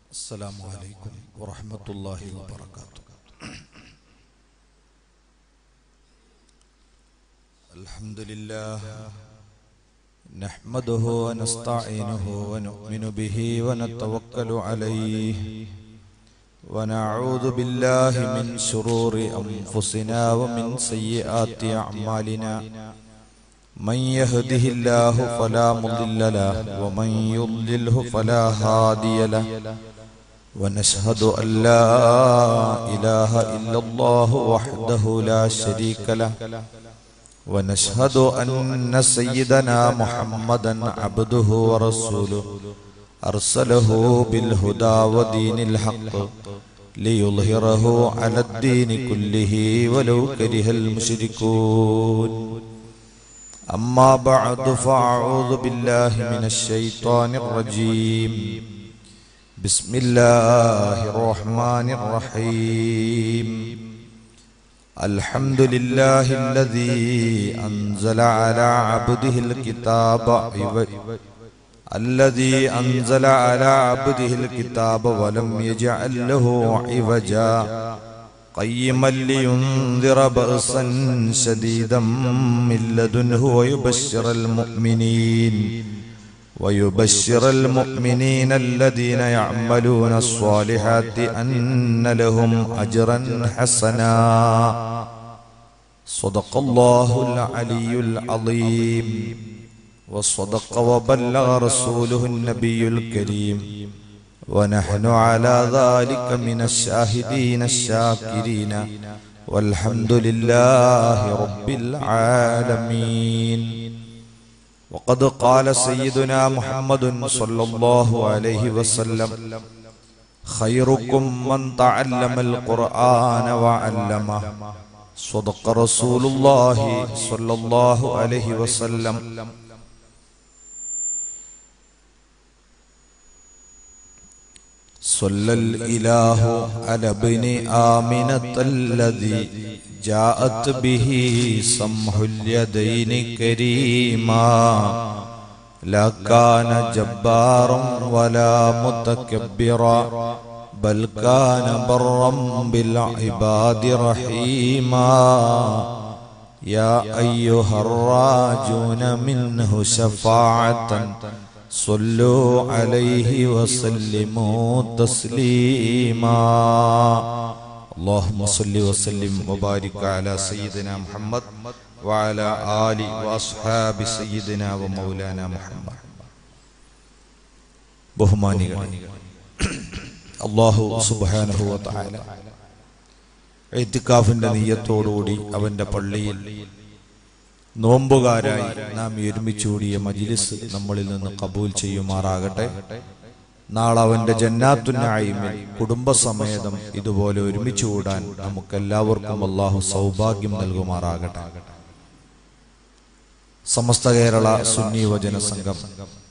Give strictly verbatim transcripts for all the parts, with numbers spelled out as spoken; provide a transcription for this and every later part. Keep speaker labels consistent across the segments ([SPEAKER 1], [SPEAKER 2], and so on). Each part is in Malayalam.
[SPEAKER 1] السلام عليكم ورحمة الله وبركاته. الحمد لله نحمده ونستعينه ونؤمن به ونتوكل عليه ونعوذ بالله من شرور أنفسنا ومن سيئات أعمالنا من يهده الله فلا مضل له ومن يضلله فلا هادي له ونشهد أن لا إله إلا الله وحده لا شريك له ونشهد أن سيدنا محمدا عبده ورسوله أرسله بالهدى ودين الحق ليظهره على الدين كله ولو كره المشركون. أما بعد فأعوذ بالله من الشيطان الرجيم. بسم الله الرحمن الرحيم. الحمد لله الذي أنزل على عبده الكتاب الذي أنزل على عبده الكتاب ولم يجعل له عوجا قيما لينذر بأسا شديدا من لدنه ويبشر المؤمنين ويبشر المؤمنين الذين يعملون الصالحات أن لهم أجرا حسنا. صدق الله العلي العظيم وصدق وبلغ رسوله النبي الكريم ونحن على ذلك من الشاهدين الشاكرين والحمد لله رب العالمين. وقد قال سيدنا محمد صلى الله عليه وسلم خيركم من تعلم القرآن وعلمه. صدق رسول الله صلى الله عليه وسلم. صلى الإله على ابن آمنة الذي جاءت به سمح اليدين كريما لا كان جبارا ولا متكبرا بل كان برا بالعباد رحيما. يا أيها الراجون منه شفاعة صلوا عليه وسلموا تسليما. اللهم صل وسلم وبارك على سيدنا محمد وعلى آل وأصحاب سيدنا ومولانا محمد. ബഹുമാനികളെ, അല്ലാഹു സുബ്ഹാനഹു വ തആല ഇത്തികാഫിന്റെ നിയ്യത്തോടുകൂടി അവന്റെ പള്ളിയിൽ നോമ്പുകാരായി നാം ഒരുമിച്ചുകൂടിയ മജ്ലിസ് നമ്മളിൽ നിന്ന് കബൂൽ ചെയ്യുമാറാകട്ടെ. നാളെ അവന്റെ ജന്നാത്തുൻ നഈമിൽ കുടുംബസമേതം ഇതുപോലെ ഒരുമിച്ച് കൂടാൻ നമുക്കെല്ലാവർക്കും അല്ലാഹു സൗഭാഗ്യം നൽകുമാറാകട്ടെ. സമസ്ത കേരള സുന്നി വചന സംഘം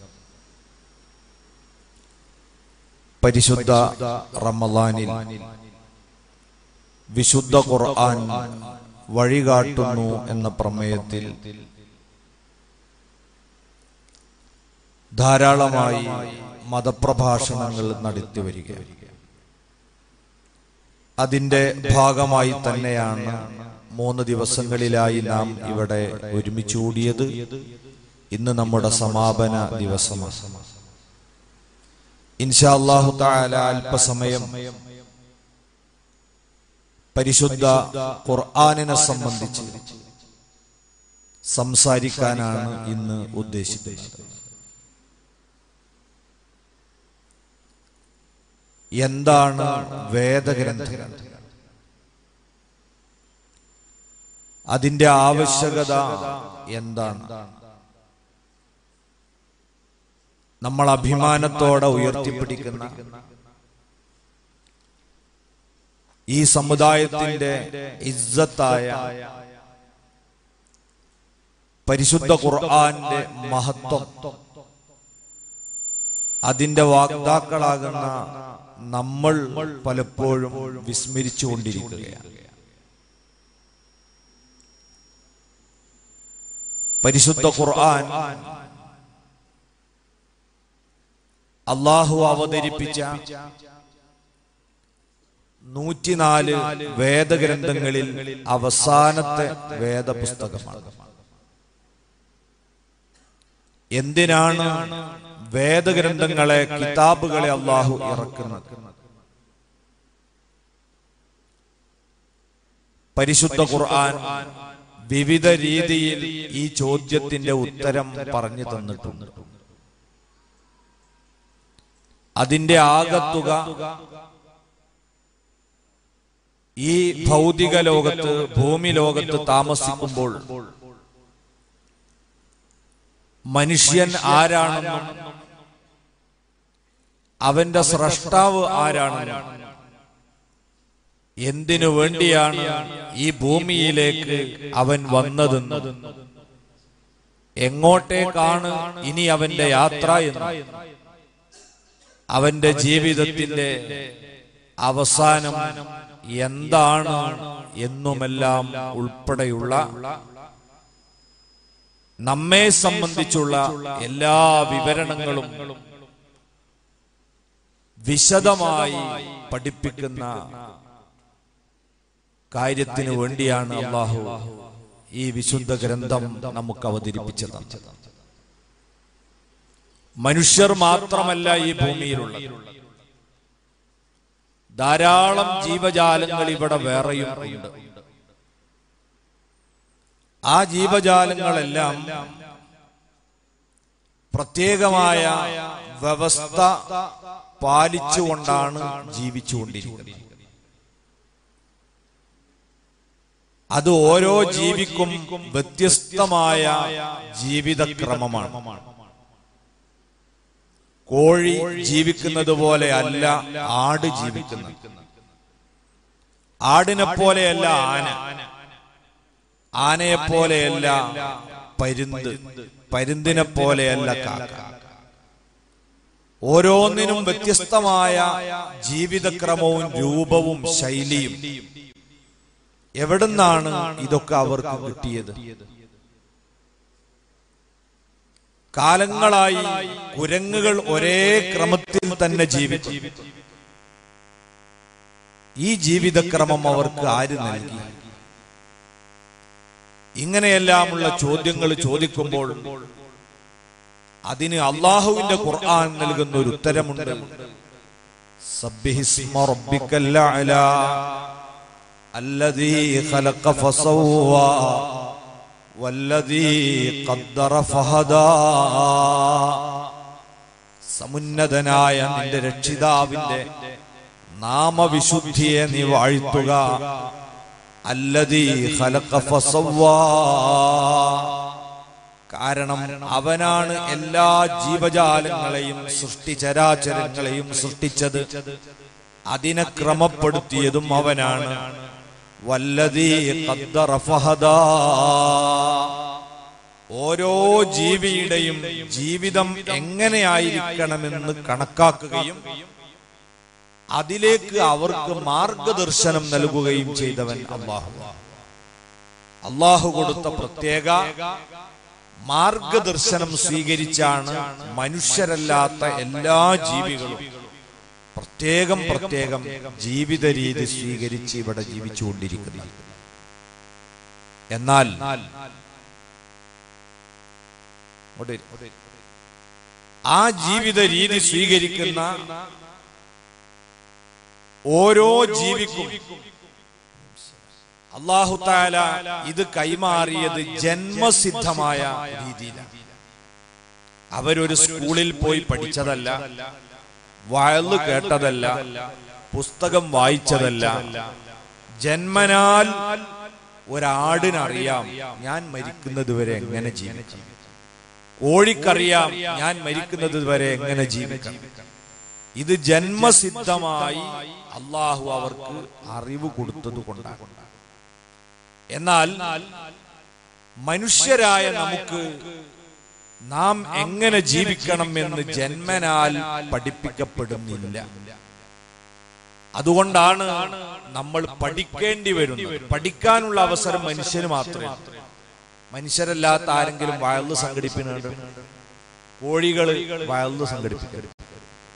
[SPEAKER 1] പരിശുദ്ധ റമളാനിൽ വിശുദ്ധ ഖുർആൻ വഴികാട്ടുന്നു എന്ന പ്രമേയത്തിൽ ധാരാളമായി മതപ്രഭാഷണങ്ങൾ നടത്തി വരിക. അതിന്റെ ഭാഗമായി തന്നെയാണ് മൂന്ന് ദിവസങ്ങളിലായി നാം ഇവിടെ ഒരുമിച്ച് കൂടിയത്. ഇന്ന് നമ്മുടെ സമാപന ദിവസമാണ്. ഇൻഷാ അല്ലാഹു തആല അല്പസമയം പരിശുദ്ധ ഖുർആനിനെ സംബന്ധിച്ച് സംസാരിക്കാനാണ് ഇന്ന് ഉദ്ദേശിക്കുന്നത്. എന്താണ് വേദഗ്രന്ഥം? അതിന്റെ ആവശ്യകത എന്താണ്? നമ്മൾ അഭിമാനത്തോടെ ഉയർത്തിപ്പിടിക്കുന്ന ഈ സമുദായത്തിന്റെ ഇസ്സത്തായ പരിശുദ്ധ ഖുർആന്റെ മഹത്വം അതിന്റെ വാഗ്ദാക്കളാകുന്ന നമ്മൾ പലപ്പോഴും വിസ്മരിച്ചുകൊണ്ടിരിക്കുകയാണ്. പരിശുദ്ധ ഖുർആൻ അള്ളാഹു അവതരിപ്പിച്ച നൂറ്റിനാല് വേദഗ്രന്ഥങ്ങളിൽ അവസാനത്തെ വേദപുസ്തകമാണ്. എന്തിനാണ് വേദഗ്രന്ഥങ്ങളെ, കിതാബുകളെ അള്ളാഹു ഇറക്കുന്നത്? പരിശുദ്ധ ഖുർആൻ വിവിധ രീതിയിൽ ഈ ചോദ്യത്തിന്റെ ഉത്തരം പറഞ്ഞു തന്നിട്ടുണ്ട്. അതിന്റെ ആകത്തുക ഈ ഭൗതിക ലോകത്ത്, ഭൂമി ലോകത്ത് താമസിക്കുമ്പോൾ മനുഷ്യൻ ആരാണെന്നും അവന്റെ സ്രഷ്ടാവ് ആരാണെന്നും എന്തിനു വേണ്ടിയാണ് ഈ ഭൂമിയിലേക്ക് അവൻ വന്നതെന്നും എങ്ങോട്ടേക്കാണ് ഇനി അവന്റെ യാത്ര എന്നും അവന്റെ ജീവിതത്തിന്റെ അവസാനം എന്താണ് എന്നുമെല്ലാം ഉൾപ്പെടെയുള്ള നമ്മെ സംബന്ധിച്ചുള്ള എല്ലാ വിവരണങ്ങളും വിശദമായി പഠിപ്പിക്കുന്ന കാര്യത്തിനു വേണ്ടിയാണ് അല്ലാഹു ഈ വിശുദ്ധ ഗ്രന്ഥം നമുക്ക് അവതരിപ്പിച്ചത്. മനുഷ്യർ മാത്രമല്ല ഈ ഭൂമിയിലുള്ളത്, ധാരാളം ജീവജാലങ്ങൾ ഇവിടെ വേറെയും ഉണ്ട്. ആ ജീവജാലങ്ങളെല്ലാം പ്രത്യേകമായ വ്യവസ്ഥ പാലിച്ചുകൊണ്ടാണ് ജീവിച്ചുകൊണ്ടിരിക്കുന്നത്. അത് ഓരോ ജീവിക്കും വ്യത്യസ്തമായ ജീവിതക്രമമാണ്. കോഴി ജീവിക്കുന്നത് പോലെ അല്ല ആട് ജീവിക്കുന്നത്. ആടിനെ പോലെയല്ല ആന, ആനയെ പോലെയല്ല പരുന്ത്, പരുന്തിനെ പോലെയല്ല കാക്ക. ഓരോന്നിനും വ്യത്യസ്തമായ ജീവിതക്രമവും രൂപവും ശൈലിയും. എവിടുന്നാണ് ഇതൊക്കെ അവർക്ക് കിട്ടിയത്? കാലങ്ങളായി കുരങ്ങുകൾ ഒരേ ക്രമത്തിൽ തന്നെ ജീവിച്ചു. ഈ ജീവിതക്രമം അവർക്ക് ആര് നൽകി? ഇങ്ങനെയെല്ലാമുള്ള ചോദ്യങ്ങൾ ചോദിക്കുമ്പോൾ അതിന് അള്ളാഹുവിന്റെ ഖുർആൻ നൽകുന്ന ഒരു ഉത്തരമുണ്ട്. സബ്ബിഹിസ്മ റബ്ബിക്കൽ അഅ്ലാ അല്ലദീ ഖലഖ ഫസവ്വാ വല്ലദീ ഖദ്ദറ ഫഹദാ. സമുന്നതനായ നിന്റെ രക്ഷിതാവിന്റെ നാമവിശുദ്ധിയെ നീ വാഴ്ത്തുക. അല്ലദീ ഖലഖ ഫസവ്വാ, കാരണം അവനാണ് എല്ലാ ജീവജാലങ്ങളെയും സൃഷ്ടിചരാചരങ്ങളെയും സൃഷ്ടിച്ചത്, അതിനെ ക്രമപ്പെടുത്തിയതും അവനാണ്. വല്ലദീ ഖദ്ദറ ഫഹദാ, ഓരോ ജീവിയുടെയും ജീവിതം എങ്ങനെയായിരിക്കണമെന്ന് കണക്കാക്കുകയും അതിലേക്ക് അവർക്ക് മാർഗദർശനം നൽകുകയും ചെയ്തവൻ അല്ലാഹു. അല്ലാഹു കൊടുത്ത പ്രത്യേക മാർഗദർശനം സ്വീകരിച്ചാണ് മനുഷ്യരല്ലാത്ത എല്ലാ ജീവികളും പ്രത്യേകം പ്രത്യേകം ജീവിത രീതി സ്വീകരിച്ച് ഇവിടെ ജീവിച്ചുകൊണ്ടിരിക്കുന്നത്. എന്നാൽ ആ ജീവിത രീതി സ്വീകരിക്കുന്ന ഓരോ ജീവിക്കും അല്ലാഹു തആല ഇത് കൈമാറിയത് ജന്മസിദ്ധമായ രീതിയിലാണ്. അവരൊരു സ്കൂളിൽ പോയി പഠിച്ചതല്ല, വഅള് കേട്ടതല്ല, പുസ്തകം വായിച്ചതല്ല. ജന്മനാൽ ഒരാടിനറിയാം ഞാൻ മരിക്കുന്നത് വരെ എങ്ങനെ ജീവിക്കാം, കോഴിക്കറിയാം ഞാൻ മരിക്കുന്നത് വരെ എങ്ങനെ ജീവിക്കാം. ഇത് ജന്മസിദ്ധമായി അല്ലാഹു അവർക്ക് അറിവ് കൊടുത്തത് കൊണ്ടാണ്. എന്നാൽ മനുഷ്യരായ നമുക്ക് നാം എങ്ങനെ ജീവിക്കണം എന്ന് ജന്മനാൽ പഠിപ്പിക്കപ്പെടുന്നില്ല. അതുകൊണ്ടാണ് നമ്മൾ പഠിക്കേണ്ടി വരുന്നത്. പഠിക്കാനുള്ള അവസരം മനുഷ്യന് മാത്രമേ, മനുഷ്യരല്ലാത്ത ആരെങ്കിലും വയല് സംഘടിപ്പിക്കുന്നുണ്ട്? കോഴികള് വയല് സംഘടിപ്പിക്കരുത്,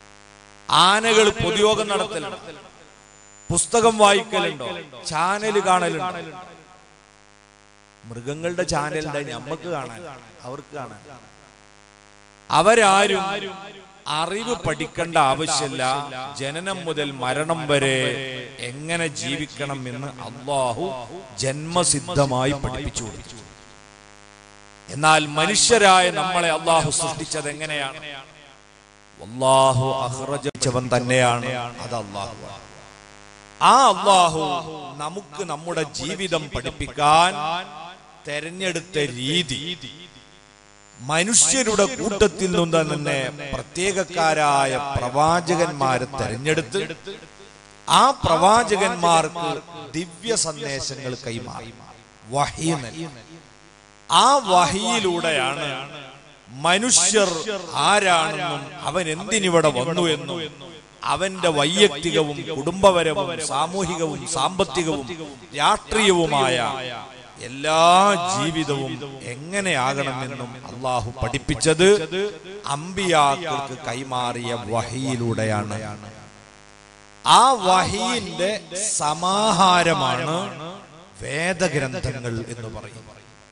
[SPEAKER 1] ആനകൾ പൊതുയോഗം നടത്തലുണ്ടോ? പുസ്തകം വായിക്കലുണ്ടോ? ചാനൽ കാണലുണ്ടോ? മൃഗങ്ങളുടെ ചാനലുണ്ട്, നമുക്ക് കാണാൻ, അവർക്ക് കാണാൻ. അവരാരും അറിവ് പഠിക്കേണ്ട ആവശ്യമില്ല. ജനനം മുതൽ മരണം വരെ എങ്ങനെ ജീവിക്കണം എന്ന് അല്ലാഹു ജന്മസിദ്ധമായി പഠിപ്പിച്ചു കൊടുത്തു. എന്നാൽ മനുഷ്യരായ നമ്മളെ അല്ലാഹു സൃഷ്ടിച്ചത് എങ്ങനെയാണ്? അല്ലാഹു അഖ്റജവൻ തന്നെയാണ്. അത് അല്ലാഹു. ആ അല്ലാഹു നമുക്ക് നമ്മുടെ ജീവിതം പഠിപ്പിക്കാൻ തെരഞ്ഞെടുത്ത രീതി, മനുഷ്യരുടെ കൂട്ടത്തിൽ നിന്ന് തന്നെ പ്രത്യേകക്കാരായ പ്രവാചകന്മാരെ തെരഞ്ഞെടുത്ത് ആ പ്രവാചകന്മാർക്ക് ദിവ്യ സന്ദേശങ്ങൾ കൈമാറി വഹീ നൽകി. ആ വഹിയിലൂടെയാണ് മനുഷ്യർ ആരാണെന്നും അവൻ എന്തിനിവിടെ വന്നു എന്നും അവന്റെ വൈയക്തികവും കുടുംബപരവും സാമൂഹികവും സാമ്പത്തികവും രാഷ്ട്രീയവുമായ എല്ലാ ജീവിതവും എങ്ങനെയാകണമെന്നും അള്ളാഹു പഠിപ്പിച്ചത് അമ്പിയാക്കൾക്ക് കൈമാറിയ വഹിയിലൂടെയാണ്. ആ വഹിയിന്റെ സമാഹാരമാണ് വേദഗ്രന്ഥങ്ങൾ എന്ന് പറയുന്നത്.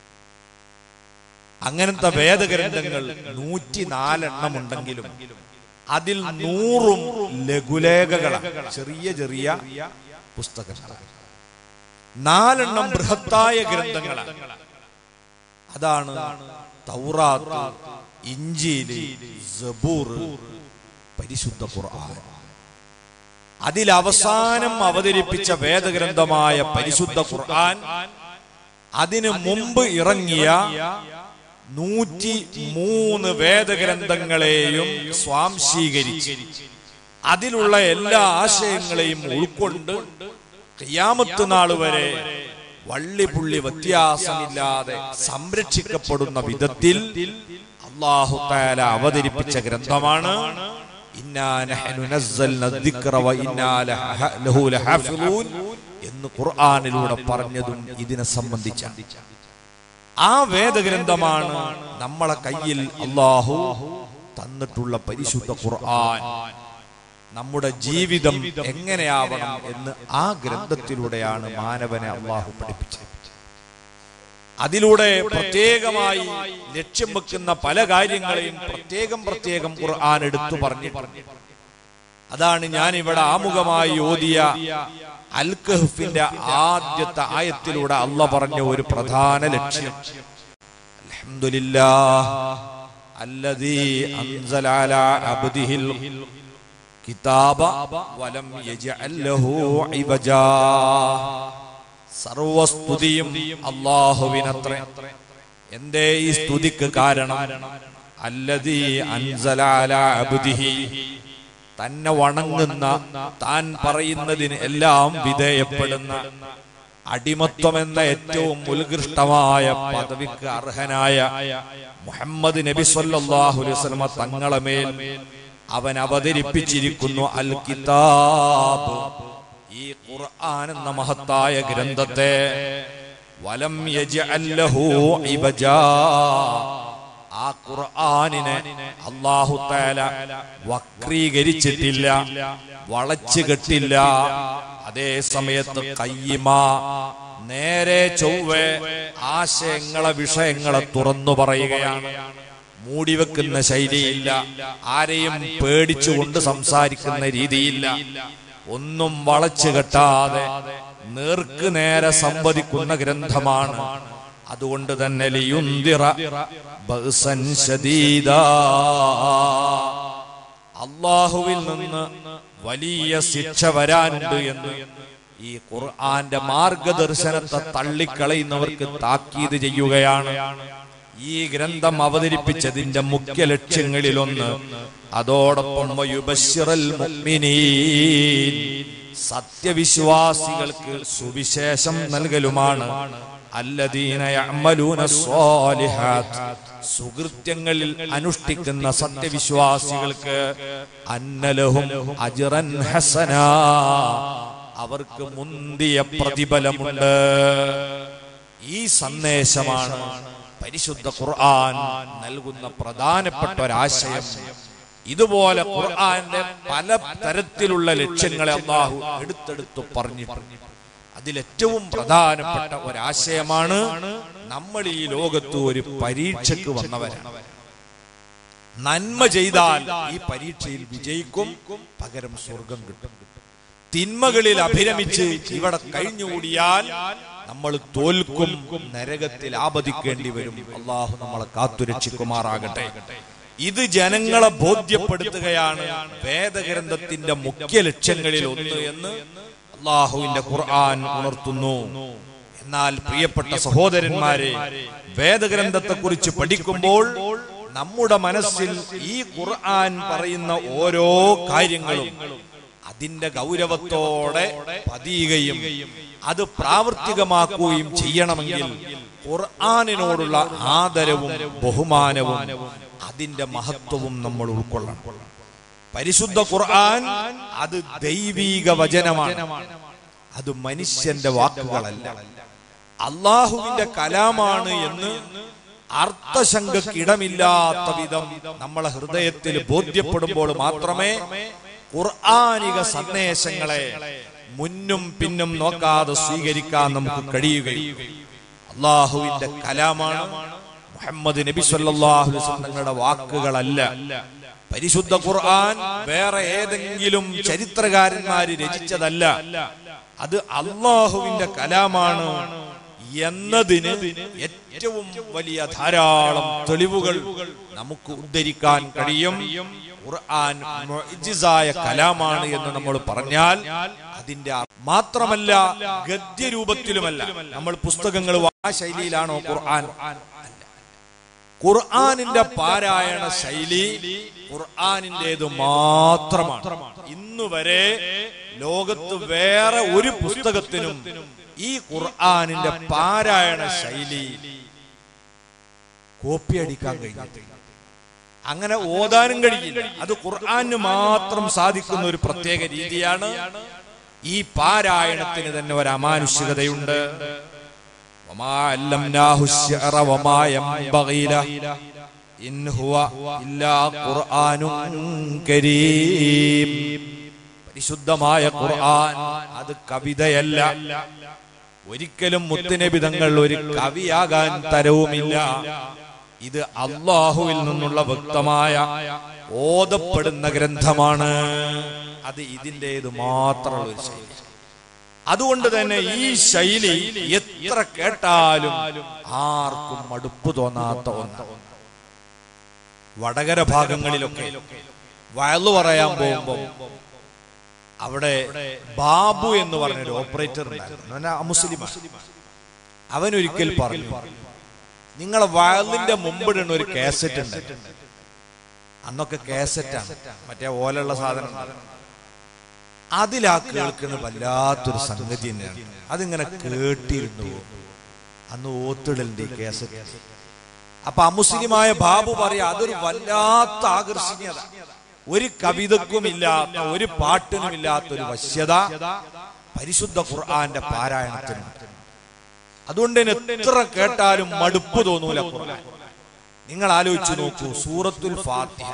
[SPEAKER 1] അങ്ങനത്തെ വേദഗ്രന്ഥങ്ങൾ നൂറ്റിനാലെണ്ണം ഉണ്ടെങ്കിലും അതിൽ നൂറും ലഘുലേഖകളാണ്, ചെറിയ ചെറിയ പുസ്തകങ്ങളാണ്. നാലെണ്ണം ബൃഹത്തായ ഗ്രന്ഥങ്ങളാണ്. അതാണ് തൗറാത്ത്, ഇഞ്ചീൽ, സബൂർ, പരിശുദ്ധ ഖുർആൻ. അതിൽ അവസാനം അവതരിപ്പിച്ച വേദഗ്രന്ഥമായ പരിശുദ്ധ ഖുർആൻ അതിനു മുമ്പ് ഇറങ്ങിയ നൂറ്റി മൂന്ന് വേദഗ്രന്ഥങ്ങളെയും സ്വാംശീകരിച്ച് അതിലുള്ള എല്ലാ ആശയങ്ങളെയും ഉൾക്കൊണ്ട് ഖിയാമത്ത് നാൾ വരെ വള്ളിപുള്ളി വ്യത്യാസമില്ലാതെ സംരക്ഷിക്കപ്പെടുന്ന വിധത്തിൽ അല്ലാഹു തആല അവതരിപ്പിച്ച ഗ്രന്ഥമാണ് ഇന്നാ നഹ്നു നസ്സൽന ദിക്റ വ ഇന്നാ ലഹു ലഹാഫിളൂൻ എന്ന് ഖുർആനിലൂടെ പറഞ്ഞതും ഇതിനെ സംബന്ധിച്ചാണ്. ആ വേദഗ്രന്ഥമാണ് നമ്മളെ കയ്യിൽ അല്ലാഹു തന്നിട്ടുള്ള പരിശുദ്ധ ഖുർആൻ. നമ്മുടെ ജീവിതം എങ്ങനെയാവണം എന്ന് ആ ഗ്രന്ഥത്തിലൂടെയാണ് മാനവനെ അല്ലാഹു പഠിപ്പിച്ചത്. അതിലൂടെ പ്രത്യേകമായി ലക്ഷ്യം വെക്കുന്ന പല കാര്യങ്ങളെയും പ്രത്യേകം പ്രത്യേകം ഖുർആൻ എടുത്തു പറഞ്ഞിട്ടുണ്ട്. അതാണ് ഞാൻ ഇവിടെ ആമുഖമായി ഓതിയ അൽ കഹ്ഫിന്റെ ആദ്യത്തെ ആയത്തിലൂടെ അല്ലാഹ് പറഞ്ഞ ഒരു പ്രധാന ലക്ഷ്യം. അൽഹംദുലില്ലാഹ് അല്ലദീ അൻസല അലാ അബ്ദിഹിൽ കിതാബ വലം യജ്അൽ ലഹു ഇവജാ. സർവസ്തുതിയും അല്ലാഹുവിനത്രേ. എന്തേ ഈ സ്തുതിക്ക് കാരണം? അല്ലദീ അൻസല അലാ അബ്ദിഹി, തന്നെ വണങ്ങുന്ന, താൻ പറയുന്നതിന് എല്ലാം വിധേയപ്പെടുന്ന, അടിമത്വം എന്ന ഏറ്റവും ഉത്കൃഷ്ടമായ പദവിക്ക് അർഹനായ മുഹമ്മദ് നബി സല്ലല്ലാഹു അലൈഹി വസല്ലം തങ്ങളെ മേൽ അവൻ അവതരിപ്പിച്ചിരിക്കുന്നു അൽ കിതാബ്, ഈ ഖുർആൻ എന്ന മഹത്തായ ഗ്രന്ഥത്തെ. വലം യജ്അൽ ലഹു ഇവജാ, ആ ഖുർആനിനെ അല്ലാഹു തആല വക്രീകരിച്ചിട്ടില്ല, വളച്ചു കെട്ടില്ല. അതേ സമയത്ത് ഖയ്യിമ, നേരെ ചൊവ്വേ ആശയങ്ങളെ വിഷയങ്ങളെ തുറന്നു പറയുകയാണ്. മൂടിവെക്കുന്ന ശൈലിയില്ല, ആരെയും പേടിച്ചുകൊണ്ട് സംസാരിക്കുന്ന രീതിയില്ല, ഒന്നും വളച്ചു കെട്ടാതെ നേർക്ക് നേരെ സംവദിക്കുന്ന ഗ്രന്ഥമാണ്. അതുകൊണ്ട് തന്നെ ലിയുൻദിറ ബഅ്സൻ ശദീദാ, അല്ലാഹുവിൽ നിന്ന് വലിയ ശിക്ഷ വരാനുണ്ട് എന്ന് ഈ ഖുർആന്റെ മാർഗദർശനത്തെ തള്ളിക്കളയുന്നവർക്ക് താക്കീത് ചെയ്യുകയാണ്. ഈ ഗ്രന്ഥം അവതരിപ്പിച്ചതിന്റെ മുഖ്യ ലക്ഷ്യങ്ങളിലൊന്ന് അതോടൊപ്പം വയുബശ്ശിറൽ മുഅ്മിനീൻ, സത്യവിശ്വാസികൾക്ക് സുവിശേഷം നൽകലുമാണ്. അല്ലദീന യഅമലൂന സ്വാലിഹാത്ത്, സുകൃത്യങ്ങളിൽ അനുഷ്ഠിക്കുന്ന സത്യവിശ്വാസികൾക്ക് അന്നലഹും അജ്റൻ ഹസനാ, അവർക്ക് മുന്തിയ പ്രതിഫലമുണ്ട്. ഈ സന്ദേശമാണ് പരിശുദ്ധ ഖുർആൻ നൽകുന്ന പ്രധാനപ്പെട്ട ഒരാശയം. ഇതുപോലെ ഖുർആന്റെ പല തരത്തിലുള്ള ലക്ഷ്യങ്ങളെ അല്ലാഹു എടുത്തെടുത്ത് പറഞ്ഞിട്ടുണ്ട്. അതിലേറ്റവും പ്രധാനപ്പെട്ട ഒരാശയമാണ് നമ്മൾ ഈ ലോകത്ത് ഒരു പരീക്ഷയ്ക്ക് വന്നവരാണ്. നന്മ ചെയ്താൽ ഈ പരീക്ഷയിൽ വിജയിക്കും, പകരം സ്വർഗം കിട്ടും. തിന്മകളിൽ അഭിരമിച്ച് ഇവിടെ കഴിഞ്ഞുകൂടിയാൽ നമ്മൾ തോൽക്കും, നരകത്തിൽ ആപതിക്കേണ്ടി വരും. അല്ലാഹു നമ്മളെ കാത്തുരക്ഷിക്കുമാറാകട്ടെ. ഇത് ജനങ്ങളെ ബോധ്യപ്പെടുത്തുകയാണ് വേദഗ്രന്ഥത്തിന്റെ മുഖ്യ ലക്ഷ്യങ്ങളിൽ ഒന്ന് എന്ന് അല്ലാഹുവിന്റെ ഖുർആൻ ഉണർത്തുന്നു. എന്നാൽ പ്രിയപ്പെട്ട സഹോദരന്മാരെ, വേദഗ്രന്ഥത്തെ കുറിച്ച് പഠിക്കുമ്പോൾ നമ്മുടെ മനസ്സിൽ ഈ ഖുർആൻ പറയുന്ന ഓരോ കാര്യങ്ങളും അതിന്റെ ഗൗരവത്തോടെ പതിയുകയും അത് പ്രാവർത്തികമാക്കുകയും ചെയ്യണമെങ്കിൽ ഖുർആനിനോടുള്ള ആദരവും ബഹുമാനവും അതിന്റെ മഹത്വവും നമ്മൾ ഉൾക്കൊള്ളണം. പരിശുദ്ധ ഖുർആൻ അത് ദൈവീക വചനമാണ്, അത് മനുഷ്യന്റെ വാക്കുകളല്ല, അള്ളാഹുവിന്റെ കലാമാണ് എന്ന് അർത്ഥശങ്കക്കിടമില്ലാത്ത വിധം നമ്മളെ ഹൃദയത്തിൽ ബോധ്യപ്പെടുമ്പോൾ മാത്രമേ ഖുർആനിക സന്ദേശങ്ങളെ മുന്നും പിന്നും നോക്കാതെ സ്വീകരിക്കാൻ നമുക്ക് കഴിയുകയുള്ളൂ. അള്ളാഹുവിന്റെ കലാമാണ്, മുഹമ്മദ് നബി സല്ലല്ലാഹു അലൈഹി വസല്ലം തങ്ങളുടെ വാക്കുകളല്ല. പരിശുദ്ധ ഖുർആൻ വേറെ ഏതെങ്കിലും ചരിത്രകാരന്മാര് രചിച്ചതല്ല, അത് അള്ളാഹുവിന്റെ കലാമാണ് എന്നതിന് ഏറ്റവും വലിയ ധാരാളം തെളിവുകൾ നമുക്ക് ഉദ്ധരിക്കാൻ കഴിയും. ഖുർആൻ മുഅ്ജിസായ കലാമാണ് എന്ന് നമ്മൾ പറഞ്ഞാൽ അതിന്റെ മാത്രമല്ല ഗദ്യരൂപത്തിലുമല്ല. നമ്മൾ പുസ്തകങ്ങൾ ആ ശൈലിയിലാണോ ഖുർആൻ? ഖുർആനിന്റെ പാരായണ ശൈലി ഖുർആനിന്റേത് മാത്രമാണ്. ഇന്നുവരെ ലോകത്ത് വേറെ ഒരു പുസ്തകത്തിനും ഈ ഖുർആനിന്റെ പാരായണ ശൈലി കോപ്പി അടിക്കാൻ കഴിഞ്ഞിട്ടില്ല, അങ്ങനെ ഓതാനും കഴിയില്ല. അത് ഖുർആന് മാത്രം സാധിക്കുന്ന ഒരു പ്രത്യേക രീതിയാണ്. ഈ പാരായണത്തിന് തന്നെ ഒരു അമാനുഷികതയുണ്ട്. വമാ അല്ലംനാഹു ശഅറ വമാ യംബഗി ലഹു ഇൻ ഹുവ ഇല്ലാ ഖുർആനുൻ കരീം. പരിശുദ്ധമായ ഖുർആൻ അത് കവിതയല്ല. ഒരിക്കലും മുത്തുനബി തങ്ങൾ ഒരു കവിയാകാൻ തരവുമില്ല. ഇത് അല്ലാഹുവിൽ നിന്നുള്ള വ്യക്തമായ ഓതപ്പെടുന്ന ഗ്രന്ഥമാണ്. അത് ഇതിൻ്റെത് മാത്രമുള്ള ഒരു ശൈലി. അതുകൊണ്ട് തന്നെ ഈ ശൈലി എത്ര കേട്ടാലും ആർക്കും മടുപ്പ് തോന്നാത്ത ഒന്ന്. വടകര ഭാഗങ്ങളിലൊക്കെ വയലു പറയാൻ പോകുമ്പോ അവിടെ ബാബു എന്ന് പറഞ്ഞൊരു ഓപ്പറേറ്റർ ഉണ്ടായിരുന്നു, മുസ്ലിം. അവനൊരിക്കൽ പറഞ്ഞു, നിങ്ങളെ വയലിന്റെ മുമ്പിടുന്ന ഒരു കാസറ്റ് ഉണ്ട്. അന്നൊക്കെ കാസറ്റാണ്, മറ്റേ ഓലുള്ള സാധനം. അതിലാ കേൾക്കുന്ന വല്ലാത്തൊരു സംഗതി തന്നെയാണ്. അതിങ്ങനെ കേട്ടിരുന്നു. അന്ന് ഓത്തിടലിന്റെ ഈ കാസറ്റ്. അപ്പൊ അമുസ്ലിമായ ബാബു പറയാ, അതൊരു വല്ലാത്ത ആകർഷണീയത, ഒരു കവിതക്കും ഇല്ലാത്ത, ഒരു പാട്ടിനും ഇല്ലാത്ത ഒരു വശ്യത പരിശുദ്ധ ഖുർആന്റെ പാരായണത്തിന്. അതുകൊണ്ട് തന്നെ എത്ര കേട്ടാലും മടുപ്പ് തോന്നൂല ഖുർആൻ. നിങ്ങൾ ആലോചിച്ചു നോക്കൂ, സൂറത്തുൽ ഫാത്തിഹ,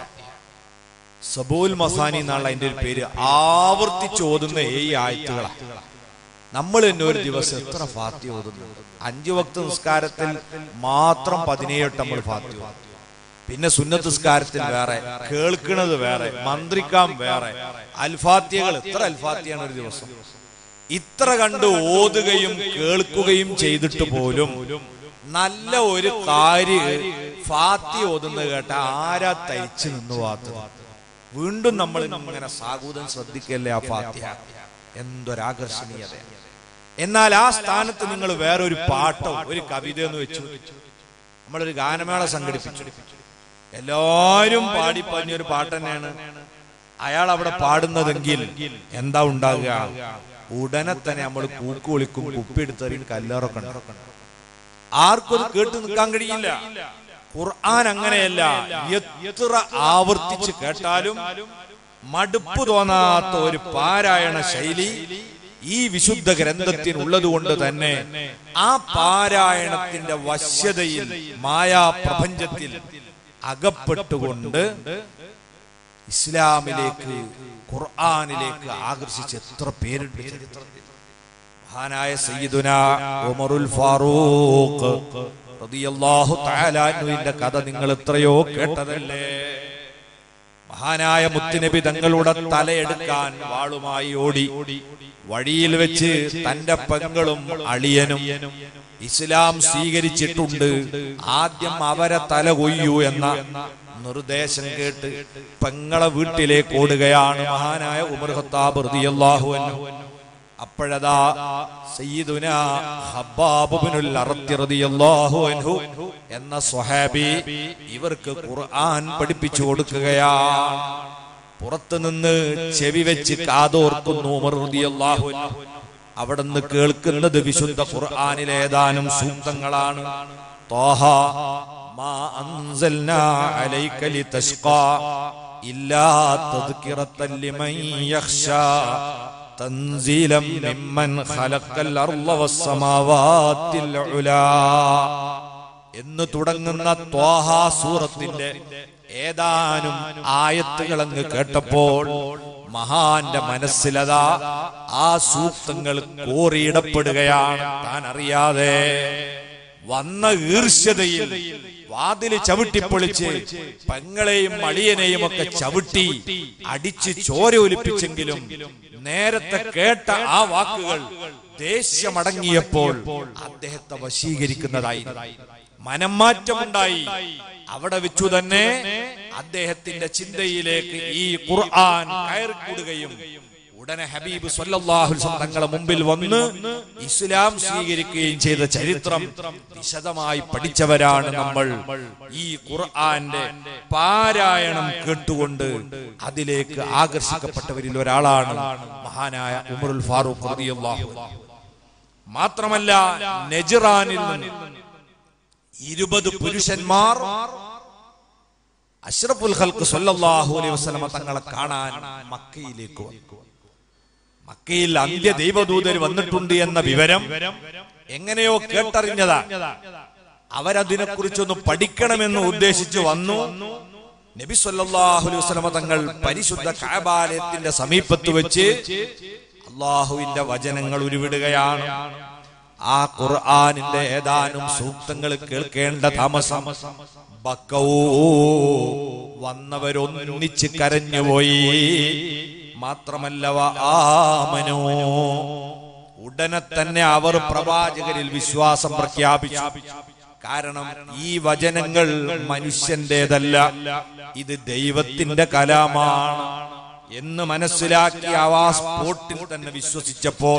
[SPEAKER 1] സബൂൽ മസാനി എന്നുള്ള അതിന്റെ ഒരു പേര്, ആവർത്തിച്ച് ഓതുന്ന ഏഴ് ആയത്തുകളാണ്. നമ്മൾ തന്നെ ഒരു ദിവസം എത്ര ഫാത്തിഹ ഓതുന്നു? അഞ്ചു വക്ത് നിസ്കാരത്തിൽ മാത്രം പതിനേഴ് നമ്മൾ ഫാത്തിഹ, പിന്നെ സുന്നത്ത് നിസ്കാരത്തിൽ വേറെ, കേൾക്കുന്നത് വേറെ, മന്ത്രിക്കാൻ വേറെ, അൽഫാത്തിഹകൾ എത്ര അൽഫാത്തിയാണ് ഒരു ദിവസം. ഇത്ര കണ്ട് ഓതുകയും കേൾക്കുകയും ചെയ്തിട്ട് പോലും നല്ല ഒരു കാര്യം ഫാത്തിഹ ഓതുന്നത് കേട്ട ആരാ തയ്ച്ചു നിന്നു വാത്തത്? വീണ്ടും നമ്മൾ ഇങ്ങനെ സാഗൂതം ശ്രദ്ധിക്കല്ലേ ആ ഫാത്തിഹ, എന്തൊരാകർഷണീയത. എന്നാൽ ആ സ്ഥാനത്ത് നിങ്ങൾ വേറൊരു പാട്ടോ ഒരു കവിത എന്ന് വെച്ചു, നമ്മളൊരു ഗാനമേള സംഘടിപ്പിച്ചു, എല്ലാരും പാടി പറഞ്ഞൊരു പാട്ട് തന്നെയാണ് അയാൾ അവിടെ പാടുന്നതെങ്കിൽ എന്താ ഉണ്ടാകുക? ഉടനെ തന്നെ നമ്മൾ കൂക്ക് വിളിക്കും, കുപ്പിയെടുത്തെറിയും, കല്ലേറൊക്കെ ഉണ്ട്. ആർക്കും അത് കേട്ട് നിൽക്കാൻ കഴിയില്ല. ഖുർആൻ അങ്ങനെയല്ല, എത്ര ആവർത്തിച്ച് കേട്ടാലും മടുപ്പ് തോന്നാത്ത ഒരു പാരായണ ശൈലി ഈ വിശുദ്ധ ഗ്രന്ഥത്തിനുള്ളത് കൊണ്ട് തന്നെ ആ പാരായണത്തിന്റെ വശ്യതയിൽ, മായാ പ്രപഞ്ചത്തിൽ അകപ്പെട്ടുകൊണ്ട് ഇസ്ലാമിലേക്ക് ഖുർആനിലേക്ക് ആകർഷിച്ച എത്ര പേരുണ്ട് ചരിത്രത്തിൽ. മഹാനായ സയ്യിദുനാ ഉമറുൽ ഫാറൂഖ് റളിയല്ലാഹു തആല അൻഹുവിന്റെ കഥ നിങ്ങൾ എത്രയോ കേട്ടതല്ലേ. മഹാനായ മുത്തുനബി തങ്ങളുടെ തലയെടുക്കാൻ വാളുമായി ഓടി വഴിയിൽ വെച്ച് തന്റെ പെങ്ങളും അളിയനും ഇസ്ലാം സ്വീകരിച്ചിട്ടുണ്ട്, ആദ്യം അവരെ തല കൊയ്യൂ എന്ന നിർദ്ദേശം കേട്ട് പെങ്ങളെ വീട്ടിലേക്ക് ഓടുകയാണ് മഹാനായ ഉമർ ഖത്താബ് റളിയല്ലാഹു അൻഹു. അപ്പോഴതാ സയ്യിദുനാ ഹബ്ബാബ് ഇബ്നുൽ അറത്ത് റളിയല്ലാഹു അൻഹു എന്ന സ്വഹാബി ഇവർക്ക് ഖുർആൻ പഠിപ്പിച്ചു കൊടുക്കുകയാണ്. പുറത്തുനിന്ന് ചെവി വെച്ച് കാതോർക്കുന്നു ഉമർ റളിയല്ലാഹു അൻഹു. അവിടുന്ന് കേൾക്കുന്നത് വിശുദ്ധ ഖുർആനിലെ ഏതാനും സൂക്തങ്ങളാണ്. ത്വാഹ മാ അൻസൽനാ അലൈക ലിതശ്ഖാ ഇല്ലാ തദ്കിറത്തൻ ലിമൻ യഖ്ശാ തൻസീലം മിമ്മൻ ഖലഖൽ അർള വസ്സമാവാതിൽ ഉലാ എന്ന് തുടങ്ങുന്ന ത്വാഹ സൂറത്തിന്റെ ഏതാനും ആയത്തുകൾ അങ്ങ് കേട്ടപ്പോൾ മഹാന്റെ മനസ്സിലതാ ആ സൂക്തങ്ങൾ കോറിയിടപ്പെടുകയാണ്. താൻ അറിയാതെ വന്ന ഈർഷ്യതയിൽ വാതില് ചവിട്ടിപ്പൊളിച്ച് പെങ്ങളെയും അളിയനെയും ഒക്കെ ചവിട്ടി അടിച്ച് ചോര ഒലിപ്പിച്ചെങ്കിലും നേരത്തെ കേട്ട ആ വാക്കുകൾ ദേഷ്യമടങ്ങിയപ്പോൾ അദ്ദേഹത്തെ വശീകരിക്കുന്നതായി, മനംമാറ്റമുണ്ടായി. അവിടെ വെച്ചു തന്നെ അദ്ദേഹത്തിന്റെ ചിന്തയിലേക്ക് ഈ ഖുർആൻ കയറിക്കൂടുകയും ഉടനെ ഹബീബ് സ്വല്ലല്ലാഹു അലൈഹി വസല്ലം തങ്ങളുടെ മുമ്പിൽ വന്ന് ഇസ്ലാം സ്വീകരിക്കുകയും ചെയ്ത ചരിത്രം വിശദമായി പഠിച്ചവരാണ് നമ്മൾ. ഈ ഖുർആന്റെ പാരായണം കേട്ടുകൊണ്ട് അതിലേക്ക് ആകർഷിക്കപ്പെട്ടവരിൽ ഒരാളാണ് മഹാനായ ഉമറുൽ ഫാറൂഖ് റളിയല്ലാഹു അൻഹു. മാത്രമല്ല നജ്റാനിൽ നിന്ന് ഇരുപത് പുരുഷന്മാർ അഷ്റഫുൽ ഖൽഖ് സ്വല്ലല്ലാഹു അലൈഹി വസല്ലം തങ്ങളെ കാണാൻ മക്കയിലേക്ക് വന്നു. മക്കയിൽ അന്ത്യ ദൈവദൂതർ വന്നിട്ടുണ്ട് എന്ന വിവരം എങ്ങനെയോ കേട്ടറിഞ്ഞതാ. അവരതിനെ കുറിച്ചൊന്ന് പഠിക്കണമെന്ന് ഉദ്ദേശിച്ചു വന്നു. നബി സ്വല്ലല്ലാഹു അലൈഹി വസല്ലം തങ്ങൾ പരിശുദ്ധ കഅബാലയത്തിന്റെ സമീപത്ത് വെച്ച് അല്ലാഹുവിന്റെ വചനങ്ങൾ ഉരുവിടുകയാണ്. ആ ഖുർആനിന്റെ ഏതാനും സൂക്തങ്ങൾ കേൾക്കേണ്ട താമസം ബക്കൗ വന്നവരൊന്നിച്ച് കരഞ്ഞുപോയി. മാത്രമല്ല ആമനോ ഉടനെ തന്നെ അവർ പ്രവാചകരിൽ വിശ്വാസം പ്രഖ്യാപിച്ചു. കാരണം ഈ വചനങ്ങൾ മനുഷ്യന്റേതല്ല, ഇത് ദൈവത്തിന്റെ കലാമാണ് എന്ന് മനസ്സിലാക്കി ആ സ്പോട്ടിൽ തന്നെ വിശ്വസിച്ചപ്പോൾ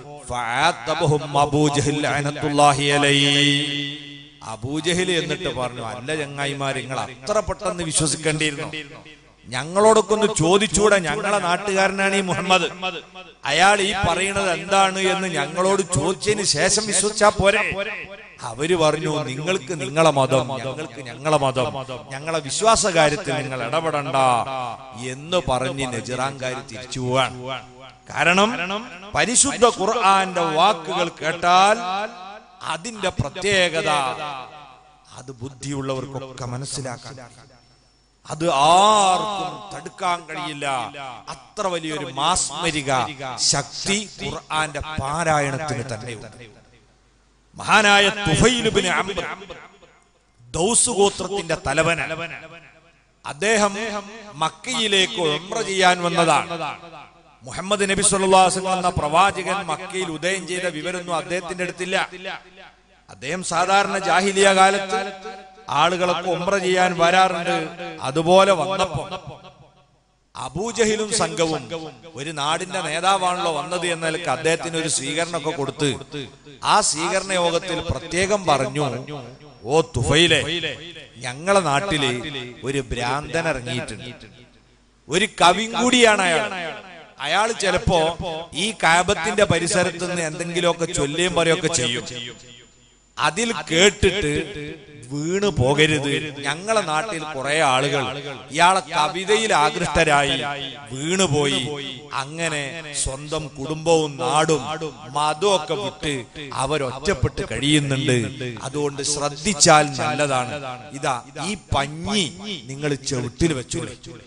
[SPEAKER 1] അബൂജഹൽ എന്നിട്ട് പറഞ്ഞു, അല്ല ചങ്ങായിമാർ, നിങ്ങൾ അത്ര പെട്ടെന്ന് വിശ്വസിക്കേണ്ടിയിരുന്നു. ഞങ്ങളോടൊക്കെ ഒന്ന് ചോദിച്ചൂടെ, ഞങ്ങളെ നാട്ടുകാരനാണ് ഈ മുഹമ്മദ്, അയാൾ ഈ പറയുന്നത് എന്താണ് എന്ന് ഞങ്ങളോട് ചോദിച്ചതിന് ശേഷം വിശ്വസിച്ചാ പോരെ. അവര് പറഞ്ഞു, നിങ്ങൾക്ക് നിങ്ങളെ മതം, ഞങ്ങൾക്ക് ഞങ്ങളെ മതം, ഞങ്ങളെ വിശ്വാസ കാര്യത്തിൽ നിങ്ങൾ ഇടപെടണ്ട എന്ന് പറഞ്ഞ് നജ്റാൻകാർ തിരിച്ചു പോവാൻ. കാരണം പരിശുദ്ധ ഖുർആന്റെ വാക്കുകൾ കേട്ടാൽ അതിന്റെ പ്രത്യേകത അത് ബുദ്ധിയുള്ളവർക്കൊക്കെ മനസ്സിലാക്കാൻ, അത് ആർക്കും തടുക്കാൻ കഴിയില്ല. അത്ര വലിയൊരു മാസ്മരിക ശക്തി ഖുർആന്റെ പാരായണത്തിന് തന്നെയുണ്ട്. മഹാനായ തുഫൈൽ ഇബ്നു അംർ, ദൗസ് ഗോത്രത്തിന്റെ തലവൻ, അദ്ദേഹം മക്കയിലേക്ക് ഉംറ ചെയ്യാൻ വന്നതാണ്. മുഹമ്മദ് നബി സല്ലല്ലാഹു അലൈഹി വസല്ലം എന്ന പ്രവാചകൻ മക്കയിൽ ഉദയം ചെയ്ത വിവരമൊന്നും അദ്ദേഹത്തിന്റെ അടുത്തില്ല. അദ്ദേഹം സാധാരണ ജാഹിലിയ കാലത്ത് ആളുകളൊക്കെ ഉംറ ചെയ്യാൻ വരാറുണ്ട്. അതുപോലെ വന്നപ്പോ അബൂജഹലും സംഘവും ഒരു നാടിന്റെ നേതാവാണല്ലോ വന്നത് എന്ന നിലക്ക് അദ്ദേഹത്തിന് ഒരു സ്വീകരണമൊക്കെ കൊടുത്ത് ആ സ്വീകരണ യോഗത്തിൽ പ്രത്യേകം പറഞ്ഞു, ഓ തുഫൈലെ, ഞങ്ങളെ നാട്ടില് ഒരു ഭ്രാന്തൻ ഇറങ്ങിയിട്ടുണ്ട്, ഒരു കവിയും കൂടിയാണ് അയാൾ. അയാൾ ചിലപ്പോ ഈ കഅബത്തിന്റെ പരിസരത്ത് നിന്ന് എന്തെങ്കിലുമൊക്കെ ചൊല്ലുകയും പറയുകയൊക്കെ ചെയ്യും. അതിൽ കേട്ടിട്ട് വീണു പോകരുത്. ഞങ്ങളെ നാട്ടിൽ കുറെ ആളുകൾ ഇയാളെ കവിതയിൽ ആകൃഷ്ടരായി വീണുപോയി. അങ്ങനെ സ്വന്തം കുടുംബവും നാടും മതവും ഒക്കെ വിട്ട് അവരൊറ്റപ്പെട്ട് കഴിയുന്നുണ്ട്. അതുകൊണ്ട് ശ്രദ്ധിച്ചാൽ നല്ലതാണ്. ഇതാ ഈ പഞ്ഞി നിങ്ങൾ ചെവിട്ടിൽ വെച്ചോളൂ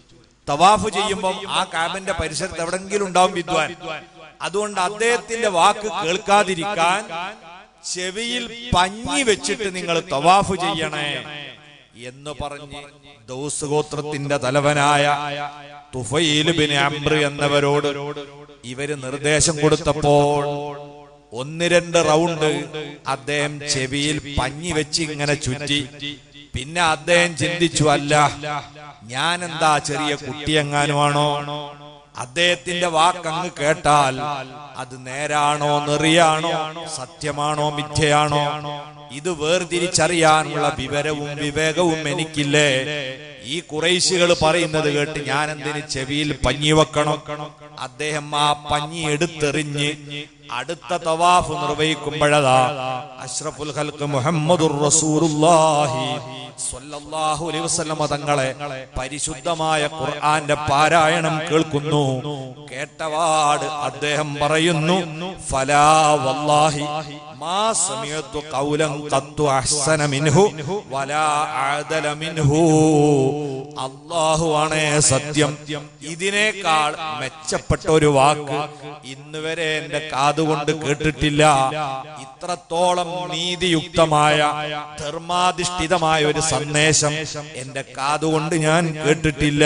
[SPEAKER 1] തവാഫ് ചെയ്യുമ്പോൾ ആ കാബന്റെ പരിസരത്ത് എവിടെങ്കിലും ഉണ്ടാവും വിദ്വാൻ. അതുകൊണ്ട് അദ്ദേഹത്തിന്റെ വാക്ക് കേൾക്കാതിരിക്കാൻ ചെവിയിൽ പഞ്ഞി വെച്ചിട്ട് നിങ്ങൾ തവാഫ് ചെയ്യണേ എന്ന് പറഞ്ഞ് ദൗസ് ഗോത്രത്തിന്റെ തലവനായ തുഫൈൽ ബിൻ അംർ എന്നവരോട് ഇവര് നിർദ്ദേശം കൊടുത്തപ്പോൾ ഒന്ന് രണ്ട് റൗണ്ട് അദ്ദേഹം ചെവിയിൽ പഞ്ഞി വെച്ച് ഇങ്ങനെ ചുറ്റി. പിന്നെ അദ്ദേഹം ചിന്തിച്ചു, അല്ല ഞാൻ എന്താ ചെറിയ കുട്ടിയെങ്ങാനുമാണോ? അദ്ദേഹത്തിന്റെ വാക്കങ്ങ് കേട്ടാൽ അത് നേരാണോ നെറിയാണോ സത്യമാണോ മിഥ്യയാണോ ഇത് വേർതിരിച്ചറിയാനുള്ള വിവരവും വിവേകവും എനിക്കില്ലേ? ഈ ഖുറൈശികൾ പറയുന്നത് കേട്ട് ഞാൻ എന്തിന് ചെവിയിൽ പഞ്ഞി വെക്കണം? അദ്ദേഹം ആ പഞ്ഞി എടുത്തെറിഞ്ഞ് അടുത്ത തവാഫ് നിർവഹിക്കുമ്പോഴതാ അഷ്റഫുൽ ഖൽഖ് മുഹമ്മദുർ റസൂലുള്ളാഹി സ്വല്ലല്ലാഹു അലൈഹി വസല്ലം തങ്ങളെ പരിശുദ്ധമായ ഖുർആന്റെ പാരായണം കേൾക്കുന്നു. കേട്ടവാട് അദ്ദേഹം പറയുന്നു, ഫലാ വല്ലാഹി മാ സമിഅതു ഖൗലൻ ഖത്തു അഹ്സന മിൻഹു വലാ അഅദല മിൻഹു. അല്ലാഹു ആണ് സത്യം, ഇതിനേക്കാൾ മെച്ചപ്പെട്ട ഒരു വാക്ക് ഇന്ന് വരെ എന്റെ കാതുകൊണ്ട് കേട്ടിട്ടില്ല. ഇത്രത്തോളം നീതിയുക്തമായ ധർമാധിഷ്ഠിതമായ ഒരു സന്ദേശം എന്റെ കാതുകൊണ്ട് ഞാൻ കേട്ടിട്ടില്ല.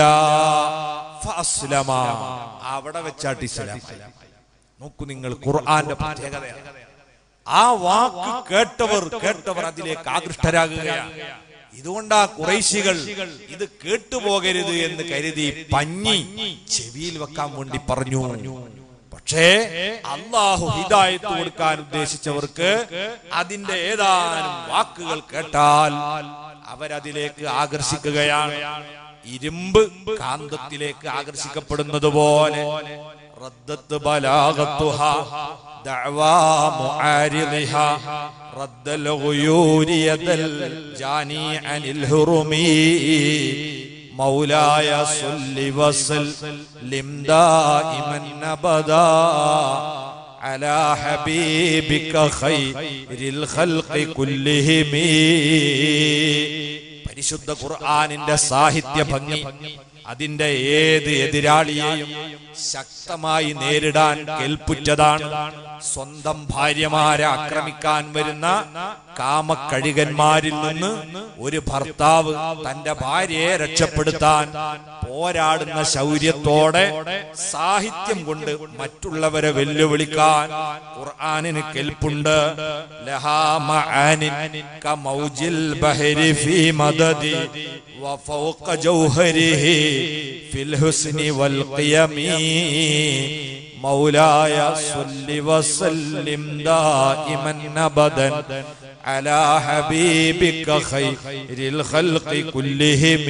[SPEAKER 1] ഫഅസ്ലമ, അവിടെ വെച്ചാട്ട് ഇസ്ലാം. നോക്കൂ നിങ്ങൾ ഖുർആന്റെ പ്രത്യേകത. ആ വാക്ക് കേട്ടവർ കേട്ടവർ അതിലേക്ക് ആകൃഷ്ടരാകുകയാണ്. ഇതുകൊണ്ടാ ഖുറൈശികൾ ഇത് കേട്ടുപോകരുത് എന്ന് കരുതി പഞ്ഞി ചെവിയിൽ വെക്കാൻ വേണ്ടി പറഞ്ഞു. പക്ഷേ അല്ലാഹു ഹിദായത്ത് കൊടുക്കാൻ ഉദ്ദേശിച്ചവർക്ക് അതിന്റെ ഏതാനും വാക്കുകൾ കേട്ടാൽ അവരതിലേക്ക് ആകർഷിക്കുകയാണ്. ഇരുമ്പ് കാന്തത്തിലേക്ക് ആകർഷിക്കപ്പെടുന്നത് പോലെ റദ്ദത്ത് ബലാഗത്തുഹാ ദഅവാ മുആരിദിഹാ റദ്ദൽ ഗുയൂരി യദൽ ജാനി അനിൽ ഹുറുമി മൗലായ സല്ലി വസല്ലിം ദായിമൻ അബദാ അലാ ഹബീബിക ഖൈറിൽ ഖൽഖി കുല്ലിഹിം. പരിശുദ്ധ ഖുർആനിന്റെ സാഹിത്യ ഭംഗി അതിന്റെ ഏത് എതിരാളിയെയും ശക്തമായി നേരിടാൻ കേൾപ്പുറ്റതാണ്. സ്വന്തം ഭാര്യമാരെ ആക്രമിക്കാൻ വരുന്ന കാമക്കഴുകന്മാരിൽ നിന്ന് ഒരു ഭർത്താവ് തന്റെ ഭാര്യയെ രക്ഷപ്പെടുത്താൻ പോരാടുന്ന ശൗര്യത്തോടെ സാഹിത്യം കൊണ്ട് മറ്റുള്ളവരെ വെല്ലുവിളിക്കാൻ ഖുർആനിന് കേൾപ്പുണ്ട്. ലഹാ മആനിൻ കമൗജിൽ ബഹരി ഫീ മദദി വഫൗഖ ജൗഹരിഹി ഫിൽ ഹുസ്നി വൽ ഖിയമി മൗലായ സല്ലി വസല്ലിം ദായിമൻ അബദൻ അലാ ഹബീബിക ഖൈറിൽ ഖൽഖി കുല്ലിഹിം.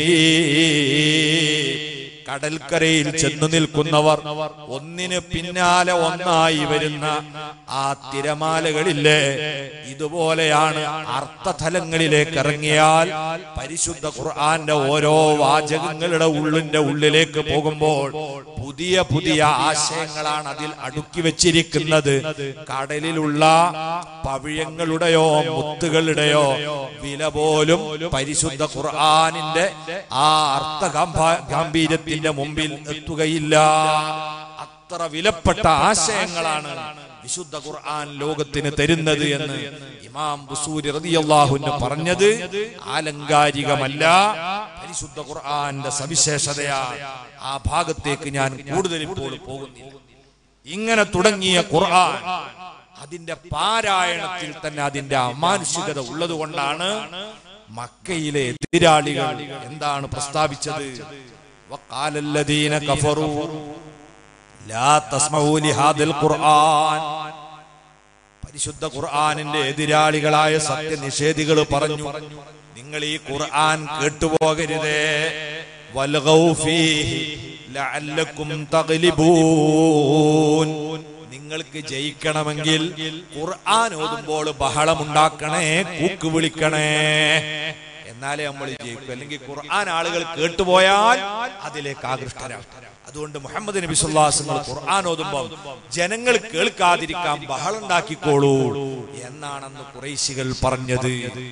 [SPEAKER 1] കടൽക്കരയിൽ ചെന്നു നിൽക്കുന്നവർ ഒന്നിന് പിന്നാലെ ഒന്നായി വരുന്ന ആ തിരമാലകളില്ലേ, ഇതുപോലെയാണ് അർത്ഥതലങ്ങളിലേക്ക് ഇറങ്ങിയാൽ പരിശുദ്ധ ഖുർആന്റെ ഓരോ വാചകങ്ങളുടെ ഉള്ളിന്റെ ഉള്ളിലേക്ക് പോകുമ്പോൾ പുതിയ പുതിയ ആശയങ്ങളാണ് അതിൽ അടുക്കി വെച്ചിരിക്കുന്നത്. കടലിലുള്ള പവിഴങ്ങളുടെയോ മുത്തുകളുടെയോ വില പോലും പരിശുദ്ധ ഖുർആനിന്റെ ആ അർത്ഥ ഗാംഭീര്യത്തിന്റെ മുമ്പിൽ എത്തുകയില്ല. അത്ര വിലപ്പെട്ട ആശയങ്ങളാണ് വിശുദ്ധ ഖുർആൻ ലോകത്തിന് തരുന്നത് എന്ന് ഇമാം ബുസൂരി റളിയല്ലാഹു അൻഹു പറഞ്ഞത് ആലങ്കാരികമല്ല, പരിശുദ്ധ ഖുർആന്റെ സവിശേഷതയാണ്. ആ ഭാഗത്തേക്ക് ഞാൻ കൂടുതൽ ഇപ്പോൾ പോകുന്നില്ല. ഇങ്ങനെ തുടങ്ങിയ ഖുർആൻ അതിന്റെ പാരായണത്തിൽ തന്നെ അതിന്റെ അമാനുഷികത ഉള്ളത് കൊണ്ടാണ് മക്കയിലെ എതിരാളികൾ എന്താണ് പ്രസ്താവിച്ചത്? വഖാലല്ലദീന കഫറൂ ലാ തസ്മഊ ലിഹാദിൽ ഖുർആൻ. പരിശുദ്ധ ഖുർആനിന്റെ എതിരാളികളായ സത്യനിഷേധികൾ പറഞ്ഞു, നിങ്ങൾ ഈ ഖുർആൻ കേട്ടുപോകരുതേ. വൽഗൗ ഫീഹി ലഅല്ലകും തഗ്ലിബൂൻ. നിങ്ങൾക്ക് ജയിക്കണമെങ്കിൽ ഖുർആൻ ഓതുമ്പോൾ ബഹളമുണ്ടാക്കണേ, കൂക്ക് വിളിക്കണേ, എന്നാലേ നമ്മൾ ജയിക്കൂ. അല്ലെങ്കിൽ ഖുർആൻ ആളുകൾ കേട്ടുപോയാൽ അതിലേക്ക് ആകൃഷ്ടരാകും. അതുകൊണ്ട് മുഹമ്മദ് നബി സല്ലല്ലാഹു അലൈഹി വസല്ലം ഖുർആൻ ഓതുമ്പോൾ ജനങ്ങൾ കേൾക്കാതിരിക്കാൻ ബഹളം ഉണ്ടാക്കിക്കോളൂ എന്നാണെന്ന് ഖുറൈശികൾ പറഞ്ഞത്.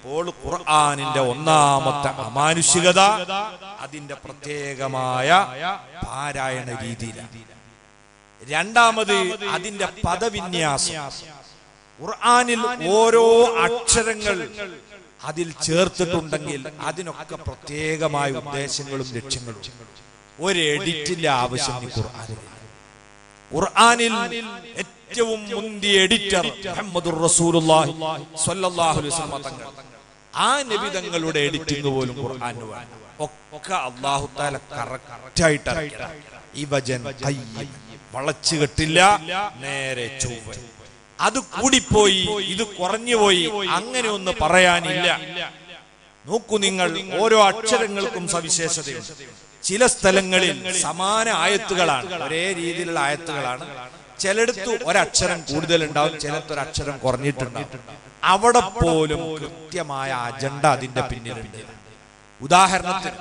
[SPEAKER 1] അപ്പോൾ ഖുർആനിന്റെ ഒന്നാമത്തെ അമാനുഷികത അതിന്റെ പ്രത്യേകമായ പാരായണ രീതിയിലാണ്. രണ്ടാമത് അതിന്റെ പദവിന്യാസം. ഖുർആനിൽ ഓരോ അക്ഷരങ്ങൾ അതിൽ ചേർത്തിട്ടുണ്ടെങ്കിൽ അതിനൊക്കെ പ്രത്യേകമായ ഉദ്ദേശങ്ങളും ലക്ഷ്യങ്ങളും. ഒരു എഡിറ്റിന്റെ ആവശ്യം ഈ ഖുർആനിൽ ഖുർആനിൽ ഏറ്റവും മുന്തിയ എഡിറ്റർ മുഹമ്മദുർ റസൂലുള്ളാഹി സ്വല്ലല്ലാഹു അലൈഹി വസല്ലം തങ്ങൾ. ആ നബി തങ്ങളുടെ എഡിറ്റിംഗ് പോലും ഖുർആനിൽ വേണം. ഒക്കെ അല്ലാഹു തആല കറക്റ്റ് ആയിട്ട് അറിയാം. ഈ വചൻ ഖയ്യിം, വളച്ചു കെട്ടില്ല, നേരെ ചൊവ്വ. അത് കൂടിപ്പോയി, ഇത് കുറഞ്ഞുപോയി, അങ്ങനെ ഒന്ന് പറയാനില്ല. നോക്കൂ നിങ്ങൾ, ഓരോ അക്ഷരങ്ങൾക്കും സവിശേഷതയുണ്ട്. ചില സ്ഥലങ്ങളിൽ സമാന ആയത്തുകളാണ്, ഒരേ രീതിയിലുള്ള ആയത്തുകളാണ്. ചിലടത്ത് ഒരക്ഷരം കൂടുതൽ ഉണ്ടാവും, ചിലത്ത് ഒരക്ഷരം കുറഞ്ഞിട്ടുണ്ടാവും. അവിടെ പോലും കൃത്യമായ അജണ്ട അതിന്റെ പിന്നിലുണ്ട്. ഉദാഹരണത്തിന്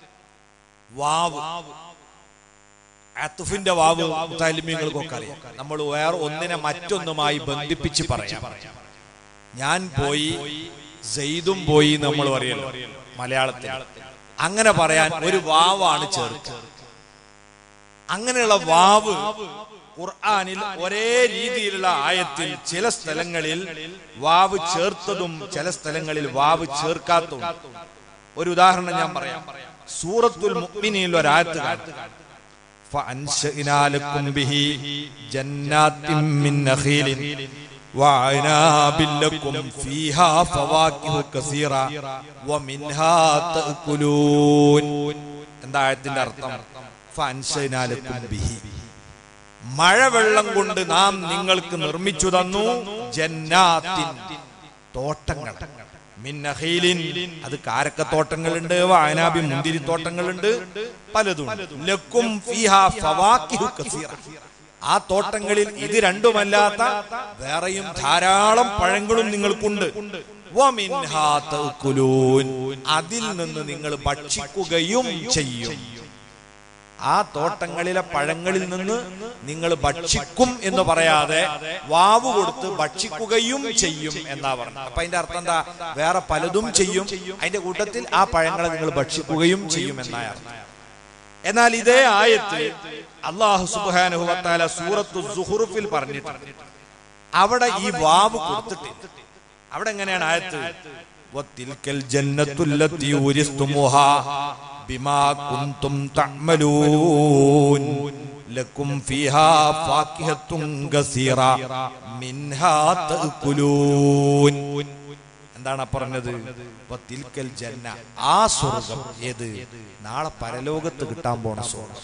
[SPEAKER 1] വാവ്, അത്ഫിന്റെ വാവ് മുതല്ലിമീങ്ങൾക്കൊക്കെ അറിയാം. നമ്മൾ വേറെ ഒന്നിനെ മറ്റൊന്നുമായി ബന്ധിപ്പിച്ച് പറയാം. ഞാൻ പോയി, സെയ്ദും പോയി നമ്മൾ പറയല്ലോ മലയാളത്തിൽ. അങ്ങനെ പറയാൻ ഒരു വാവാണ് ചേർക്കുക. അങ്ങനെയുള്ള വാവ് ഖുർആനിൽ ഒരേ രീതിയിലുള്ള ആയത്തിൽ ചില സ്ഥലങ്ങളിൽ വാവ് ചേർത്തതും ചില സ്ഥലങ്ങളിൽ വാവ് ചേർക്കാത്തതും. ഒരു ഉദാഹരണം ഞാൻ പറയാം. സൂറത്തുൽ മുഅ്മിനീനിൽ ഒരു ആയത്ത് കാണാം. فأنشأنا لكم به جنات من نخيل وعناب لكم فيها فواكه كثيرة ومنها تأكلون. എന്താ ആയത്തിന്റെ അർത്ഥം? فأنشأنا لكم به, മഴവെള്ളം കൊണ്ട് നാം നിങ്ങൾക്ക് നിർമ്മിച്ചു തന്നു ജന്നാത്തിൻ, തോട്ടങ്ങൾ. മിൻ നഖീലിൻ, അത് കാരക്കത്തോട്ടങ്ങളുണ്ട്, വഅനാബി, മുന്തിരിത്തോട്ടങ്ങളുണ്ട്, പലതും. ലക്കും ഫീഹാ ഫവാക്കിഹു കസീറ, ആ തോട്ടങ്ങളിൽ ഇത് രണ്ടുമല്ലാത്ത വേറെയും ധാരാളം പഴങ്ങളും നിങ്ങൾക്കുണ്ട്. വമിൻഹാ തഅകുലൂൻ, അതിൽ നിന്ന് നിങ്ങൾ ഭക്ഷിക്കുകയും ചെയ്യും. ആ തോട്ടങ്ങളിലെ പഴങ്ങളിൽ നിന്ന് നിങ്ങൾ ഭക്ഷിക്കും എന്ന് പറയാതെ വാവ് കൊടുത്ത് ഭക്ഷിക്കുകയും ചെയ്യും എന്നാ പറഞ്ഞത്. അപ്പൊ അതിന്റെ അർത്ഥം എന്താ? വേറെ പലതും ചെയ്യും, അതിന്റെ കൂട്ടത്തിൽ ആ പഴങ്ങളെ നിങ്ങൾ ഭക്ഷിക്കുകയും ചെയ്യും എന്നായ അർത്ഥം. എന്നാൽ ഇതേ ആയത്ത് അല്ലാഹു സുബ്ഹാനഹു വ തആല സൂറത്തു സുഖ്റുഫിൽ പറഞ്ഞിട്ടുണ്ട്. അവിടെ ഈ വാവ് കൊടുത്തിട്ടില്ല. അവിടെ എങ്ങനെയാണ് ആയത്ത്? വത്തിൽക്കൽ ജന്നത്തുല്ലത്തി ഉരിസ്തുമുഹാ ബിമാ കുൻതും തഅമലൂൻ ലക്കും ഫീഹാ ഫാകിഹത്തുൻ കസീറ മിൻഹാ തഅകുലൂൻ. എന്താണ് പറഞ്ഞത്? വത്തിൽക്കൽ ജന്ന, ആ സ്വർഗ്ഗം. ഏത്? നാളെ പരലോകത്ത് കിട്ടാൻ പോണ സ്വർഗ്ഗം.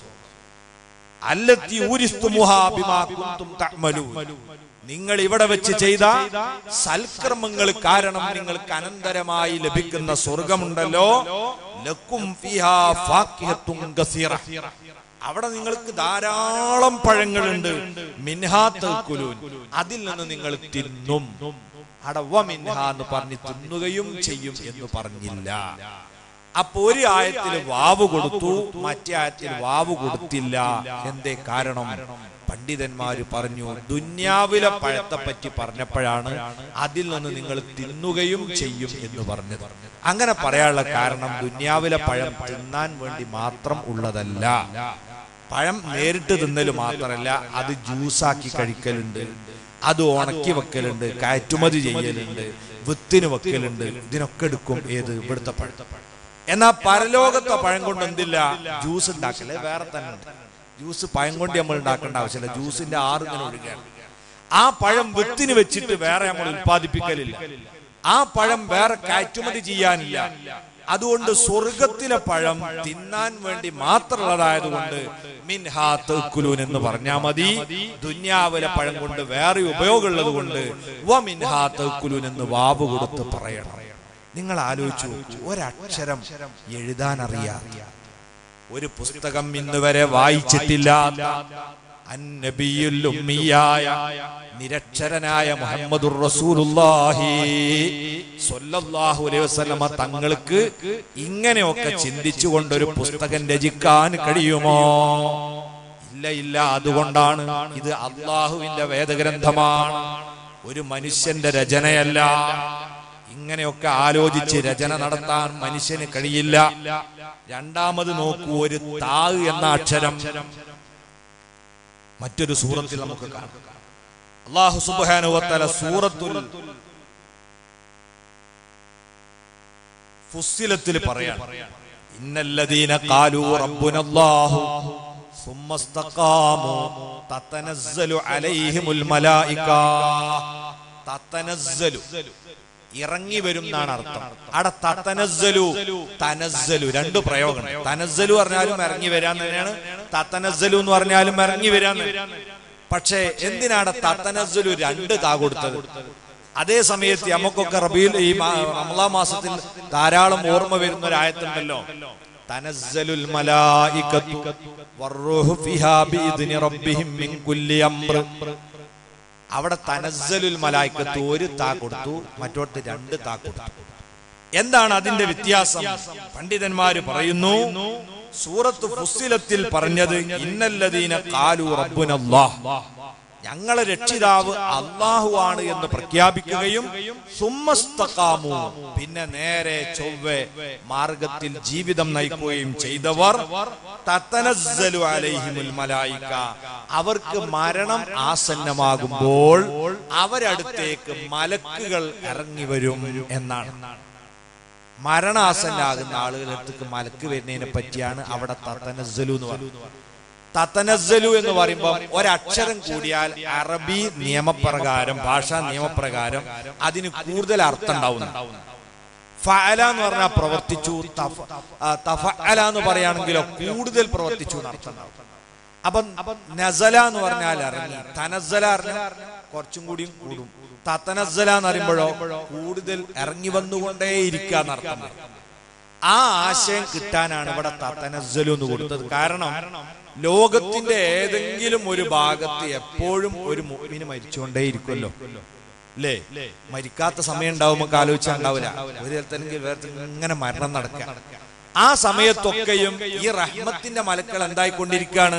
[SPEAKER 1] അല്ലത്തി ഊരിസ്തുമുഹാ ബിമാ കുൻതും തഅമലൂൻ, നിങ്ങൾ ഇവിടെ വെച്ച് ചെയ്ത സൽക്കർമ്മങ്ങൾ കാരണം നിങ്ങൾക്ക് അനന്തരമായി ലഭിക്കുന്ന സ്വർഗമുണ്ടല്ലോ. ലക്കും ഫീഹാ ഫാകിഹത്തുൻ കസീറ, അവിടെ നിങ്ങൾക്ക് ധാരാളം പഴങ്ങളുണ്ട്. മിൻഹാ തഅകുലൂൻ, അതിൽ നിന്ന് നിങ്ങൾ തിന്നും. അടവ മിൻഹ എന്ന് പറഞ്ഞ് തിന്നുകയും ചെയ്യും എന്ന് പറഞ്ഞില്ല. അപ്പൊ ഒരു ആയത്തിൽ വാവ് കൊടുത്തു, മറ്റേ ആയത്തിൽ വാവ് കൊടുത്തില്ല. എന്തേ കാരണം? പണ്ഡിതന്മാര് പറഞ്ഞു, ദുന്യാവിലെ പഴത്തെ പറ്റി പറഞ്ഞപ്പോഴാണ് അതിൽ നിന്ന് നിങ്ങൾ തിന്നുകയും ചെയ്യും എന്ന് പറഞ്ഞത്. അങ്ങനെ പറയാനുള്ള കാരണം ദുന്യാവിലെ പഴം തിന്നാൻ വേണ്ടി മാത്രം ഉള്ളതല്ല. പഴം നേരിട്ട് തിന്നല് മാത്രമല്ല, അത് ജ്യൂസാക്കി കഴിക്കലുണ്ട്, അത് ഉണക്കി വെക്കലുണ്ട്, കയറ്റുമതി ചെയ്യലുണ്ട്, വിത്തിന് വെക്കലുണ്ട്. ഇതിനൊക്കെ എടുക്കും ഏത്? ഇവിടുത്തെ പഴം. എന്നാ പരലോകത്തെ പഴം കൊണ്ട് എന്തില്ല? ജ്യൂസ് ഉണ്ടാക്കല് വേറെ തന്നെ ഉണ്ട്. ജ്യൂസ് പഴം കൊണ്ട് നമ്മൾ ഉണ്ടാക്കേണ്ട ആവശ്യമില്ല, ജ്യൂസിന്റെ ആറ് ഇങ്ങനെ ഒഴുകുകയാണ്. ആ പഴം വിത്തിന് വെച്ചിട്ട് വേറെ നമ്മൾ ഉത്പാദിപ്പിക്കലില്ല, ആ പഴം വേറെ കയറ്റുമതി ചെയ്യാനില്ല. അതുകൊണ്ട് സ്വർഗത്തിലെ പഴം തിന്നാൻ വേണ്ടി മാത്രമുള്ളതായതുകൊണ്ട് മിൻഹാ തഅകുലൂൻ എന്ന് പറഞ്ഞാൽ മതി. ദുന്യാവിലെ പഴം കൊണ്ട് വേറെ ഉപയോഗമുള്ളത് കൊണ്ട് വ മിൻഹാ തഅകുലൂൻ എന്ന് വാവ് കൊടുത്ത് പറയണം. നിങ്ങൾ ആലോചിച്ചു, ഒരക്ഷരം എഴുതാൻ അറിയാം, ഒരു പുസ്തകം ഇന്ന് വരെ വായിച്ചിട്ടില്ലാത്ത അന്നബിയുൽ ഉമ്മിയായ നിരക്ഷരനായ മുഹമ്മദുർ റസൂലുള്ളാഹി സ്വല്ലല്ലാഹു അലൈഹി വസല്ലമ തങ്ങൾക്ക് ഇങ്ങനെയൊക്കെ ചിന്തിച്ചുകൊണ്ട് ഒരു പുസ്തകം രചിക്കാൻ കഴിയുമോ? ഇല്ല ഇല്ല. അതുകൊണ്ടാണ് ഇത് അല്ലാഹുവിന്റെ വേദഗ്രന്ഥമാണ്, ഒരു മനുഷ്യന്റെ രചനയല്ല. ഇങ്ങനെയൊക്കെ ആലോചിച്ച് രചന നടത്താൻ മനുഷ്യന് കഴിയില്ല. രണ്ടാമത് നോക്കൂ, ഒരു താ എന്ന അക്ഷരം മറ്റൊരു സൂറത്തിൽ നമുക്ക് കാണാം. അല്ലാഹു സുബ്ഹാനഹു വ തആല സൂറത്തുൽ ഫുസ്സിലത്തിൽ പറയാം, ഇന്നല്ലദീന ഖാലൂ റബ്ബുനല്ലാഹു സുമ്മസ്തഖാമു തതനസ്സലു അലൈഹിമുൽ മലായിക. തതനസ്സലു ഇറങ്ങി വരും എന്നാണ് അർത്ഥം. അവിടെ തതനസ്സലു തനസ്സലു രണ്ട് പ്രയോഗം. തനസ്സലു പറഞ്ഞാലും ഇറങ്ങി വരാൻ തന്നെയാണ്, തതനസ്സലു എന്ന് പറഞ്ഞാലും ഇറങ്ങി വരാൻ. പക്ഷേ എന്തിനാണ് തതനസ്സലു രണ്ട് താ കൊടുത്തത്? അതേ സമയത്ത് നമുക്കൊക്കെ റബീൽ ഈ റമളാൻ മാസത്തിൽ ധാരാളം ഓർമ്മ വരുന്ന ഒരു ആയത്തുണ്ടല്ലോ, തനസ്സലുൽ മലായികത്തു വറൂഹു ഫിഹാ ബിഇദ്നി റബ്ബിഹിം മിൻ കുല്ലി അംർ. അവിടെ തനസ്സലുൽ മലായികത്തു ഒരു താ കൊടുത്തു, മറ്റോട്ട് രണ്ട് താ കൊടുത്തു. എന്താണ് അതിന്റെ വ്യത്യാസം? പണ്ഡിതന്മാര് പറയുന്നു, സൂറത്ത് ഫുസ്സിലത്തിൽ പറഞ്ഞത് ഇന്നല്ലദീന ഖാലൂ റബ്ബുനല്ലാഹ്, ഞങ്ങളെ രക്ഷിതാവ് അല്ലാഹു ആണ് എന്ന് പ്രഖ്യാപിക്കുകയും സുമ്മസ്തഖാമു പിന്നെ നേരെ ചൊവ്വെ മാർഗത്തിൽ ജീവിതം നയിക്കുകയും ചെയ്തവർ തതനസ്സലു അലൈഹിമുൽ മലായിക, അവർക്ക് മരണം ആസന്നമാകുമ്പോൾ അവരടുത്തേക്ക് മലക്കുകൾ ഇറങ്ങി വരും എന്നാണ്. മരണാസന്നാകുന്ന ആളുകളടുത്തേക്ക് മലക്ക് വരുന്നതിനെ പറ്റിയാണ് അവിടെ തതനസ്സലു എന്ന് പറയുന്നത്. തതനസ്സലു എന്ന് പറയുമ്പോൾ ഒരക്ഷരം കൂടിയാൽ അറബി നിയമപ്രകാരം, ഭാഷാ നിയമപ്രകാരം അതിന് കൂടുതൽ അർത്ഥം ഉണ്ടാവുന്നു. ഫഅല എന്ന് പറഞ്ഞാൽ പ്രവർത്തിച്ചു, തഫഅല എന്ന് പറയുകയാണെങ്കിലോ കൂടുതൽ പ്രവർത്തിച്ചു എന്നർത്ഥം ഉണ്ടാവും. അപ്പൊ നസല എന്ന് പറഞ്ഞാൽ ഇറങ്ങി, തനസ്സല പറഞ്ഞാൽ കുറച്ചും കൂടിയും കൂടും, തതനസ്സല എന്ന് പറയുമ്പോഴോ കൂടുതൽ ഇറങ്ങി വന്നുകൊണ്ടേ ഇരിക്കുക എന്നർത്ഥം. ആ ആശയം കിട്ടാനാണ് ഇവിടെ തതനസ്സലു എന്ന് കൊടുത്തത്. കാരണം ലോകത്തിന്റെ ഏതെങ്കിലും ഒരു ഭാഗത്ത് എപ്പോഴും ഒരു മുഅ്മിന് മരിച്ചുകൊണ്ടേ ഇരിക്കുമല്ലോ അല്ലേ? മരിക്കാത്ത സമയം ഉണ്ടാവുമ്പോ ആലോചിച്ചാൽ ഉണ്ടാവില്ല, ഒരു തരത്തിലെങ്കിൽ വേറെ ഇങ്ങനെ മരണം നടക്കുക. ആ സമയത്തൊക്കെയും ഈ റഹ്മത്തിന്റെ മലക്കൾ എന്തായിക്കൊണ്ടിരിക്കുകയാണ്?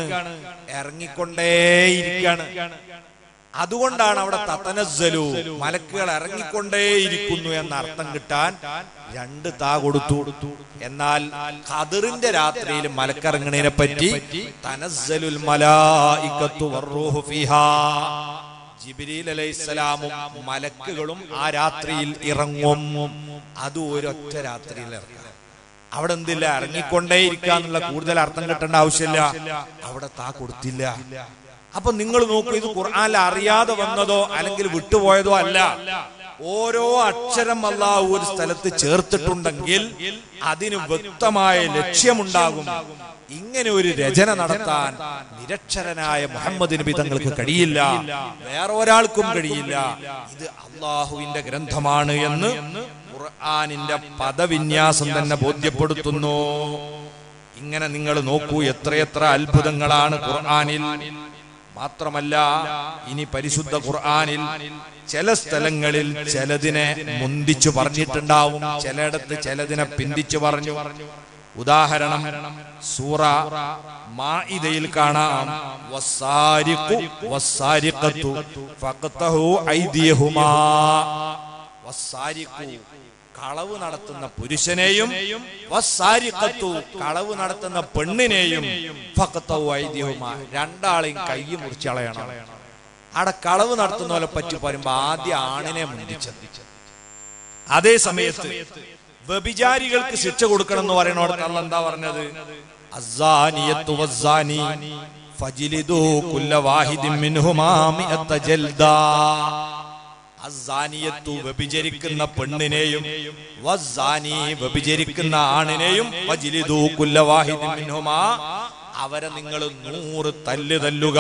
[SPEAKER 1] ഇറങ്ങിക്കൊണ്ടേയിരിക്കുകയാണ്. അതുകൊണ്ടാണ് അവിടെ തതനസ്സലു മലക്കുകൾ ഇറങ്ങിക്കൊണ്ടേയിരിക്കുന്നു എന്ന അർത്ഥം കിട്ടാൻ രണ്ട് താ കൊടുത്തു. എന്നാൽ ഖദറിന്റെ രാത്രിയിൽ മലക്കിറങ്ങണതിനെ പറ്റി തനസ്സലുൽ മലായികത്തു വറൂഹു ഫിഹാ, ജിബ്രീൽ അലൈഹിസ്സലാമും മലക്കുകളും ആ രാത്രിയിൽ ഇറങ്ങും. അത് ഒരൊറ്റ രാത്രിയിൽ ഇറങ്ങും. അവിടെ എന്തില്ല, ഇറങ്ങിക്കൊണ്ടേയിരിക്കുക എന്നുള്ള കൂടുതൽ അർത്ഥം കിട്ടേണ്ട ആവശ്യമില്ല, അവിടെ താ കൊടുത്തില്ല. അപ്പൊ നിങ്ങൾ നോക്കൂ, ഇത് ഖുർആനിൽ അറിയാതെ വന്നതോ അല്ലെങ്കിൽ വിട്ടുപോയതോ അല്ല. ഓരോ അക്ഷരം അല്ലാഹു ഒരു സ്ഥലത്ത് ചേർത്തിട്ടുണ്ടെങ്കിൽ അതിന് വ്യക്തമായ ലക്ഷ്യമുണ്ടാകും. ഇങ്ങനെ ഒരു രചന നടത്താൻ നിരക്ഷരനായ മുഹമ്മദ് നബി തങ്ങൾക്ക് കഴിയില്ല, വേറെ ഒരാൾക്കും കഴിയില്ല. ഇത് അള്ളാഹുവിന്റെ ഗ്രന്ഥമാണ് എന്ന് ഖുർആനിന്റെ പദവിന്യാസം തന്നെ ബോധ്യപ്പെടുത്തുന്നു. ഇങ്ങനെ നിങ്ങൾ നോക്കൂ, എത്രയെത്ര അത്ഭുതങ്ങളാണ് ഖുർആനിൽ. മാത്രമല്ല, ഇനി പരിശുദ്ധ ഖുർആനിൽ ചില സ്ഥലങ്ങളിൽ ചിലതിനെ മുന്തിച്ചു പറഞ്ഞിട്ടുണ്ടാവും, ചിലയിടത്ത് ചിലതിനെ പിന്തിച്ചു പറഞ്ഞു. ഉദാഹരണം സൂറ മാഇദയിൽ കാണാം, വസ്സാരിഖു വസ്സാരിഖത്തു ഫഖ്തഹു ഐദിയഹുമാ. വസ്സാരിഖു കളവ് നടത്തുന്ന പുരുഷനെയും വസ്സാരിഖത്തു കളവ് നടത്തുന്ന പെണ്ണിനെയും ഫഖ്തഹു ഐദിയഹുമാ രണ്ടാളെയും കൈ മുറിച്ച് കളയണം. അവിടെ കളവ് നടത്തുന്നവരെ പറ്റി പറയുമ്പോ ആദ്യം ആണിനെ മുന്തിച്ചത്. അതേ സമയത്ത് വ്യഭിചാരികൾക്ക് ശിക്ഷ കൊടുക്കണം എന്ന് പറയുന്നോടത്ത് അല്ലാഹ് എന്താ പറഞ്ഞത്? അസ്സാനിയത്തു വസ്സാനി ഫജ്ലിദൂ കുല്ല വാഹിദിൻ മിൻഹുമാ മിഅത ജൽദാ. അസ്സാനിയത്തു വ്യഭിചരിക്കുന്ന പെണ്ണിനെയും വസ്സാനി വ്യഭിചരിക്കുന്ന ആണിനെയും ഫജ്ലിദൂ കുല്ല വാഹിദിൻ മിൻഹുമാ അവരെ നിങ്ങൾ നൂറ് തല്ല് തല്ലുക.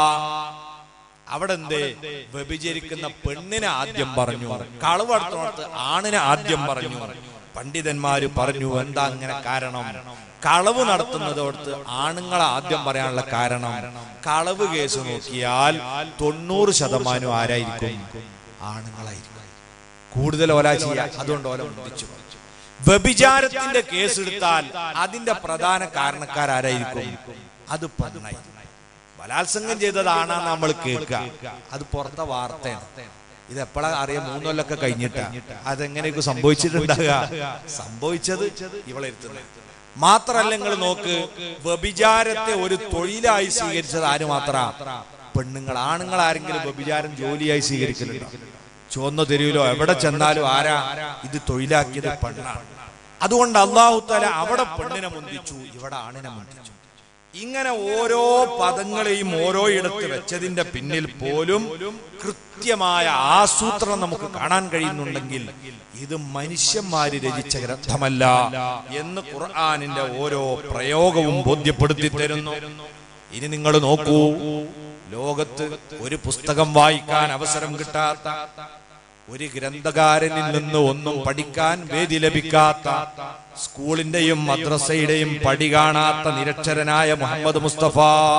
[SPEAKER 1] അവിടെ എന്തേ? വ്യഭിചരിക്കുന്ന പെണ്ണിനെ ആദ്യം പറഞ്ഞു, കളവ് നടത്തുന്നിടത്ത് ആണിനെ ആദ്യം പറഞ്ഞു. പണ്ഡിതന്മാര് പറഞ്ഞു, എന്താ അങ്ങനെ കാരണം? കളവ് നടത്തുന്നതോടത്ത് ആണുങ്ങളെ ആദ്യം പറയാനുള്ള കാരണം, കളവ് കേസ് നോക്കിയാൽ തൊണ്ണൂറ് ശതമാനം ആരായിരിക്കും? ആണുങ്ങളായിരിക്കും. കൂടുതൽ ഓല ചെയ്യാ, അതുകൊണ്ട് ഓല മുന്തിച്ചു. വ്യഭിചാരത്തിന്റെ കേസ് എടുത്താൽ അതിന്റെ പ്രധാന കാരണക്കാരായിരിക്കും? അത് പെണ്ണായി. ബലാത്സംഗം ചെയ്തതാണെന്ന് നമ്മൾ കേൾക്കുക, അത് പുറത്തെ വാർത്തയാണ്. ഇത് എപ്പോഴാ അറിയാം? മൂന്നൊല്ലൊക്കെ കഴിഞ്ഞിട്ടാ. അതെങ്ങനെയൊക്കെ സംഭവിച്ചിട്ടുണ്ടാകുക? സംഭവിച്ചത് ഇവളെടുത്തുന്നത് മാത്രല്ല. നിങ്ങൾ നോക്ക്, വ്യഭിചാരത്തെ ഒരു തൊഴിലായി സ്വീകരിച്ചത് ആര് മാത്ര? പെണ്ണുങ്ങൾ. ആണുങ്ങൾ ആരെങ്കിലും വ്യഭിചാരം ജോലിയായി സ്വീകരിക്കലുണ്ടോ? ചുവന്ന തെരുവിലോ എവിടെ ചെന്നാലും ആരാ ഇത് തൊഴിലാക്കിയത്? പെണ്ണാണ്. അതുകൊണ്ട് അല്ലാഹു തആല അവിടെ പെണ്ണിനെ മുന്തിച്ചു, ഇവിടെ ആണിനെ മുന്തിച്ചു. ഇങ്ങനെ ഓരോ പദങ്ങളെയും ഓരോ ഇടത്ത് വെച്ചതിന്റെ പിന്നിൽ പോലും കൃത്യമായ ആസൂത്രണം നമുക്ക് കാണാൻ കഴിയുന്നുണ്ടെങ്കിൽ ഇത് മനുഷ്യന്മാര് രചിച്ച ഗ്രന്ഥമല്ല എന്ന് ഖുർആനിന്റെ ഓരോ പ്രയോഗവും ബോധ്യപ്പെടുത്തി തരുന്നു. ഇനി നിങ്ങൾ നോക്കൂ, ലോകത്ത് ഒരു പുസ്തകം വായിക്കാൻ അവസരം കിട്ടാത്ത, ഒരു ഗ്രന്ഥകാരനിൽ നിന്ന് ഒന്നും പഠിക്കാൻ വേദി ലഭിക്കാത്ത, സ്കൂളിന്റെയും മദ്രസയുടെയും പടി കാണാത്ത നിരക്ഷരനായ മുഹമ്മദ് മുസ്തഫ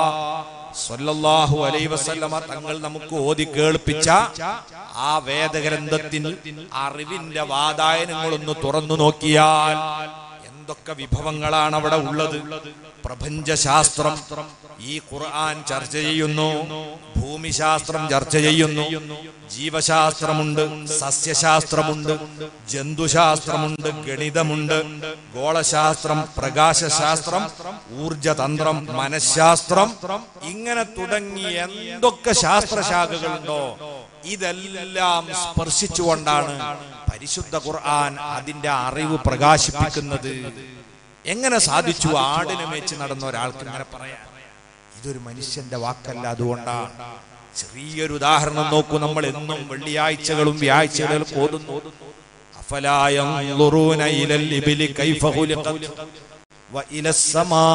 [SPEAKER 1] സ്വല്ലല്ലാഹു അലൈഹി വസല്ലമ തങ്ങൾ നമുക്ക് ഓതി കേൾപ്പിച്ച ആ വേദഗ്രന്ഥത്തിൽ അറിവിന്റെ വാതായനങ്ങളൊന്ന് തുറന്നു നോക്കിയാൽ എന്തൊക്കെ വിഭവങ്ങളാണ് അവിടെ ഉള്ളത്. പ്രപഞ്ചശാസ്ത്രം ഈ ഖുർആൻ ചർച്ച ചെയ്യുന്നു, ഭൂമിശാസ്ത്രം ചർച്ച ചെയ്യുന്നു, ജീവശാസ്ത്രമുണ്ട്, സസ്യശാസ്ത്രമുണ്ട്, ജന്തുശാസ്ത്രമുണ്ട്, ഗണിതമുണ്ട്, ഗോളശാസ്ത്രം, പ്രകാശശാസ്ത്രം, ഊർജതന്ത്രം, മനഃശാസ്ത്രം, ഇങ്ങനെ തുടങ്ങി എന്തൊക്കെ ശാസ്ത്രശാഖകളുണ്ടോ ഇതെല്ലാം സ്പർശിച്ചുകൊണ്ടാണ് പരിശുദ്ധ ഖുർആൻ അതിന്റെ അറിവ് പ്രകാശിപ്പിക്കുന്നത്. എങ്ങനെ സാധിച്ചു ആടിനെ മേച്ച് നടന്ന ഒരാൾക്ക് ഇങ്ങനെ പറയാൻ? ഇതൊരു മനുഷ്യന്റെ വാക്കല്ല. അതുകൊണ്ടാണ് ചെറിയൊരു ഉദാഹരണം നോക്കൂ. നമ്മൾ എന്നും വെള്ളിയാഴ്ചകളും വ്യാഴ്ചകളും ഓതുന്നു, അഫലാ യൻളുറൂന ഇലൽ ഇബ്ലി കൈഫ ഖുലിഖത് വ ഇലസ്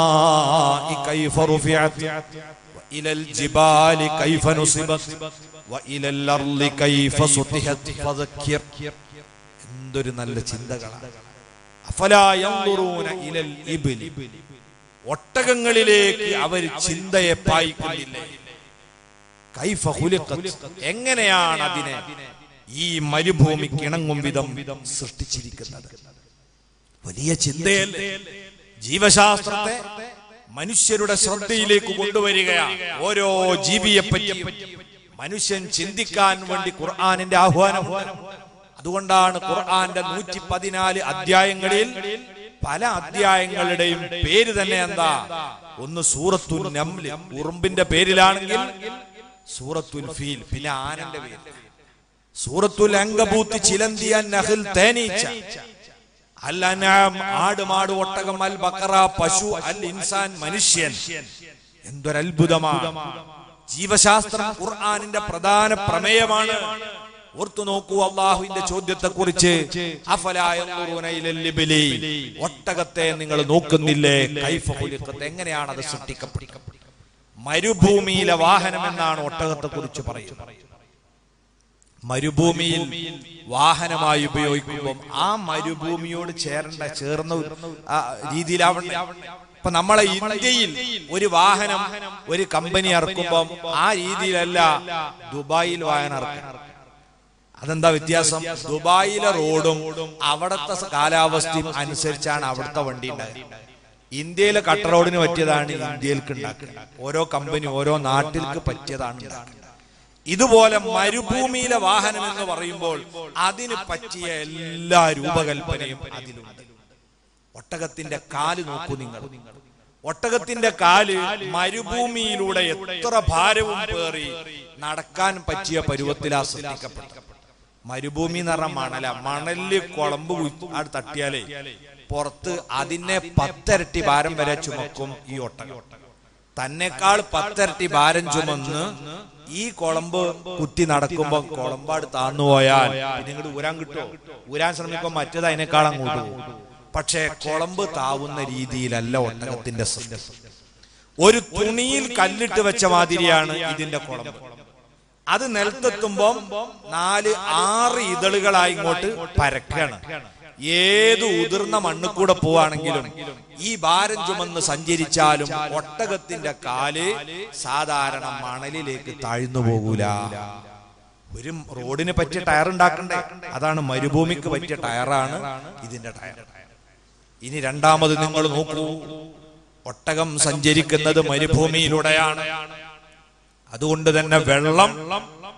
[SPEAKER 1] സമാഇ കൈഫ റുഫിഅത് വ ഇലൽ ജിബാലി കൈഫ നുസിബത് വ ഇലൽ അർളി കൈഫ സുതിഹത് ഫദക്കിർ. എന്തൊരു നല്ല ചിന്തകളാണ്. അഫലാ യൻളുറൂന ഇലൽ ഇബ്ലി, ഒട്ടകങ്ങളിലേക്ക് അവർ ചിന്തയെ പായിക്കുന്നില്ലേ? കൈഫ ഖുലിഖത്, എങ്ങനെയാണ് അതിനെ ഈ മരുഭൂമിക്ക് ഇണങ്ങും വിധം സൃഷ്ടിച്ചിരിക്കുന്നത്? വലിയ ചിന്തയല്ലേ? ജീവശാസ്ത്രത്തെ മനുഷ്യരുടെ ശ്രദ്ധയിലേക്ക് കൊണ്ടുവരികയാണ്. ഓരോ ജീവിയെ പറ്റി മനുഷ്യൻ ചിന്തിക്കാൻ വേണ്ടി ഖുർആനിന്റെ ആഹ്വാനം. അതുകൊണ്ടാണ് ഖുർആന്റെ നൂറ്റി പതിനാല് അധ്യായങ്ങളിൽ പല അധ്യായങ്ങളുടെയും പേര് തന്നെ എന്താ? ഒന്ന് സൂറത്തുൽ നംൽ, ഉറുമ്പിന്റെ പേരിലാണെങ്കിൽ സൂറത്തുൽ ഫീൽ, പിന്നെ ആനന്റെ പേര് സൂറത്തുൽ അങ്കബൂത്ത്, ചിലന്തിയ, നഹൽ, തേനീച്ച, അൽ അൻആം ആട്, മാട്, ഒട്ടകം, അൽ ബഖറ പശു, അൽ ഇൻസാൻ മനുഷ്യൻ. എന്തൊരത്ഭുതമാണ്! ജീവശാസ്ത്രം ഖുർആനിന്റെ പ്രധാന പ്രമേയമാണ്. ഓർത്തു നോക്കൂ അല്ലാഹുവിന്റെ ചോദ്യത്തെ കുറിച്ച്, അഫലാ യൻളുറൂന ഇലൽ ഇബ്ലി, ഒട്ടകത്തെ നിങ്ങൾ നോക്കുന്നില്ലേ? കൈഫ ഖുലിഖത്, എങ്ങനെയാണ് അത് സൃഷ്ടിക്കപ്പെട്ടത്? മരുഭൂമിയിലെ വാഹനം എന്നാണ് ഒട്ടകത്തെ കുറിച്ച് പറയുന്നത്. മരുഭൂമിയിൽ വാഹനമായി ഉപയോഗിക്കുമ്പോൾ ആ മരുഭൂമിയോട് ചേരേണ്ട ചേർന്ന രീതിയിലാവണം. ഇപ്പൊ നമ്മളെ ഇന്ത്യയിൽ ഒരു വാഹനം ഒരു കമ്പനി ഇറക്കുമ്പോൾ ആ രീതിയിലല്ല ദുബായിൽ വാഹനം ഇറക്കുന്നത്. അതെന്താ വ്യത്യാസം? ദുബായിലെ റോഡും അവിടുത്തെ കാലാവസ്ഥയും അനുസരിച്ചാണ് അവിടുത്തെ വണ്ടി ഉണ്ടായത്. ഇന്ത്യയിലെ കട്ട റോഡിന് പറ്റിയതാണ് ഇന്ത്യയിലേക്ക് ഉണ്ടാക്കുക. ഓരോ കമ്പനി ഓരോ നാട്ടിലേക്ക് പറ്റിയതാണ് ഉണ്ടാക്കുക. ഇതുപോലെ മരുഭൂമിയിലെ വാഹനം എന്ന് പറയുമ്പോൾ അതിന് പറ്റിയ എല്ലാ രൂപകൽപ്പനയും അതിലുണ്ട്. ഒട്ടകത്തിന്റെ കാല് നോക്കൂ നിങ്ങൾ. ഒട്ടകത്തിന്റെ കാല് മരുഭൂമിയിലൂടെ എത്ര ഭാരവും പേറി നടക്കാൻ പറ്റിയ പരുവത്തിലാ സൃഷ്ടിക്കപ്പെട്ടത്. മരുഭൂമി എന്ന് പറഞ്ഞ മണല, മണലില് കുളമ്പ് അവിടെ തട്ടിയാലേ പുറത്ത് അതിനെ പത്തരട്ടി ഭാരം വരെ ചുമക്കും ഈ ഒട്ടകം. തന്നെക്കാൾ പത്തരട്ടി ഭാരം ചുമന്ന് ഈ കുളമ്പ് കുത്തി നടക്കുമ്പോ കുളമ്പാട് താന്നുപോയാൽ നിങ്ങൾ ഊരാൻ കിട്ടുമോ? ഊരാൻ ശ്രമിക്കുമ്പോൾ മറ്റേത് അതിനേക്കാൾ അങ്ങോട്ട് പോകും. പക്ഷെ കുളമ്പ് താവുന്ന രീതിയിലല്ല ഒട്ടകത്തിന്റെ സൃഷ്ടി. ഒരു തുണിയിൽ കല്ലിട്ട് വെച്ച മാതിരിയാണ് ഇതിന്റെ കുളമ്പ്. അത് നിലത്തെത്തുമ്പോ നാല് ആറ് ഇതളുകളായി ഇങ്ങോട്ട് പരക്കാണ്. ഏത് ഉതിർന്ന മണ്ണിൽ കൂടെ പോവാണെങ്കിലും ഈ ഭാരം ചുമന്ന് സഞ്ചരിച്ചാലും ഒട്ടകത്തിന്റെ കാല് സാധാരണ മണലിലേക്ക് താഴ്ന്നു പോകൂല. ഒരു റോഡിന് പറ്റിയ ടയർ ഉണ്ടാക്കണ്ടേ? അതാണ് മരുഭൂമിക്ക് പറ്റിയ ടയറാണ് ഇതിന്റെ ടയർ. ഇനി രണ്ടാമത് നിങ്ങൾ നോക്കൂ, ഒട്ടകം സഞ്ചരിക്കുന്നത് മരുഭൂമിയിലൂടെയാണ്. അതുകൊണ്ട് തന്നെ വെള്ളം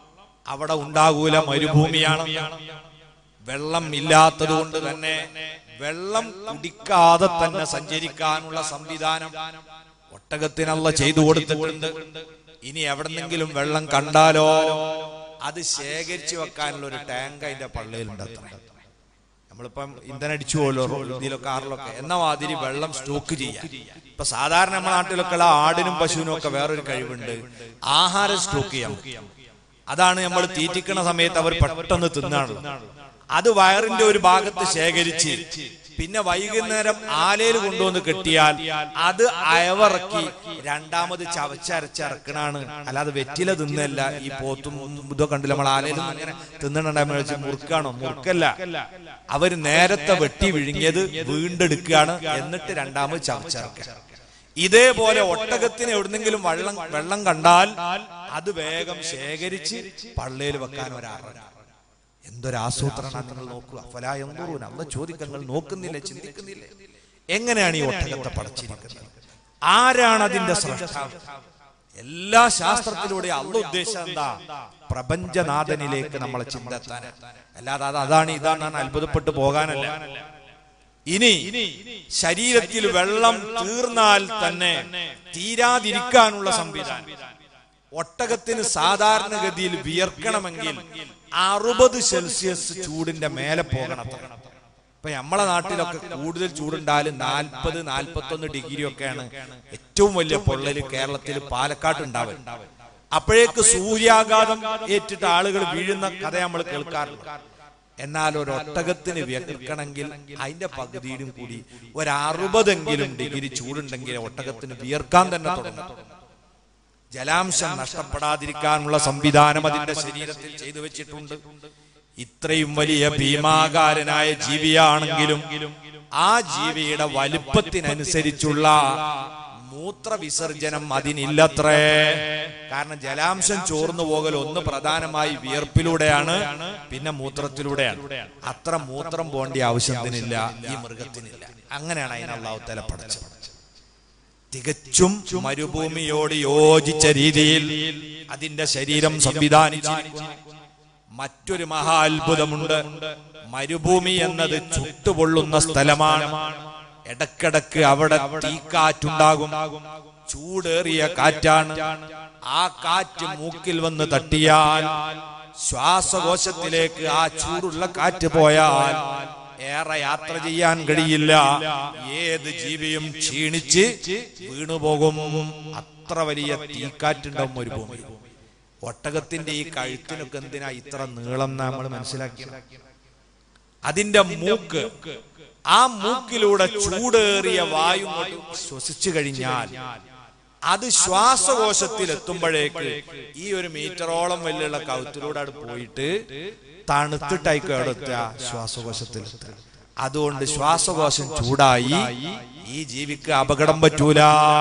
[SPEAKER 1] അവിടെ ഉണ്ടാകൂല, മരുഭൂമിയാണ്. വെള്ളം ഇല്ലാത്തത് കൊണ്ട് തന്നെ വെള്ളം കുടിക്കാതെ തന്നെ സഞ്ചരിക്കാനുള്ള സംവിധാനം ഒട്ടകത്തിനുള്ള ചെയ്തു കൊടുത്തിട്ടുണ്ട്. ഇനി എവിടെന്നെങ്കിലും വെള്ളം കണ്ടാലോ അത് ശേഖരിച്ചു വെക്കാനുള്ള ഒരു ടാങ്ക് അതിന്റെ പള്ളിയിലുണ്ട്. അത്ര നമ്മളിപ്പം ഇന്ധനം അടിച്ചു പോലോ ഇതിലോ കാറിലൊക്കെ എന്ന മാതിരി വെള്ളം സ്റ്റോക്ക് ചെയ്യാം. ഇപ്പൊ സാധാരണ നമ്മുടെ നാട്ടിലൊക്കെ ഉള്ള ആടിനും പശുവിനും ഒക്കെ വേറൊരു കഴിവുണ്ട്, ആഹാരം സ്റ്റോക്ക് ചെയ്യാം. അതാണ് നമ്മൾ തീറ്റിക്കണ സമയത്ത് അവർ പെട്ടെന്ന് തിന്നാണ്. അത് വയറിന്റെ ഒരു ഭാഗത്ത് ശേഖരിച്ച് പിന്നെ വൈകുന്നേരം ആലയിൽ കൊണ്ടുവന്ന് കെട്ടിയാൽ അത് അയവിറക്കി രണ്ടാമത് ചവച്ചരച്ചിറക്കണാണ്. അല്ലാതെ വെറ്റില തിന്നല്ല. ഈ പോത്തും ഇതൊക്കെ കണ്ടില്ല നമ്മൾ ആലയിൽ ഇങ്ങനെ തിന്നണുണ്ടായി മുറുക്കാണോ? മുറുക്കല്ല. അവര് നേരത്തെ വെട്ടി വിഴുങ്ങിയത് വീണ്ടെടുക്കുകയാണ്, എന്നിട്ട് രണ്ടാമത് ചവച്ചിറക്കുക. ഇതേപോലെ ഒട്ടകത്തിന് എവിടുന്നെങ്കിലും വെള്ളം വെള്ളം കണ്ടാൽ അത് വേഗം ശേഖരിച്ച് പള്ളിയിൽ വെക്കാൻ ഒരാളാണ്. എന്തൊരാസൂത്രണം നിങ്ങൾ നോക്കുക. ഫലായന്തൂന അല്ല ചോദിക്കങ്ങൾ നോക്കുന്നില്ലേ, ചിന്തിക്കുന്നില്ലേ? എങ്ങനെയാണ് ഈ ഒട്ടകത്തെ പടച്ചിരിക്കുന്നത്? ആരാണ് അതിന്റെ സ്രഷ്ടാവ്? എല്ലാ ശാസ്ത്രത്തിലൂടെ അള്ള ഉദ്ദേശം എന്താ? പ്രപഞ്ചനാഥനിലേക്ക് നമ്മളെ ചിന്തെത്താൻ. അല്ലാതെ അത് അതാണ് ഇതാണ് അത്ഭുതപ്പെട്ടു പോകാനല്ല. ഇനി ശരീരത്തിൽ വെള്ളം തീർന്നാൽ തന്നെ തീരാതിരിക്കാനുള്ള സംവിധാനം. ഒട്ടകത്തിന് സാധാരണഗതിയിൽ വിയർക്കണമെങ്കിൽ അറുപത് സെൽഷ്യസ് ചൂടിന്റെ മേലെ പോകണം. ഇപ്പൊ നമ്മളെ നാട്ടിലൊക്കെ കൂടുതൽ ചൂടുണ്ടായാലും നാൽപ്പത് നാൽപ്പത്തൊന്ന് ഡിഗ്രി ഒക്കെയാണ് ഏറ്റവും വലിയ പൊള്ളല് കേരളത്തിൽ പാലക്കാട്ട് ഉണ്ടാവും. അപ്പോഴേക്ക് സൂര്യാഘാതം ഏറ്റിട്ട് ആളുകൾ വീഴുന്ന കഥ നമ്മൾ കേൾക്കാറുണ്ട്. എന്നാൽ ഒരു ഒട്ടകത്തിന് വിയർക്കണമെങ്കിൽ അതിന്റെ പകുതിയിലും കൂടി ഒരു അറുപതെങ്കിലും ഡിഗ്രി ചൂടുണ്ടെങ്കിൽ ഒട്ടകത്തിന് വിയർക്കാൻ തന്നെ തുടങ്ങും. ജലാംശം നഷ്ടപ്പെടാതിരിക്കാനുള്ള സംവിധാനം അതിന്റെ ശരീരത്തിൽ ചെയ്തു വെച്ചിട്ടുണ്ട്. ഇത്രയും വലിയ ഭീമാകാരനായ ജീവിയാണെങ്കിലും ആ ജീവിയുടെ വലുപ്പത്തിനനുസരിച്ചുള്ള മൂത്രവിസർജനം അതിനില്ലത്രേ. കാരണം ജലാംശം ചോർന്നു പോകൽ ഒന്ന് പ്രധാനമായി വിയർപ്പിലൂടെയാണ്, പിന്നെ മൂത്രത്തിലൂടെയാണ്. അത്ര മൂത്രം പോകേണ്ട ആവശ്യത്തിനില്ല ഈ മൃഗത്തിനില്ല. അങ്ങനെയാണ് അതിനെ അല്ലാഹു തആല പഠിച്ചത്. തികച്ചും മരുഭൂമിയോട് യോജിച്ച രീതിയിൽ അതിന്റെ ശരീരം സംവിധാനിച്ചിരിക്കുന്നു. മറ്റൊരു മഹാ അത്ഭുതമുണ്ട്. മരുഭൂമി എന്നത് ചുട്ടുപൊള്ളുന്ന സ്ഥലമാണ്. ഇടക്കിടക്ക് അവിടെ തീക്കാറ്റുണ്ടാകും. ചൂടേറിയ കാറ്റാണ്. ആ കാറ്റ് മൂക്കിൽ വന്ന് തട്ടിയാൽ ശ്വാസകോശത്തിലേക്ക് ആ ചൂടുള്ള കാറ്റ് പോയാൽ ഏറെ യാത്ര ചെയ്യാൻ കഴിയില്ല. ഏത് ജീവിയും ക്ഷീണിച്ച് വീണുപോകും. അത്ര വലിയ തീക്കാറ്റുണ്ടാവും മരുഭൂമി. ഒട്ടകത്തിന്റെ ഈ കഴുത്തിനൊക്കെ എന്തിനാ ഇത്ര നീളം നമ്മൾ മനസ്സിലാക്കി? അതിന്റെ മൂക്ക്, ആ മൂക്കിലൂടെ ചൂടേറിയ വായു ശ്വസിച്ചു കഴിഞ്ഞാൽ അത് ശ്വാസകോശത്തിൽ എത്തുമ്പോഴേക്ക് ഈ ഒരു മീറ്ററോളം വലിയുള്ള കഴുത്തിലൂടെ അത് പോയിട്ട് തണുത്തിട്ടായിക്കോ എത്തുക ശ്വാസകോശത്തിൽ. അതുകൊണ്ട് ശ്വാസകോശം ചൂടായി ഈ ജീവിക്ക് അപകടം പറ്റൂല.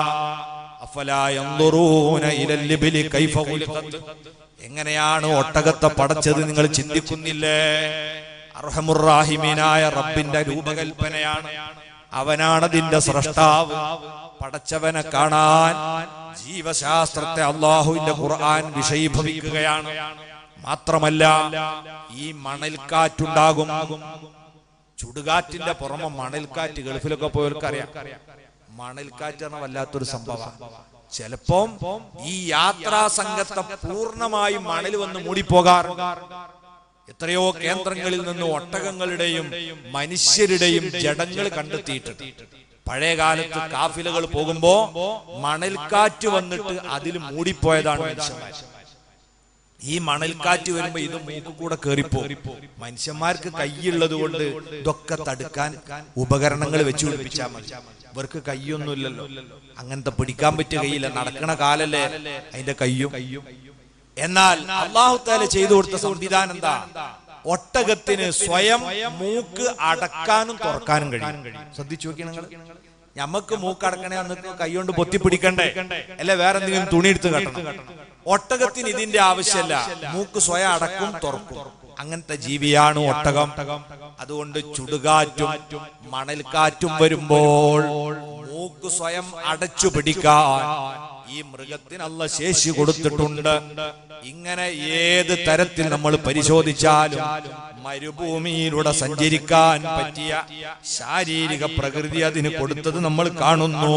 [SPEAKER 1] എങ്ങനെയാണ് ഒട്ടകത്തെ പടച്ചത് നിങ്ങൾ ചിന്തിക്കുന്നില്ലേ? അർഹമുർറാഹിമീനായ റബ്ബിന്റെ രൂപകൽപ്പനയാണ്. അവനാണ് അതിന്റെ സ്രഷ്ടാവ്. പടച്ചവനെ കാണാൻ ജീവശാസ്ത്രത്തെ അള്ളാഹുവിന്റെ ഖുർആൻ വിഷയീഭവിക്കുകയാണ്. മാത്രമല്ല ഈ മണൽക്കാറ്റുണ്ടാകും. ചുടുകാറ്റിന്റെ പുറമെ മണൽക്കാറ്റ് ഗൾഫിലൊക്കെ പോയവർക്കറിയാം. മണൽക്കാറ്റ് എന്ന വല്ലാത്തൊരു സംഭവം. ചിലപ്പം ഈ യാത്രാ സംഘത്തെ പൂർണ്ണമായി മണൽ വന്ന് മൂടിപ്പോകാറുണ്ട്. എത്രയോ കേന്ദ്രങ്ങളിൽ നിന്ന് ഒട്ടകങ്ങളുടെയും മനുഷ്യരുടെയും ജഡങ്ങൾ കണ്ടെത്തിയിട്ടുണ്ട്. പഴയ കാലത്ത് കാഫിലകൾ പോകുമ്പോ മണൽക്കാറ്റ് വന്നിട്ട് അതിൽ മൂടിപ്പോയതാണ് മനുഷ്യന്മാർ. ഈ മണൽക്കാറ്റ് വരുമ്പോ ഇത് മൂക്ക് കൂടെ കേറിപ്പോ. മനുഷ്യന്മാർക്ക് കൈയുള്ളത് കൊണ്ട് ഇതൊക്കെ തടുക്കാൻ ഉപകരണങ്ങൾ വെച്ചു പിടിപ്പിച്ചാൽ മതി. ഇവർക്ക് കൈയൊന്നുമില്ലല്ലോ, അങ്ങനത്തെ പിടിക്കാൻ പറ്റിയ കൈയില്ല. നടക്കണ കാലല്ലേ അതിന്റെ കയ്യും. എന്നാൽ അല്ലാഹു തആല ചെയ്തു കൊടുത്ത സംവിധാനം എന്താ? ഒട്ടകത്തിന് സ്വയം മൂക്ക് അടക്കാനും തുറക്കാനും കഴിയും. ശ്രദ്ധിച്ചു നോക്കി നിങ്ങൾ. ഞമ്മക്ക് മൂക്ക് അടക്കണേ അന്നൊക്കെ കൈകൊണ്ട് പൊത്തിപ്പിടിക്കണ്ടേ, അല്ലെ വേറെ എന്തെങ്കിലും തുണി എടുത്ത് കെട്ടണം. ഒട്ടകത്തിന് ഇതിന്റെ ആവശ്യമല്ല. മൂക്ക് സ്വയം അടക്കും തുറക്കും. അങ്ങനത്തെ ജീവിയാണ് ഒട്ടകം. അതുകൊണ്ട് ചുടുകാറ്റും മണൽക്കാറ്റും വരുമ്പോൾ മൂക്ക് സ്വയം അടച്ചു പിടിക്കാൻ ഈ മൃഗത്തിന് അല്ലാഹ് ശേഷി കൊടുത്തിട്ടുണ്ട്. ഇങ്ങനെ ഏത് തരത്തിൽ നമ്മൾ പരിശോധിച്ചാലും മരുഭൂമിയിലൂടെ സഞ്ചരിക്കാൻ പറ്റിയ ശാരീരിക പ്രകൃതി അതിന് കൊടുത്തത് നമ്മൾ കാണുന്നു.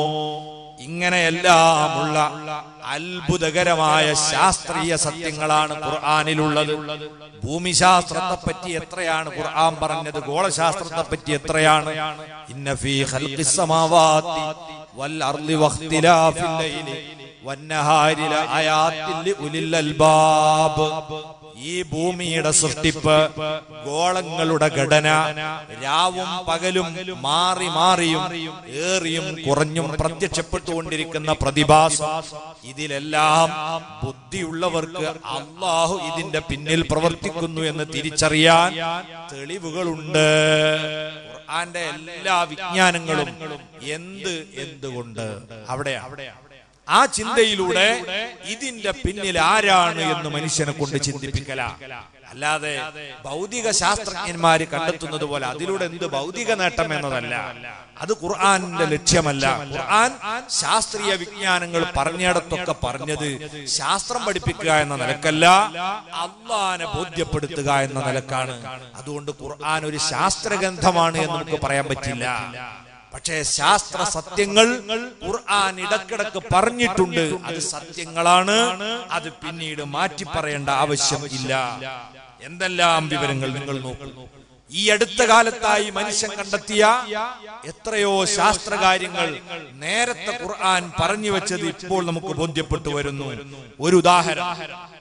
[SPEAKER 1] ഇങ്ങനെയെല്ലാമുള്ള അത്ഭുതകരമായ ശാസ്ത്രീയ സത്യങ്ങളാണ് ഖുർആനിലുള്ളത്. ഭൂമിശാസ്ത്രത്തെ പറ്റി എത്രയാണ് ഖുർആൻ പറഞ്ഞത്, ഗോളശാസ്ത്രത്തെ പറ്റി എത്രയാണ്. ഇന്ന ഫീ ഖൽഖിസ് സമാവാതി വൽ അർളി വഖ്തിലാഫിൽ ലൈലി വന്നഹാരി ലആയാതിൻ ലിഉലിൽ അൽബാബ്. ഈ ഭൂമിയുടെ സൃഷ്ടിപ്പ്, ഗോളങ്ങളുടെ ഘടന, രാവും പകലും മാറി മാറിയും ഏറിയും കുറഞ്ഞും പ്രത്യക്ഷപ്പെട്ടുകൊണ്ടിരിക്കുന്ന പ്രതിഭാസം, ഇതിലെല്ലാം ബുദ്ധിയുള്ളവർക്ക് അല്ലാഹു ഇതിന്റെ പിന്നിൽ പ്രവർത്തിക്കുന്നു എന്ന് തിരിച്ചറിയാൻ തെളിവുകളുണ്ട്. ഖുർആന്റെ എല്ലാ വിജ്ഞാനങ്ങളും എന്ത് എന്തുകൊണ്ട് അവിടെയാണ്. ആ ചിന്തയിലൂടെ ഇതിന്റെ പിന്നിൽ ആരാണ് എന്ന് മനുഷ്യനെ കൊണ്ട് ചിന്തിപ്പിക്കല. അല്ലാതെ ഭൗതിക ശാസ്ത്രജ്ഞന്മാര് കണ്ടെത്തുന്നത് പോലെ അതിലൂടെ എന്ത് ഭൗതിക നേട്ടം എന്നതല്ല. അത് ഖുർആന്റെ ലക്ഷ്യമല്ല. ഖുർആൻ ശാസ്ത്രീയ വിജ്ഞാനങ്ങൾ പറഞ്ഞിടത്തൊക്കെ പറഞ്ഞത് ശാസ്ത്രം പഠിപ്പിക്കുക എന്ന നിലക്കല്ല, അള്ളാനെ ബോധ്യപ്പെടുത്തുക എന്ന നിലക്കാണ്. അതുകൊണ്ട് ഖുർആൻ ഒരു ശാസ്ത്രഗ്രന്ഥമാണ് എന്ന് നമുക്ക് പറയാൻ പറ്റില്ല. പക്ഷേ ശാസ്ത്ര സത്യങ്ങൾ ഖുർആൻ ഇടക്കിടക്ക് പറഞ്ഞിട്ടുണ്ട്. അത് സത്യങ്ങളാണ്. അത് പിന്നീട് മാറ്റി പറയേണ്ട ആവശ്യം ഇല്ല. എന്തെല്ലാം വിവരങ്ങൾ നിങ്ങൾ നോക്കൂ. ഈ അടുത്ത കാലത്തായി മനുഷ്യൻ കണ്ടെത്തിയ എത്രയോ ശാസ്ത്രകാര്യങ്ങൾ നേരത്തെ ഖുർആൻ പറഞ്ഞു വെച്ചത് ഇപ്പോൾ നമുക്ക് ബോധ്യപ്പെട്ടു വരുന്നു. ഒരു ഉദാഹരണം,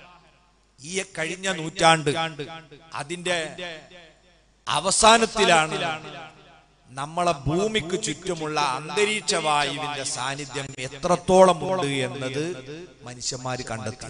[SPEAKER 1] ഈ കഴിഞ്ഞ നൂറ്റാണ്ട് അതിന്റെ അവസാനത്തിലാണ് നമ്മളെ ഭൂമിക്ക് ചുറ്റുമുള്ള അന്തരീക്ഷ വായുവിന്റെ സാന്നിധ്യം എത്രത്തോളം ഉണ്ട് എന്നത് മനുഷ്യന്മാര് കണ്ടെത്തി.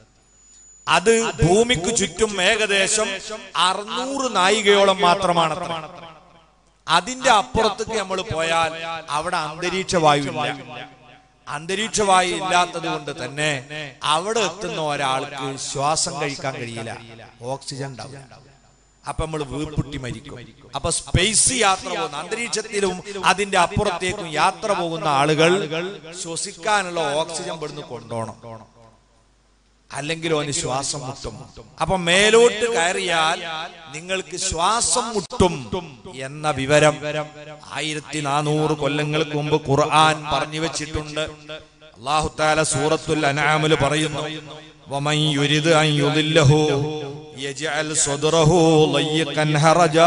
[SPEAKER 1] അത് ഭൂമിക്ക് ചുറ്റും ഏകദേശം അറുന്നൂറ് നായികയോളം മാത്രമാണ്. അതിന്റെ അപ്പുറത്തേക്ക് നമ്മൾ പോയാൽ അവിടെ അന്തരീക്ഷ വായു ഇല്ല. അന്തരീക്ഷ വായു ഇല്ലാത്തത് കൊണ്ട് തന്നെ അവിടെ എത്തുന്ന ഒരാൾക്ക് ശ്വാസം കഴിക്കാൻ കഴിയില്ല, ഓക്സിജൻ ഉണ്ടാവില്ല. അപ്പൊ നമ്മൾ വീർപ്പുട്ടി മരിക്കും. അപ്പൊ സ്പേസ് യാത്ര പോകുന്ന, അന്തരീക്ഷത്തിലും അതിന്റെ അപ്പുറത്തേക്കും യാത്ര പോകുന്ന ആളുകൾ ശ്വസിക്കാനുള്ള ഓക്സിജൻ ഇവിടുന്ന് കൊണ്ടോണം, അല്ലെങ്കിൽ അവന് ശ്വാസം മുട്ടും. അപ്പൊ മേലോട്ട് കയറിയാൽ നിങ്ങൾക്ക് ശ്വാസം മുട്ടും എന്ന വിവരം ആയിരത്തി നാനൂറ് കൊല്ലങ്ങൾക്ക് മുമ്പ് ഖുർആൻ പറഞ്ഞു വെച്ചിട്ടുണ്ട്. അല്ലാഹു തആല സൂറത്തുൽ അൻആമിൽ പറയുന്നു, വമൻ യുരിദ് അൻ യുദില്ലഹു യജ്അൽ സദ്റഹു ലയ്യഖൻ ഹറജാ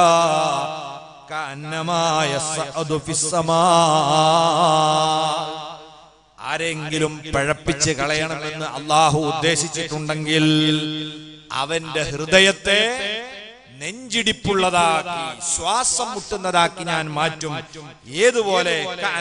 [SPEAKER 1] കഅന്നമാ യസ്അദു ഫിസ്സമാ. ആരെങ്കിലും പഴപ്പിച്ച് കളയണമെന്ന് അല്ലാഹു ഉദ്ദേശിച്ചിട്ടുണ്ടെങ്കിൽ അവന്റെ ഹൃദയത്തെ നെഞ്ചിടിപ്പുള്ളതാക്കി ശ്വാസം മുട്ടുന്നതാക്കി ഞാൻ മാറ്റും. ഏതുപോലെ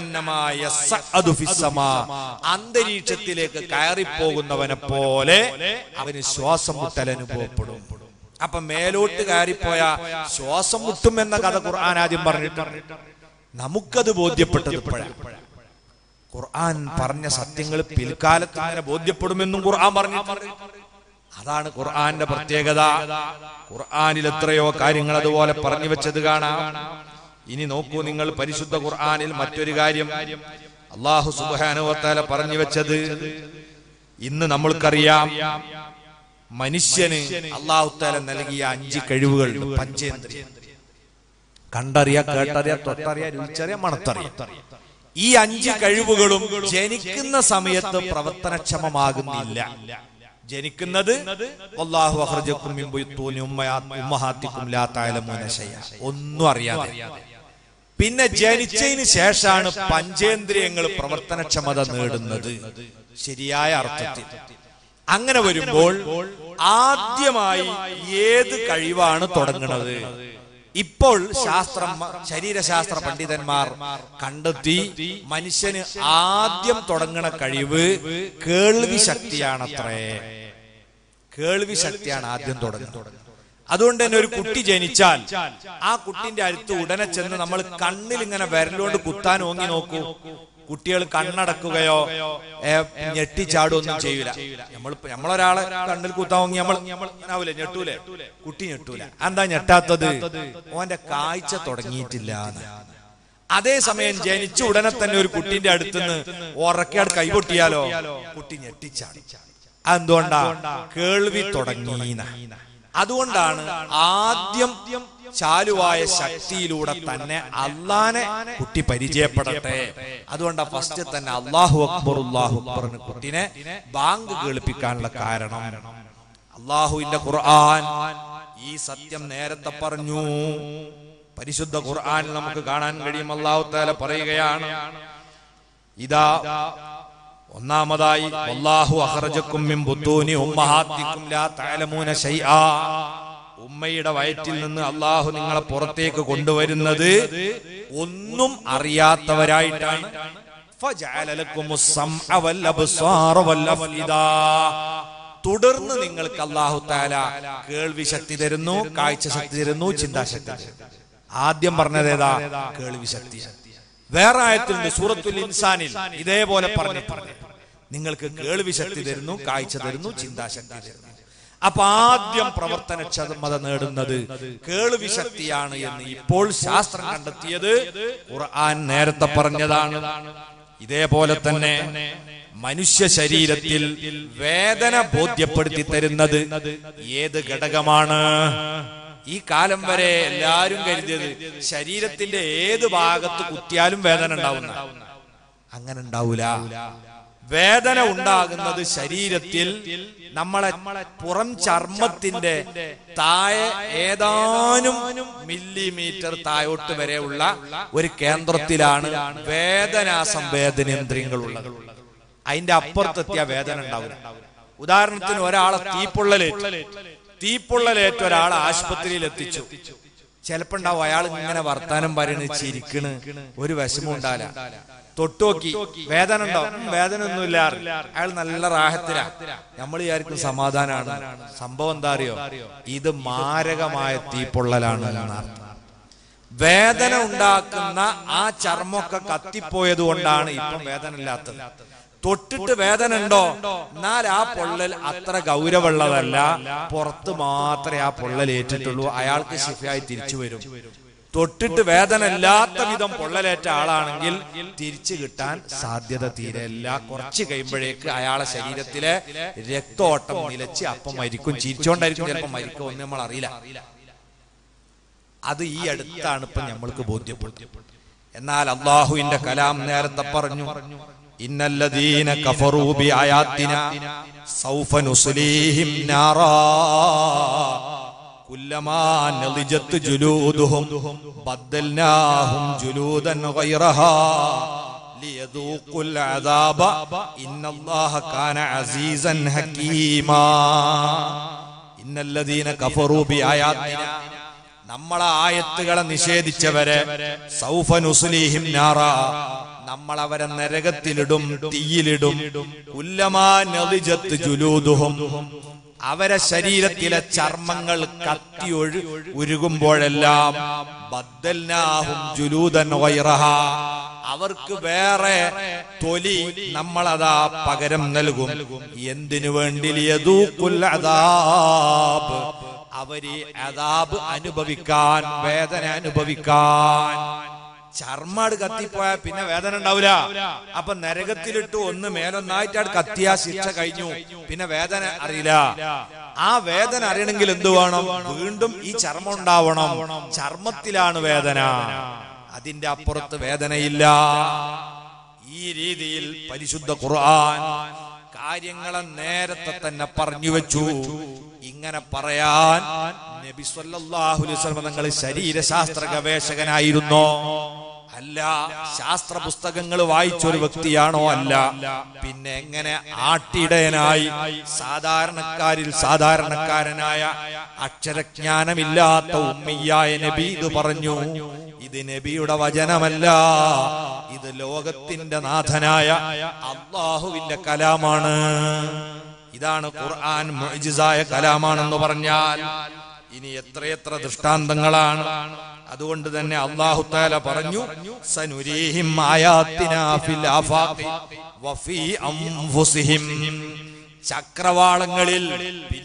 [SPEAKER 1] അന്തരീക്ഷത്തിലേക്ക് കയറിപ്പോകുന്നവനെ പോലെ അവന് ശ്വാസം മുട്ടൽ അനുഭവപ്പെടും. അപ്പൊ മേലോട്ട് കയറിപ്പോയ ശ്വാസം മുട്ടും എന്ന കഥ ഖുർആൻ ആദ്യം പറഞ്ഞിട്ടുണ്ട്. നമുക്കത് ബോധ്യപ്പെട്ടത് ഇപ്പോഴാണ്. ഖുർആൻ പറഞ്ഞ സത്യങ്ങൾ പിൽക്കാലത്ത് അങ്ങനെ ബോധ്യപ്പെടുമെന്നും ഖുർആൻ പറഞ്ഞിട്ടുണ്ട്. അതാണ് ഖുർആന്റെ പ്രത്യേകത. ഖുർആനിൽ എത്രയോ കാര്യങ്ങൾ അതുപോലെ പറഞ്ഞു വെച്ചത് കാണാം. ഇനി നോക്കൂ നിങ്ങൾ, പരിശുദ്ധ ഖുർആനിൽ മറ്റൊരു കാര്യം അല്ലാഹു സുബ്ഹാനഹു വ തആല പറഞ്ഞു വെച്ചത്. ഇന്ന് നമ്മൾക്കറിയാം, മനുഷ്യന് അല്ലാഹു തആല നൽകിയ അഞ്ച് കഴിവുകൾ, പഞ്ചേന്ദ്രിയം, കണ്ടറിയ, കേട്ടറിയ, തൊട്ടറിയ, രുചിച്ചറിയ, മണത്തറിയ. ഈ അഞ്ച് കഴിവുകളും ജനിക്കുന്ന സമയത്ത് പ്രവർത്തനക്ഷമമാകുന്നില്ല. ജനിക്കുന്നത് വല്ലാഹു അഖ്റജകും മിൻ ബുത്തൂനി ഉമ്മഹാത്തികും ലാ തഅലമൂന ശൈഅ, ഒന്നും അറിയാതെ. പിന്നെ ജനിച്ചതിന് ശേഷമാണ് പഞ്ചേന്ദ്രിയങ്ങൾ പ്രവർത്തനക്ഷമത നേടുന്നത് ശരിയായ അർത്ഥത്തിൽ. അങ്ങനെ വരുമ്പോൾ ആദ്യമായി ഏത് കഴിവാണ് തുടങ്ങുന്നത്? ഇപ്പോൾ ശാസ്ത്രം, ശരീരശാസ്ത്ര പണ്ഡിതന്മാർ കണ്ടെത്തി മനുഷ്യന് ആദ്യം തുടങ്ങുന്ന കഴിവ് കേൾവി ശക്തിയാണത്രേ. കേൾവി ശക്തിയാണ് ആദ്യം തുടങ്ങുന്നത്. അതുകൊണ്ട് തന്നെ ഒരു കുട്ടി ജനിച്ചാൽ ആ കുട്ടിന്റെ അടുത്ത് ഉടനെ ചെന്ന് നമ്മൾ കണ്ണിൽ ഇങ്ങനെ വിരലുകൊണ്ട് കുത്താൻ ഓങ്ങി നോക്കൂ. കുട്ടികൾ കണ്ണടക്കുകയോ ഞെട്ടിച്ചാടുകയോ ഒന്നും ചെയ്യൂല. നമ്മൾ നമ്മളൊരാളെ കണ്ണിൽ കുത്താൻ ഓങ്ങി നമ്മൾ ആവൂലേ, ഞെട്ടൂലേ? കുട്ടി ഞെട്ടൂല. എന്താ ഞെട്ടാത്തത്? ഓന്റെ കാഴ്ച തുടങ്ങിയിട്ടില്ല. അതേസമയം ജനിച്ച ഉടനെ തന്നെ ഒരു കുട്ടിന്റെ അടുത്തുനിന്ന് ഉറക്കയാട് കൈപൊട്ടിയാലോ കുട്ടി ഞെട്ടിച്ചാണ്. അതെന്തുകൊണ്ടാ? കേൾവി തുടങ്ങി. അതുകൊണ്ടാണ് ആദ്യം ചാലുവായ ശക്തിയിലൂടെ തന്നെ അള്ളാനെ കുട്ടി പരിചയപ്പെടട്ടെ. അതുകൊണ്ടാ ഫസ്റ്റ് തന്നെ അല്ലാഹു അക്ബർ അല്ലാഹു അക്ബർ കുട്ടിനെ ബാങ്ക് കേൾപ്പിക്കാനുള്ള കാരണം. അല്ലാഹുവിന്റെ ഖുർആൻ ഈ സത്യം നേരത്തെ പറഞ്ഞു. പരിശുദ്ധ ഖുർആനിൽ നമുക്ക് കാണാൻ കഴിയും അല്ലാഹു തആല പറയുകയാണ്, ഇദാ ഒന്നാമതായി വല്ലാഹു അഖറജക്കും മിൻ ബുത്തൂനി ഉമ്മഹാത്തിക്കും ലാ തഅലമൂന ശൈആ. ഉമ്മയുടെ വയറ്റിൽ നിന്ന് അല്ലാഹു നിങ്ങളെ പുറത്തേക്ക് കൊണ്ടുവരുന്നത് ഒന്നും അറിയാത്തവരായിട്ടാണ്. ഫജഅല ലക്കുമുസ് സമഅ വൽ അബ്സാറ വൽ അഫ്ഇദാ. തുടർന്ന് നിങ്ങൾക്ക് അല്ലാഹു തആല കേൾവി ശക്തി തരുന്നു, കാഴ്ച ശക്തി തരുന്നു, ചിന്താശക്തി തരുന്നു. ആദ്യം പറഞ്ഞത് ഏതാ? കേൾവി ശക്തി. വേറെ ആയത്തുണ്ട് സൂറത്തുൽ ഇൻസാനിൽ ഇതേപോലെ പറഞ്ഞിട്ടുണ്ട്, നിങ്ങൾക്ക് കേൾവി ശക്തി തരുന്നു, കാഴ്ച തരുന്നു, ചിന്താശക്തി തരുന്നു. അപ്പൊ ആദ്യം പ്രവർത്തനക്ഷമത നേടുന്നത് കേൾവി ശക്തിയാണ് എന്ന് ഇപ്പോൾ ശാസ്ത്രം കണ്ടെത്തിയത് ഖുർആൻ നേരത്തെ പറഞ്ഞതാണ്. ഇതേപോലെ തന്നെ മനുഷ്യ ശരീരത്തിൽ വേദന ബോധ്യപ്പെടുത്തി തരുന്നത് ഏത് ഘടകമാണ്? ഈ കാലം വരെ എല്ലാരും കരുതിയത് ശരീരത്തിന്റെ ഏത് ഭാഗത്ത് കുത്തിയാലും വേദന ഉണ്ടാവുന്ന. അങ്ങനെ ഉണ്ടാവൂല. വേദന ഉണ്ടാകുന്നത് ശരീരത്തിൽ നമ്മളെ പുറം ചർമ്മത്തിന്റെ താഴെ ഏതാനും മില്ലിമീറ്റർ താഴോട്ട് വരെയുള്ള ഒരു കേന്ദ്രത്തിലാണ് വേദനാ സംവേദനേന്ദ്രിയങ്ങൾ ഉള്ളത്. അതിന്റെ അപ്പുറത്തെത്തിയ വേദന ഉണ്ടാവില്ല. ഉദാഹരണത്തിന് ഒരാളെ തീപ്പൊള്ളലേറ്റ് തീപ്പൊള്ളലേറ്റ ഒരാളെ ആശുപത്രിയിൽ എത്തിച്ചു. ചിലപ്പോ ഉണ്ടാവും അയാൾ ഇങ്ങനെ വർത്താനം പറയണ്, ചിരിക്കണ്, ഒരു വിഷമം ഉണ്ടാവില്ല. തൊട്ടുനോക്കി വേദന ഉണ്ടോ? വേദന ഒന്നുമില്ല. അയാൾ നല്ല റാഹത്തിലാ. നമ്മൾ വിചാരിക്കും സമാധാനാണ്. സംഭവം എന്താ അറിയോ? ഇത് മാരകമായ തീപ്പൊള്ളലാണ് എന്നാണ്. വേദന ഉണ്ടാക്കുന്ന ആ ചർമ്മമൊക്കെ കത്തിപ്പോയത് കൊണ്ടാണ് ഇപ്പം വേദന ഇല്ലാത്തത്. തൊട്ടിട്ട് വേദന ഉണ്ടോ? എന്നാൽ ആ പൊള്ളൽ അത്ര ഗൗരവമുള്ളതല്ല. പുറത്ത് മാത്രമേ ആ പൊള്ളൽ ഏറ്റിട്ടുള്ളൂ. അയാൾക്ക് ശിഫയായി തിരിച്ചു വരും. തൊട്ടിട്ട് വേദന ഇല്ലാത്ത വിധം പൊള്ളലേറ്റ ആളാണെങ്കിൽ തിരിച്ചു കിട്ടാൻ സാധ്യത തീരെയില്ല. കുറച്ച് കഴിയുമ്പോഴേക്ക് അയാളെ ശരീരത്തിലെ രക്തോട്ടം നിലച്ച് അപ്പം മരിക്കും. ചിരിച്ചോണ്ടായിരിക്കും ചിലപ്പോൾ മരിക്കും, ഒന്നും നമ്മൾ അറിയില്ല. അത് ഈ അടുത്താണ് ഇപ്പൊ നമ്മൾക്ക് ബോധ്യപ്പെട്ടു. എന്നാൽ അള്ളാഹുവിന്റെ കലാം നേരത്തെ പറഞ്ഞു, ഇന്നല്ലദീന കഫറൂ ബിആയാതിനാ സൗഫ നുസ്ലീഹിം നാറാ കുല്ലമാ നളിജത് ജുലൂദുഹും ബദ്ദൽനാഹും ജുലൂദൻ ഗൈറഹാ ലിയദൂഖുൽ അദാബ ഇന്നല്ലാഹ കാന അസീസൻ ഹകീമാ. ഇന്നല്ലദീന കഫറൂ ബിആയാതിനാ, നമ്മളെ ആയത്തുകളെ നിഷേധിച്ചവരെ സൗഫ നുസ്ലീഹിം നാറാ, നമ്മൾ അവരെ നരകത്തിലിടും, തീയിലിടും. കുല്ലമാ നളിജത് ജുലൂദുഹും, അവരെ ശരീരത്തിലെ ചർമ്മങ്ങൾ കത്തി ഒഴു ഉരുകുമ്പോഴെല്ലാം ബദ്ദൽനാഹും ജുലൂദൻ ഗൈറഹാ, അവർക്ക് വേറെ തൊലി നമ്മളതാ പകരം നൽകും. എന്തിനു വേണ്ടി? ലിയദൂഖുൽ അദാബ്, അവര് അദാബ് അനുഭവിക്കാൻ, വേദന അനുഭവിക്കാൻ. ചർമ്മാട് കത്തിപ്പോയാൽ പിന്നെ വേദന ഉണ്ടാവില്ല. അപ്പൊ നരകത്തിലിട്ട് ഒന്ന് മേലൊന്നായിട്ടാണ് കത്തിയാ ശിക്ഷ കഴിഞ്ഞു, പിന്നെ വേദന അറിയില്ല. ആ വേദന അറിയണമെങ്കിൽ എന്ത് വേണം? വീണ്ടും ഈ ചർമ്മം ഉണ്ടാവണം. ചർമ്മത്തിലാണ് വേദന, അതിന്റെ അപ്പുറത്ത് വേദനയില്ല. ഈ രീതിയിൽ പരിശുദ്ധ ഖുർആൻ കാര്യങ്ങളെ നേരത്തെ തന്നെ പറഞ്ഞു വെച്ചു. ഇങ്ങനെ പറയാൻ നബി സല്ലല്ലാഹു അലൈഹി വസല്ലം തങ്ങൾ ശരീരശാസ്ത്ര ഗവേഷകനായിരുന്നോ? അല്ല. ശാസ്ത്ര പുസ്തകങ്ങൾ വായിച്ചൊരു വ്യക്തിയാണോ? അല്ല. പിന്നെ എങ്ങനെ ആട്ടിടയനായി സാധാരണക്കാരിൽ സാധാരണക്കാരനായ അക്ഷരജ്ഞാനമില്ലാത്ത ഉമ്മിയായ നബി ഇത് പറഞ്ഞു? ഇത് നബിയുടെ വചനമല്ല, ഇത് ലോകത്തിന്റെ നാഥനായ അല്ലാഹുവിന്റെ കലാമാണ്. ഇതാണ് ഖുർആൻ മുഅ്ജിസായ കലാമാണെന്ന് പറഞ്ഞാൽ ഇനി എത്രയെത്ര ദൃഷ്ടാന്തങ്ങളാണ്. അതുകൊണ്ട് തന്നെ അല്ലാഹു തആല പറഞ്ഞു, സനുരീഹിം ആയാതിനാ ഫിൽ ആഫാഖി വഫീ അൻഫുസിഹിം. ചക്രവാളങ്ങളിൽ പിന്നെ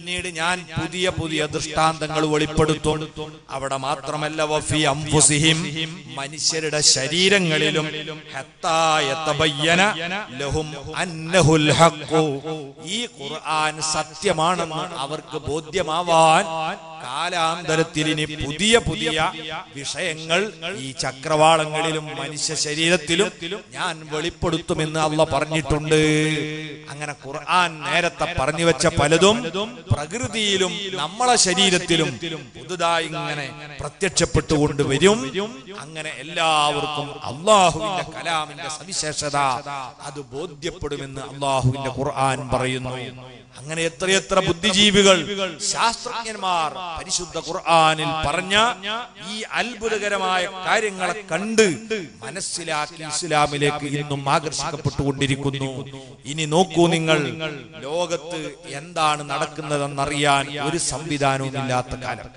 [SPEAKER 1] പിന്നീട് ഞാൻ പുതിയ പുതിയ ദൃഷ്ടാന്തങ്ങൾ വെളിപ്പെടുത്തും. അവിടെ മാത്രമല്ല വഫി അംഫുസിഹിം, മനുഷ്യരുടെ ശരീരങ്ങളിലും ഹത്താ യതബയ്യന ലഹും അന്നഹുൽ ഹഖ്, ഈ ഖുർആൻ സത്യമാണെന്ന് അവർക്ക് ബോധ്യമാവാൻ കാലാന്തരത്തിൽ ഇനി പുതിയ പുതിയ വിഷയങ്ങൾ ഈ ചക്രവാളങ്ങളിലും മനുഷ്യ ശരീരത്തിലും ഞാൻ വെളിപ്പെടുത്തുമെന്ന് അല്ലാഹ് പറഞ്ഞിട്ടുണ്ട്. അങ്ങനെ ഖുർആൻ നേരത്തെ പറഞ്ഞു വെച്ച പലതും പ്രകൃതിയിലും നമ്മളെ ശരീരത്തിലും പുതുതായി ഇങ്ങനെ പ്രത്യക്ഷപ്പെട്ടുകൊണ്ട് വരും. അങ്ങനെ എല്ലാവർക്കും അള്ളാഹുവിന്റെ കലാമിന്റെ സവിശേഷത അത് ബോധ്യപ്പെടുമെന്ന് അള്ളാഹുവിന്റെ ഖുർആൻ പറയുന്നു. അങ്ങനെ എത്രയെത്ര ബുദ്ധിജീവികൾ, ശാസ്ത്രജ്ഞന്മാർ പരിശുദ്ധ ഖുർആനിൽ പറഞ്ഞ ഈ അത്ഭുതകരമായ കാര്യങ്ങളെ കണ്ട് മനസ്സിലാക്കി ഇസ്ലാമിലേക്ക് ഇന്നും ആകർഷിക്കപ്പെട്ടുകൊണ്ടിരിക്കുന്നു. ഇനി നോക്കൂ നിങ്ങൾ, ലോകത്ത് എന്താണ് നടക്കുന്നതെന്നറിയാൻ ഒരു സംവിധാനവും ഇല്ലാത്ത കാലം,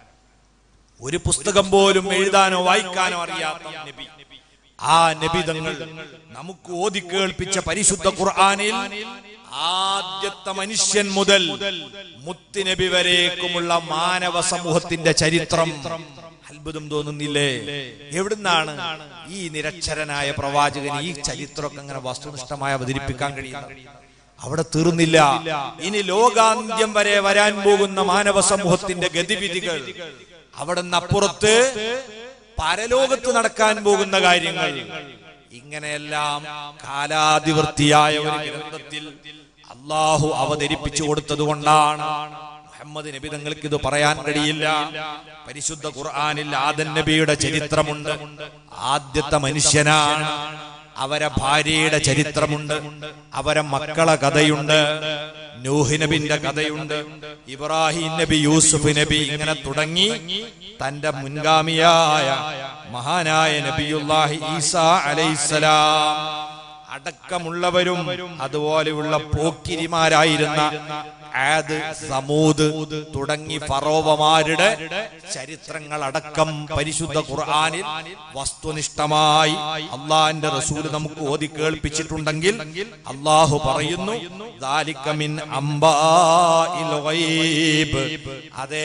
[SPEAKER 1] ഒരു പുസ്തകം പോലും എഴുതാനോ വായിക്കാനോ അറിയാത്ത നബി, ആ നബിതങ്ങൾ നമുക്ക് ഓതി കേൾപ്പിച്ച പരിശുദ്ധ ഖുർആനിൽ ആദ്യത്തെ മനുഷ്യൻ മുതൽ മുത്തുനബി വരേക്കുമുള്ള മാനവ സമൂഹത്തിന്റെ ചരിത്രം അത്ഭുതം തോന്നുന്നില്ലേ? എവിടുന്നാണ് ഈ നിരക്ഷരനായ പ്രവാചകൻ ഈ ചരിത്രമൊക്കെ അങ്ങനെ വസ്തുനിഷ്ഠമായി അവതരിപ്പിക്കാൻ കഴിയുന്നത്? അവിടെ തീർന്നില്ല. ഇനി ലോകാന്ത്യം വരെ വരാൻ പോകുന്ന മാനവ സമൂഹത്തിന്റെ ഗതിവിധികൾ, അവിടെ നിന്നപ്പുറത്ത് പരലോകത്ത് നടക്കാൻ പോകുന്ന കാര്യങ്ങൾ, ഇങ്ങനെയെല്ലാം കാലാതിവർത്തിയായ ഒരു ഗ്രന്ഥത്തിൽ അള്ളാഹു അവതരിപ്പിച്ചു കൊടുത്തത് കൊണ്ടാണ് മുഹമ്മദ് നബി തങ്ങൾക്ക് ഇത് പറയാൻ കഴിയില്ല. പരിശുദ്ധ ഖുർആനിൽ ആദം നബിയുടെ ചരിത്രമുണ്ട്, ആദ്യത്തെ മനുഷ്യനാണ്. അവരെ ഭാര്യയുടെ ചരിത്രമുണ്ട്, അവരെ മക്കളെ കഥയുണ്ട്, നൂഹ് നബിന്റെ കഥയുണ്ട്, ഇബ്രാഹിം നബി, യൂസുഫ് നബി, ഇങ്ങനെ തുടങ്ങി തന്റെ മുൻഗാമിയായ മഹാനായ നബിയുല്ലാഹി ഈസാ അലൈഹിസ്സലാം അടക്കമുള്ളവരും അതുപോലെയുള്ള പോക്കിരിമാരായിരുന്ന ആദ്, സമൂദ് തുടങ്ങി ഫറോവമാരുടെ ചരിത്രങ്ങൾ അടക്കം പരിശുദ്ധ ഖുർആനിൽ വസ്തുനിഷ്ഠമായി അള്ളാഹിന്റെ റസൂൽ നമുക്ക് ഓതി കേൾപ്പിച്ചിട്ടുണ്ടെങ്കിൽ അള്ളാഹു പറയുന്നു, ദാലിക മിൻ അംബാഇൽ ഗൈബ്, അതേ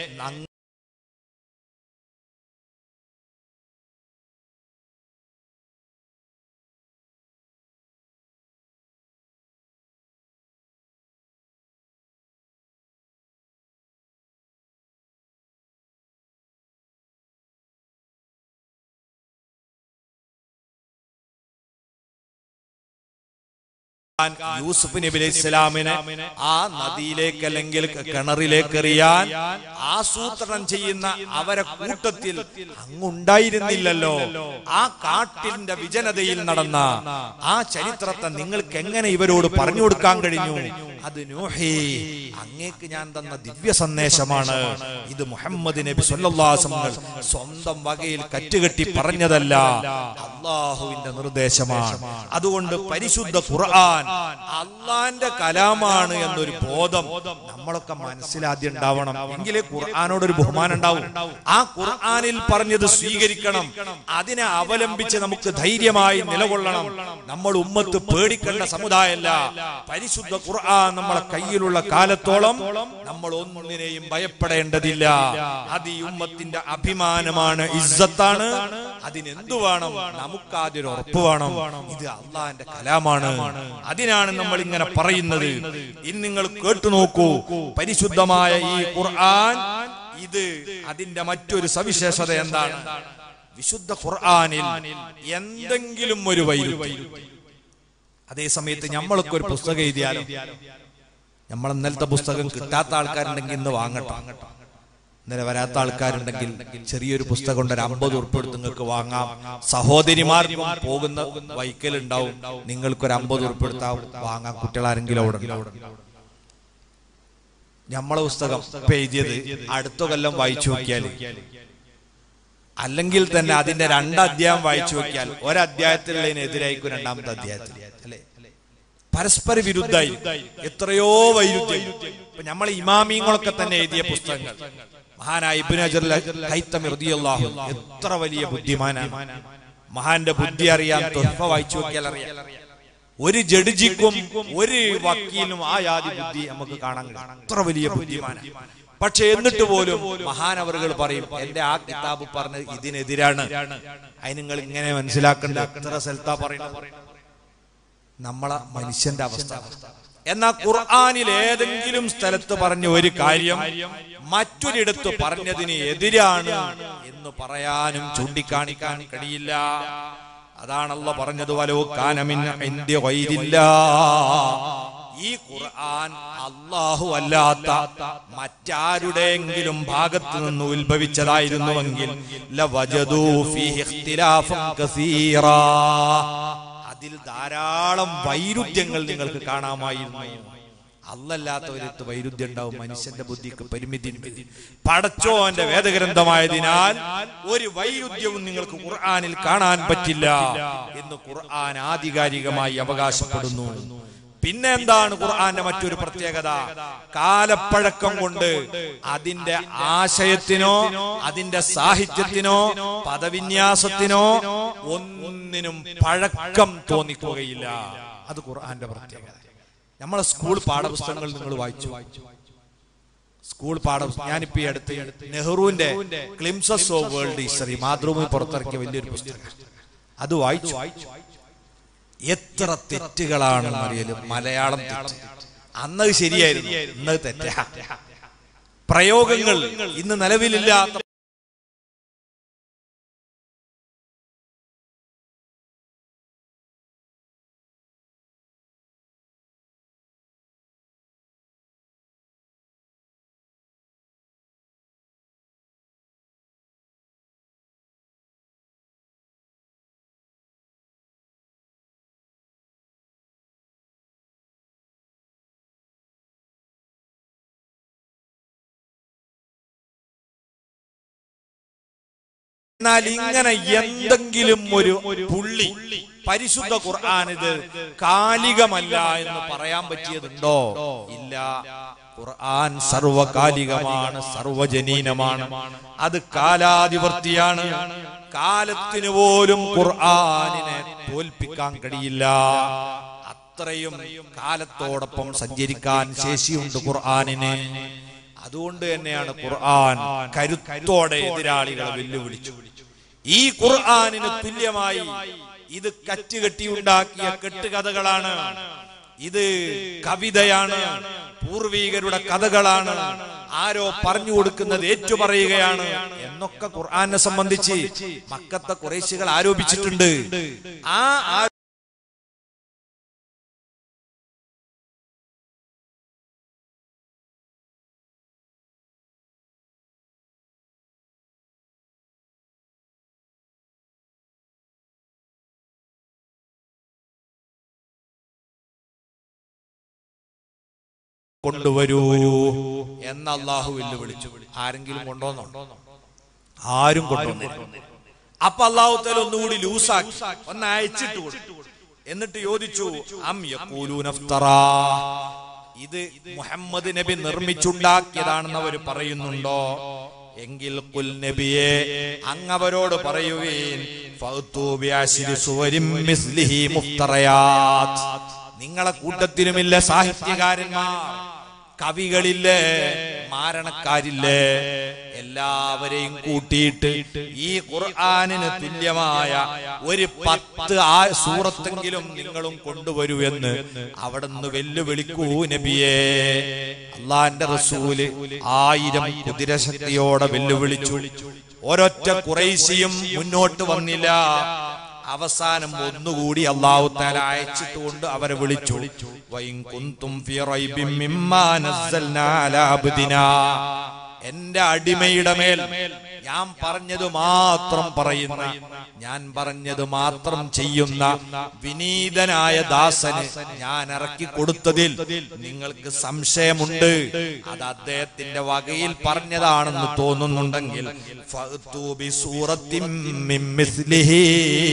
[SPEAKER 1] യൂസുഫ് നബി അലൈഹി സ്വലാമിനെ ആ നദിയിലേക്ക് അല്ലെങ്കിൽ കിണറിലേക്ക് എറിയാൻ ആസൂത്രണം ചെയ്യുന്ന അവരെ കൂട്ടത്തിൽ അങ്ങുണ്ടായിരുന്നില്ലല്ലോ. ആ കാട്ടിന്റെ വിജനതയിൽ നടന്ന ആ ചരിത്രത്തെ നിങ്ങൾക്ക് എങ്ങനെ ഇവരോട് പറഞ്ഞു കൊടുക്കാൻ കഴിഞ്ഞു? അത് നൂഹി, അങ്ങേക്ക് ഞാൻ തന്ന ദിവ്യ സന്ദേശമാണ്. ഇത് മുഹമ്മദ് നബി സ്വല്ലല്ലാഹു അലൈഹി വസല്ലം സ്വന്തം വകയിൽ കറ്റുകെട്ടി പറഞ്ഞതല്ല, അള്ളാഹുവിന്റെ നിർദ്ദേശമാണ്. അതുകൊണ്ട് പരിശുദ്ധ ഖുർആൻ അള്ളാന്റെ കലാമാണ് എന്നൊരു ബോധം നമ്മളൊക്കെ മനസ്സിലാദ്യം ഉണ്ടാവണം. എങ്കിലേ ഖുർആനോടൊരു ബഹുമാനം ഉണ്ടാവും. ആ ഖുർആനിൽ പറഞ്ഞത് സ്വീകരിക്കണം. അതിനെ അവലംബിച്ച് നമുക്ക് ധൈര്യമായി നിലകൊള്ളണം. നമ്മൾ ഉമ്മത്ത് പേടിക്കേണ്ട സമുദായമല്ല. പരിശുദ്ധ ഖുർആൻ നമ്മളെ കയ്യിലുള്ള കാലത്തോളം നമ്മൾ ഒന്നിനെയും ഭയപ്പെടേണ്ടതില്ല. അത് ഈ ഉമ്മത്തിന്റെ അഭിമാനമാണ്, ഇസ്സത്താണ്. അതിനെന്തു വേണം? നമുക്കാദ്യം ഉറപ്പ് വേണം, ഇത് അള്ളാന്റെ കലാമാണ്. അതിനാണ് നമ്മൾ ഇങ്ങനെ പറയുന്നത്. ഇനി നിങ്ങൾ കേട്ടു നോക്കൂ, പരിശുദ്ധമായ ഈ ഖുർആൻ, ഇത് അതിന്റെ മറ്റൊരു സവിശേഷത എന്താണ്? വിശുദ്ധ ഖുർആനിൽ എന്തെങ്കിലും ഒരു വൈരുദ്ധ്യം, അതേ സമയത്ത് നമ്മളൊക്കെ ഒരു പുസ്തകം എഴുതിയാലോ, നമ്മൾ ഇന്നലത്തെ പുസ്തകം കിട്ടാത്ത ആൾക്കാരുണ്ടെങ്കിൽ ഇന്ന് വാങ്ങട്ടെ, ഇന്നലെ വരാത്ത ആൾക്കാരുണ്ടെങ്കിൽ ചെറിയൊരു പുസ്തകം ഉണ്ട്, ഒരു അമ്പത് ഉറുപ്പ് എടുത്ത് നിങ്ങൾക്ക് വാങ്ങാം. സഹോദരിമാർക്കും പോകുന്ന വൈക്കലുണ്ടാവും, നിങ്ങൾക്കൊരു അമ്പത് ഉറുപ്പ് എടുത്താൽ വാങ്ങാം. കുട്ടികളാരെങ്കിലും അവിടെ നമ്മളെ പുസ്തകം എഴുതിയത് അടുത്ത കൊല്ലം വായിച്ചു നോക്കിയാൽ, അല്ലെങ്കിൽ തന്നെ അതിന്റെ രണ്ടധ്യായം വായിച്ചു നോക്കിയാൽ ഒരധ്യായത്തിലുള്ളതിനെതിരായിരിക്കും രണ്ടാമത്തെ അധ്യായത്തിൽ, അല്ലെ? പരസ്പര വിരുദ്ധായി എത്രയോ വൈരുദ്ധ്യം. ഇപ്പൊ നമ്മൾ ഇമാമിങ്ങളൊക്കെ തന്നെ എഴുതിയ പുസ്തകങ്ങൾ, മഹാനായ ഇബ്നു ഹജർ ഹൈതമി റളിയല്ലാഹു അൻഹു എത്ര വലിയ ബുദ്ധിമാനാണ്. മഹാന്റെ ബുദ്ധി അറിയാൻ തുഹ്ഫ വായിച്ചു നോക്കിയാൽ അറിയാം. ഒരു ജഡ്ജിക്കും ഒരു വക്കീലിനും ആ യാതി ബുദ്ധി നമുക്ക് കാണാൻ കഴിയും. അത്ര വലിയ ബുദ്ധിമാനാണ്. പക്ഷെ എന്നിട്ട് പോലും മഹാനവറുകൾ പറയും എന്റെ ആ കിതാബ് പറഞ്ഞത് ഇതിനെതിരാണ്. അതിന് നിങ്ങൾ ഇങ്ങനെ മനസ്സിലാക്കേണ്ട. എത്ര സ്ഥലത്താ പറയുന്നത് നമ്മളെ മനുഷ്യന്റെ അവസ്ഥ. എന്നാൽ ഖുർആനിൽ ഏതെങ്കിലും സ്ഥലത്ത് പറഞ്ഞ ഒരു കാര്യം മറ്റൊരിടത്ത് പറഞ്ഞതിന് എതിരാണ് എന്ന് പറയാനും ചൂണ്ടിക്കാണിക്കാൻ കഴിയില്ല. അതാണ് അല്ലാഹ് പറഞ്ഞത്, വലോ കാന മിൻ ഇൻദി ഗൈരില്ലാഹ്. ഈ ഖുർആൻ അല്ലാഹു അല്ലാത്ത മറ്റാരുടെയെങ്കിലും ഭാഗത്തു നിന്ന് ഉത്ഭവിച്ചതായിരുന്നുവെങ്കിൽ ലവജദൂ ഫീഹി ഇഖ്തിലാഫൻ കസീറാ, അതിൽ ധാരാളം വൈരുദ്ധ്യങ്ങൾ നിങ്ങൾക്ക് കാണാമായിരുന്നു. അല്ലല്ലാത്ത ഒരിടത്ത് വൈരുദ്ധ്യം ഉണ്ടാവും. മനുഷ്യന്റെ ബുദ്ധിക്ക് പരിമിതി. പടച്ചോന്റെ വേദഗ്രന്ഥമായതിനാൽ ഒരു വൈരുദ്ധ്യവും നിങ്ങൾക്ക് ഖുർആനിൽ കാണാൻ പറ്റില്ല എന്ന് ഖുർആൻ ആധികാരികമായി അവകാശപ്പെടുന്നു. പിന്നെ എന്താണ് ഖുർആന്റെ മറ്റൊരു പ്രത്യേകത? കാലപ്പഴക്കം കൊണ്ട് അതിന്റെ ആശയത്തിനോ അതിന്റെ സാഹിത്യത്തിനോ പദവിന്യാസത്തിനോ ഒന്നിനും പഴക്കം തോന്നിക്കുകയില്ല. അത് ഖുർആന്റെ പ്രത്യേകത. നമ്മളെ സ്കൂൾ പാഠപുസ്തകങ്ങൾ നിങ്ങൾ വായിച്ചു. സ്കൂൾ പാഠപുസ്തകം ഞാനിപ്പോ ഈ അടുത്ത് നെഹ്റുവിന്റെ glimpses of world history Mathrubhumi പുറത്തിറക്കിയ വലിയൊരു പുസ്തകം അത് വായിച്ചു. എത്ര തെറ്റുകളാണ് അറിയല്. മലയാളം തെറ്റ് അന്നത് ശരിയായിരുന്നു, ഇന്നത് തെറ്റാ. പ്രയോഗങ്ങൾ ഇന്ന് നിലവിലില്ലാത്ത എന്നാൽ ഇങ്ങനെ എന്തെങ്കിലും ഒരു പുള്ളി പരിശുദ്ധ ഖുർആൻ ഇത് കാലികമല്ല എന്ന് പറയാൻ പറ്റിയതുണ്ടോ? ഇല്ല. ഖുർആൻ സർവകാലികമാണ്, സർവജനീനമാണ്. അത് കാലാധിവർത്തിയാണ്. കാലത്തിന് പോലും ഖുർആനിനെ തോൽപ്പിക്കാൻ കഴിയില്ല. അത്രയും കാലത്തോടൊപ്പം സഞ്ചരിക്കാൻ ശേഷിയുണ്ട് ഖുർആനിന്. അതുകൊണ്ട് തന്നെയാണ് ഖുർആൻ കരുത്തോടെ എതിരാളികളെ വെല്ലുവിളിച്ചു. ഈ ഖുർആനിന് തുല്യമായി ഇത് കറ്റുകെട്ടിയുണ്ടാക്കിയ കെട്ടുകഥകളാണ്, ഇത് കവിതയാണ്, പൂർവീകരുടെ കഥകളാണ്, ആരോ പറഞ്ഞു കൊടുക്കുന്നത് ഏറ്റുപറയുകയാണ് എന്നൊക്കെ ഖുർആനെ സംബന്ധിച്ച് മക്കത്തെ ഖുറൈശികൾ ആരോപിച്ചിട്ടുണ്ട്. ആ കൊണ്ടുവരൂ എന്ന് അല്ലാഹു വെല്ലുവിളിച്ചു. ആരെങ്കിലും കൊണ്ടുവന്നോ? ആരും കൊണ്ടുവന്നില്ല. അപ്പൊ അല്ലാഹു തആല ഒന്നുകൂടി ലൂസാക്കി ഒന്ന് അയച്ചിട്ട് കൊടുത്തു. എന്നിട്ട് ചോദിച്ചു, അം യഖൂലൂന ഇഫ്തറാ, ഇത് മുഹമ്മദ് നബി നിർമ്മിച്ചുണ്ടാക്കിയതാണെന്ന് അവർ പറയുന്നുണ്ടോ? എങ്കിൽ ഖുൽ നബിയെ അങ്ങവരോട് പറയുവീൻ, ഫഅ്തൂ ബിഅശ്രി സുവരിൻ മിസ്ലിഹി മുഫ്തറയാത്ത്. നിങ്ങളെ കൂട്ടത്തിലുമില്ല സാഹിത്യകാരന്മാർ, കവികളില്ലേ, മാരണക്കാരില്ലേ, എല്ലാവരെയും കൂട്ടിയിട്ട് ഈ ഖുർആനിന് തുല്യമായ ഒരു പത്ത് ആ സൂറത്തെങ്കിലും നിങ്ങളും കൊണ്ടുവരൂ എന്ന് അവിടുന്ന് വെല്ലുവിളിക്കൂ നബിയേ. അള്ളാന്റെ റസൂല് ആയിരം കുതിരശക്തിയോടെ വെല്ലുവിളിച്ചു. ഒരൊറ്റ ഖുറൈശിയും മുന്നോട്ട് വന്നില്ല. അവസാനം ഒന്നുകൂടി അല്ലാഹു തആല അയച്ചിട്ടുകൊണ്ട് അവരെ വിളിച്ചു. വഇൻ കുൻതും ഫീ റൈബിൻ മിമ്മാ നസ്സൽനാ അലാ അബ്ദിനാ, എന്റെ അടിമയുടെ മേൽ ഞാൻ പറഞ്ഞത് മാത്രം പറയുന്ന, ഞാൻ പറഞ്ഞത് മാത്രം ചെയ്യുന്ന വിനീതനായ ദാസന് ഞാൻ ഇറക്കി കൊടുത്തതിൽ നിങ്ങൾക്ക് സംശയമുണ്ട്, അത് അദ്ദേഹത്തിന്റെ വകയിൽ പറഞ്ഞതാണെന്ന് തോന്നുന്നുണ്ടെങ്കിൽ ഫഅ്തൂ ബിസൂറത്തിൻ മിൻ മിസ്ലിഹി,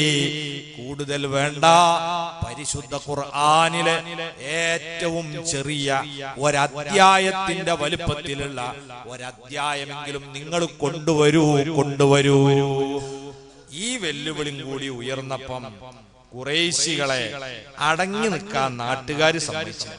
[SPEAKER 1] കൂടുതൽ വേണ്ട, പരിശുദ്ധ ഖുർആനിലെ ഏറ്റവും ചെറിയ ഒരധ്യായത്തിന്റെ വലുപ്പത്തിലുള്ള ഒരധ്യായമെങ്കിലും നിങ്ങൾ കൊണ്ടുവരൂ കൊണ്ടുവരൂ ഈ വെല്ലുവിളിയും കൂടി ഉയർന്നപ്പം ഖുറൈശികളെ അടങ്ങി നിൽക്കാൻ നാട്ടുകാർ സമ്മതിച്ചു.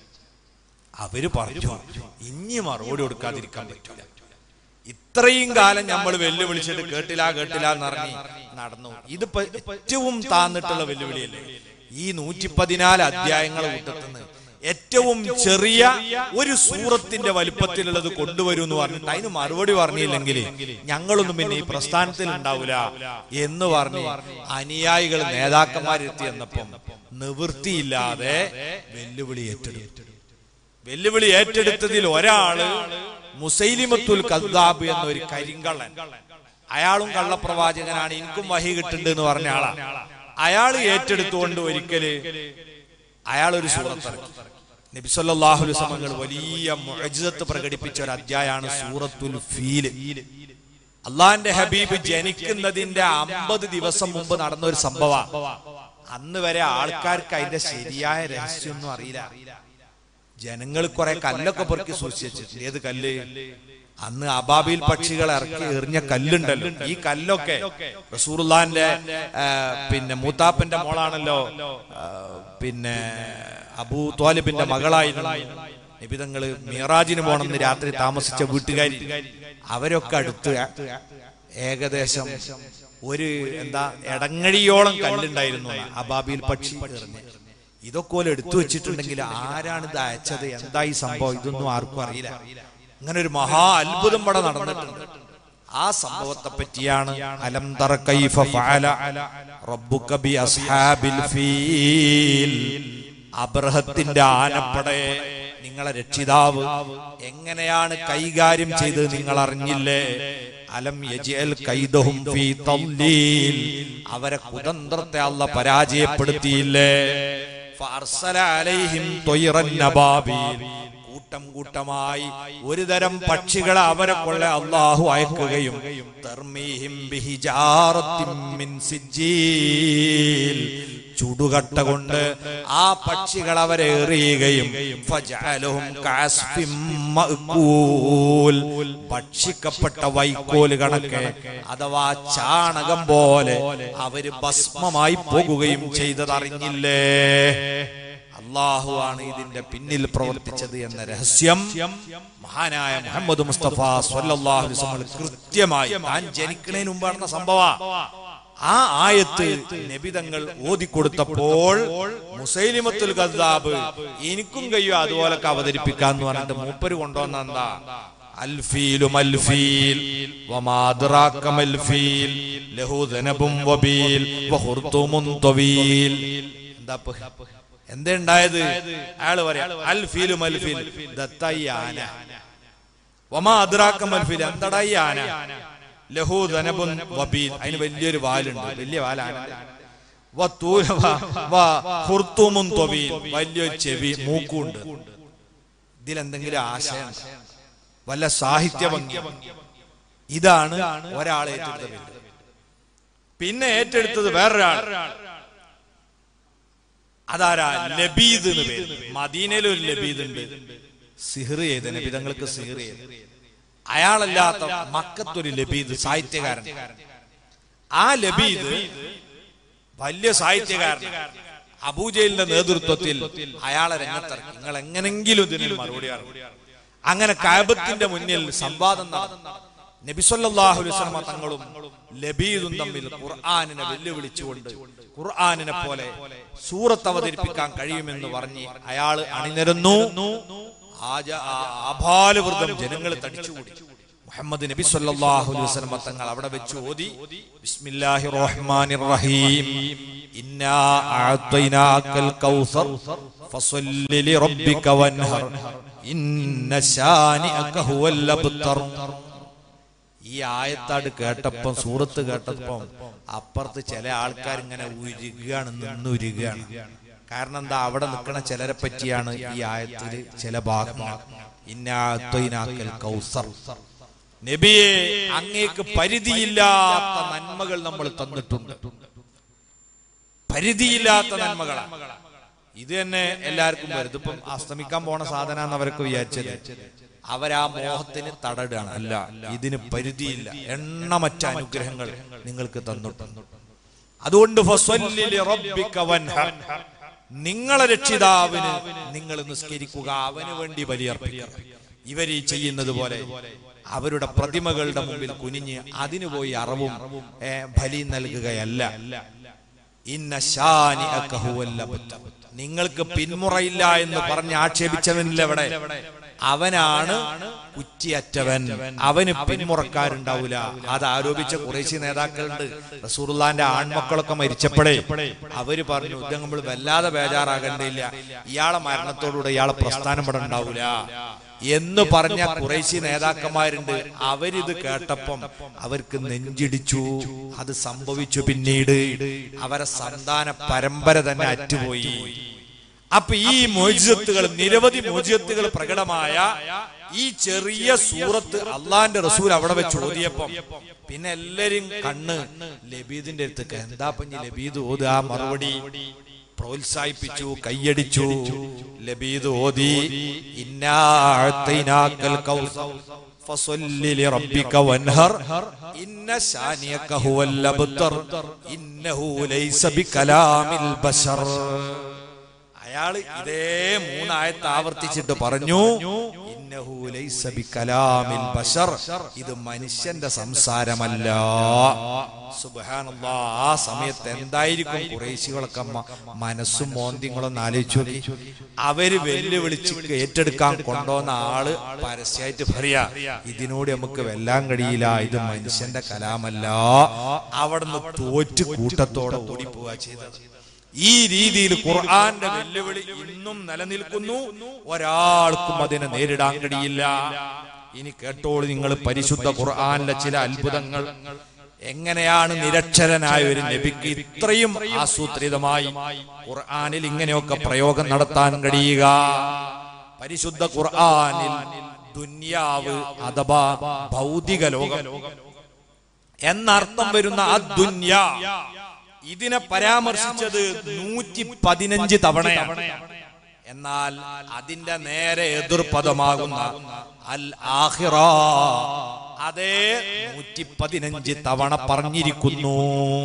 [SPEAKER 1] അവര് പറഞ്ഞു ഇനി മറുപടി കൊടുക്കാതിരിക്കാൻ പറ്റില്ല. ഇത്രയും കാലം നമ്മൾ വെല്ലുവിളിച്ചിട്ട് കേട്ടില്ല കേട്ടില്ല എന്നറിഞ്ഞ് നടന്നു. ഇതിപ്പോ ഏറ്റവും താന്നിട്ടുള്ള വെല്ലുവിളിയല്ലേ? ഈ നൂറ്റി പതിനാല് അധ്യായങ്ങളെ കൂട്ടത്തുനിന്ന് ഏറ്റവും ചെറിയ ഒരു സൂറത്തിന്റെ വലുപ്പത്തിലുള്ളത് കൊണ്ടുവരൂ എന്ന് പറഞ്ഞിട്ട് അതിന് മറുപടി പറഞ്ഞില്ലെങ്കിൽ ഞങ്ങളൊന്നും പിന്നെ ഈ പ്രസ്ഥാനത്തിൽ ഉണ്ടാവില്ല എന്ന് പറഞ്ഞ് അനുയായികൾ നേതാക്കന്മാരെത്തി എന്നപ്പം നിവൃത്തിയില്ലാതെ വെല്ലുവിളി ഏറ്റെടുത്തു. വെല്ലുവിളി ഏറ്റെടുത്തതിൽ ഒരാള് മുസൈലിമത്തുൽ കദ്ദാബ് എന്നൊരു കരിങ്കള്ളൻ. അയാളും കള്ളപ്രവാചകനാണ്, എനിക്കും വഹി കിട്ടുന്നുണ്ട് എന്ന് പറഞ്ഞ ആളാ. അയാൾ ഏറ്റെടുത്തുകൊണ്ട് ഒരിക്കല് അയാൾ ഒരു സൂറത്ത് ഇറക്കി. നബി സല്ലല്ലാഹു അലൈഹി വസല്ലം വലിയ മുഅ്ജിസത്ത് പ്രകടിപ്പിച്ച ഒരു അധ്യായമാണ് സൂറത്തുൽ ഫീൽ. അള്ളാന്റെ ഹബീബ് ജനിക്കുന്നതിന്റെ അമ്പത് ദിവസം മുമ്പ് നടന്ന ഒരു സംഭവം. അന്ന് വരെ ആൾക്കാർക്ക് അതിന്റെ ശരിയായ രഹസ്യമൊന്നും അറിയില്ല. ജനങ്ങൾ കുറെ കല്ലൊക്കെ പെറുക്കി സൂക്ഷിച്ചിട്ടുണ്ട്. ഏത് കല്ല്? അന്ന് അബാബീൽ പക്ഷികൾ ഇറക്കി എറിഞ്ഞ കല്ലുണ്ടല്ലോ. ഈ കല്ലൊക്കെ റസൂലുള്ളാഹിന്റെ പിന്നെ മൂത്താപ്പന്റെ മോളാണല്ലോ, പിന്നെ അബൂ ത്വാലിബിന്റെ മകളായിരുന്നു. നിബിതങ്ങള് മിറാജിന് പോണെന്ന് രാത്രി താമസിച്ച വീട്ടുകാരി അവരൊക്കെ അടുത്ത് ഏകദേശം ഒരു എന്താ എടങ്ങഴിയോളം കല്ലുണ്ടായിരുന്നു അബാബീൽ പക്ഷി എറിഞ്ഞ്. ഇതൊക്കെ പോലെ എടുത്തു വെച്ചിട്ടുണ്ടെങ്കിൽ ആരാണ് ഇത് അയച്ചത്, എന്താ ഈ സംഭവം, ഇതൊന്നും ആർക്കും അറിയില്ല. അങ്ങനെ ഒരു മഹാ അത്ഭുതം ഇവിടെ നടന്നിട്ടുണ്ട്. ആ സംഭവത്തെ പറ്റിയാണ് അലം തറ കൈഫ ഫഅല റബ്ബുക ബി അസ്ഹാബിൽ ഫീൽ. അബ്രഹത്തിന്റെ ആനപ്പടയെ നിങ്ങളെ രക്ഷിതാവ് എങ്ങനെയാണ് കൈകാര്യം ചെയ്തത് നിങ്ങൾ അറിഞ്ഞില്ലേ? അലം യജ്അൽ കൈദഹും ഫീ തദ്ലീൽ. അവരെ കുതന്ത്രത്തെ അല്ലാഹു പരാജയപ്പെടുത്തിയില്ലേ? ഫഅർസല അലൈഹിം ത്വയ്റൻ നബാബീൽ. കൂട്ടം കൂട്ടമായി ഒരു തരം പക്ഷികളെ അവരെ കൊള്ള അല്ലാഹു അയക്കുകയും തർമീഹിം ബിഹിജാറത്തിൻ മിൻ സിജ്ജീൽ. ചുടുകട്ട കൊണ്ട് ആ പക്ഷികൾ അവരെ എറിയുകയും ഫജഅലഹും കഅസ്ഫിൻ മഅകൂൽ. ഭക്ഷിക്കപ്പെട്ട വൈക്കോല് കണക്കെ അഥവാ ചാണകം പോലെ അവര് ഭസ്മമായി പോകുകയും ചെയ്തതറിഞ്ഞില്ലേ? അല്ലാഹു ആണ് ഇതിന്റെ പിന്നിൽ പ്രവർത്തിച്ചത് എന്ന രഹസ്യം മഹാനായ മുഹമ്മദ് മുസ്തഫ സ്വല്ലല്ലാഹു അലൈഹി വസല്ലം കൃത്യമായി താൻ ജനിക്കുന്നതിന് മുമ്പ് നടന്ന സംഭവം. ആ ആയത്ത് നബിതങ്ങൾ ഓതിക്കൊടുത്തപ്പോൾ മുസൈലിമത്തുൽ കദ്ദാബ് എനിക്കും കഴിയോ അതുപോലൊക്കെ അവതരിപ്പിക്കാന്ന് പറഞ്ഞിട്ട് മൂപ്പര് കൊണ്ടുവന്ന എന്താ അൽഫീലു മൽഫീൽ വമാ അദ്റാക മൽഫീൽ ലഹു ദനബും വബീൽ വഖുർതുമുൻ തവീൽ. എന്താ എന്താ ഉണ്ടായത്? അയാള് പറയാ അൽഫീലു മൽഫീൽ ദത്തയ്യാന വമാ അദ്റാക മൽഫീൽ. എന്താടാ ഈ ആന? ലഹു ദനബുൻ വബീൽ. അതിന് വലിയൊരു വാലുണ്ട്, വലിയ വാലാണ്. വഖുർതുമുൻ തവീൽ. വലിയൊരു ചെവി, മൂക്കുണ്ട്. ഇതിലെന്തെങ്കിലും ആശയം, വല്ല സാഹിത്യ ഭംഗി? ഇതാണ് ഒരാൾ ഏറ്റെടുത്തത്. പിന്നെ ഏറ്റെടുത്തത് വേറൊരാൾ. അതാരാ? ലബീദ് എന്ന് പേര്. മദീനയിൽ ഒരു ലബീദ് ഉണ്ട്, സിഹ്ർ ചെയ്ത് നബിതങ്ങൾക്ക് സിഹ്ർ ചെയ്ത്. അയാളല്ലാത്ത മക്കത്തൊരു ലബീദ് സാഹിത്യകാരൻ. ആ ലബീദ് വലിയ സാഹിത്യകാരൻ. അബൂജഹലിന്റെ നേതൃത്വത്തിൽ അയാളെ രംഗത്തിറക്കി. നിങ്ങൾ എങ്ങനെങ്കിലും ഇതിന് മറുപടി അറിയും. അങ്ങനെ കഅബത്തിന്റെ മുന്നിൽ സംവാദം നടന്നു. നബി സല്ലല്ലാഹു അലൈഹി വസല്ലം തങ്ങളും ലബീദും തമ്മിൽ ഖുർആനിനെ വെല്ലുവിളിച്ചുകൊണ്ട് ഖുർആനിനെ പോലെ സൂറത്ത് അവതരിപ്പിക്കാൻ കഴിയുമെന്ന് പറഞ്ഞ് അയാൾ അണിനിരന്നു. ആഭാലവൃതം ജനങ്ങൾ തടിച്ചുകൂടി. മുഹമ്മദ് നബി സല്ലല്ലാഹു അലൈഹി വസല്ലം തങ്ങൾ അവിടെ വെച്ച് ഓതി ബിസ്മില്ലാഹിർ റഹ്മാനിർ റഹീം ഇന്നാ അഅതൈനാകൽ കൗസർ ഫസല്ലി ലിറബ്ബിക വൻഹർ ഇന്ന ശാനിഅക ഹുവൽ അബ്തർ. ഈ ആയത്താട് കേട്ടപ്പം, സൂറത്ത് കേട്ടപ്പം അപ്പുറത്ത് ചില ആൾക്കാർ ഇങ്ങനെ ഉരുകയാണ്, നിന്ന് ഉരുകയാണ്. കാരണം എന്താ? അവിടെ നിൽക്കുന്ന ചിലരെ പറ്റിയാണ് ഈ ആയത്തില് ചില ഭാഗങ്ങൾ. ഇന്നാ അഅതൈനാകൽ കൗസർ. നബിയെ, അങ്ങേക്ക് പരിധിയില്ലാത്ത നന്മകൾ നമ്മൾ തന്നിട്ടുണ്ട്. പരിധിയില്ലാത്ത നന്മകളാണ്. ഇത് തന്നെ എല്ലാവർക്കും വരും. ഇതിപ്പം അസ്തമിക്കാൻ പോണ സാധന എന്നവരൊക്കെ വിചാരിച്ചത്. അവരാ മോഹത്തിന് തടടുകയാണ്. അല്ല, ഇതിന് പരിധിയില്ല. എണ്ണമറ്റ അനുഗ്രഹങ്ങൾ നിങ്ങൾക്ക് തന്നിട്ടുണ്ട്. അതുകൊണ്ട് ഫസ്വല്ലി ലിറബ്ബിക വൻഹർ, നിങ്ങളെ രക്ഷിതാവിന് നിങ്ങൾ നിസ്കരിക്കുക, അവന് വേണ്ടി ബലിയർപ്പിക്കുക. ഇവർ ഈ ചെയ്യുന്നത് പോലെ അവരുടെ പ്രതിമകളുടെ മുമ്പിൽ കുനിഞ്ഞ് അതിനു പോയി അറവും ബലി നൽകുകയല്ല. ഇന്ന ശാനിഅക ഹുവൽ അബ്തർ, നിങ്ങൾക്ക് പിന്മുറയില്ല എന്ന് പറഞ്ഞ് ആക്ഷേപിച്ചവനില്ല ഇവിടെ, അവനാണ് കുറ്റിയറ്റവൻ, അവന് പിന്മുറക്കാരുണ്ടാവില്ല. അത് ആരോപിച്ച ഖുറൈശി നേതാക്കളുണ്ട്. റസൂലുള്ളാഹിന്റെ ആൺമക്കളൊക്കെ മരിച്ചപ്പോഴേ അവര് പറഞ്ഞു, ഇത് നമ്മൾ വല്ലാതെ ബേജാറാകണ്ടില്ല, ഇയാളെ മരണത്തോടുകൂടെ ഇയാളെ പ്രസ്ഥാനം ഇവിടെ ഉണ്ടാവൂല എന്ന് പറഞ്ഞ ഖുറൈശി നേതാക്കന്മാരുണ്ട്. അവരിത് കേട്ടപ്പം അവർക്ക് നെഞ്ചിടിച്ചു. അത് സംഭവിച്ചു. പിന്നീട് അവരെ സന്താന പരമ്പര തന്നെ അറ്റുപോയി. അപ്പൊ ഈ മോചിതത്തുകൾ, നിരവധി മോചിതത്തുകൾ പ്രകടമായ ഈ ചെറിയ സൂറത്ത് അള്ളാന്റെ റസൂൽ അവിടെ വെച്ച് ഓതിയപ്പം പിന്നെ എല്ലാരും കണ്ണ് ലബീദിന്റെ അടുത്തേക്ക്. എന്താ പഞ്ഞി ലബീദ് ഓത്? ആ മറുപടി പ്രോത്സാഹിപ്പിച്ചു, കയ്യടിച്ചു. ലബീദ് ഓതി, ഇന്നാ അഅ്തൈനാകൽ കൗസർ ഫസ്വല്ലി ലിറബ്ബിക വൻഹർ ഇന്ന ശാനിഅക ഹുവൽ അബ്തർ ഇന്നഹു ലൈസ ബികലാമിൽ ബശർ. അയാള് ഇതേ മൂന്നായത്ത് ആവർത്തിച്ചിട്ട് പറഞ്ഞു, ഇന്നഹു ലൈസ ബികലാമിൽ ബശർ, ഇത് മനുഷ്യന്റെ സംസാരമല്ല. സുബ്ഹാനല്ലാഹ്. ആ സമയത്ത് എന്തായിരിക്കും ഖുറൈശികളൊക്കെ മനസ്സും മോന്തിങ്ങളൊന്നും ആലോചിച്ചു നോക്കി. അവര് വെല്ലുവിളിച്ച് ഏറ്റെടുക്കാൻ കൊണ്ടുവന്ന ആള് പരസ്യമായിട്ട് പറയാ, ഇതിനോട് നമുക്ക് വെല്ലാൻ കഴിയില്ല, ഇത് മനുഷ്യന്റെ കലാമല്ല. അവിടുന്ന് തോറ്റ് കൂട്ടത്തോടെ ഓടിപ്പോവാ ചെയ്തത്. ഈ രീതിയിൽ ഖുർആന്റെ വെല്ലുവിളി ഇന്നും നിലനിൽക്കുന്നു. ഒരാൾക്കും അതിനെ നേരിടാൻ കഴിയില്ല. ഇനി കേട്ടോളൂ നിങ്ങൾ പരിശുദ്ധ ഖുർആനിലെ ചില അത്ഭുതങ്ങൾ. എങ്ങനെയാണ് നിരക്ഷരനായ ഒരു നബിക്ക് ഇത്രയും ആസൂത്രിതമായി ഖുർആനിൽ ഇങ്ങനെയൊക്കെ പ്രയോഗം നടത്താൻ കഴിയുക? പരിശുദ്ധ ഖുർആനിൽ ദുനിയാവ് അഥവാ ഭൗതിക ലോകം എന്നർത്ഥം വരുന്ന ആ ദുനിയ, ഇതിനെ പരാമർശിച്ചത് നൂറ്റി പതിനഞ്ച് തവണയാണ്. എന്നാൽ അതിന്റെ നേരെ എതിർപദമാകുന്ന അൽ ആഖിറ അതേ നൂറ്റി പതിനഞ്ച് തവണ പറഞ്ഞിരിക്കുന്നു.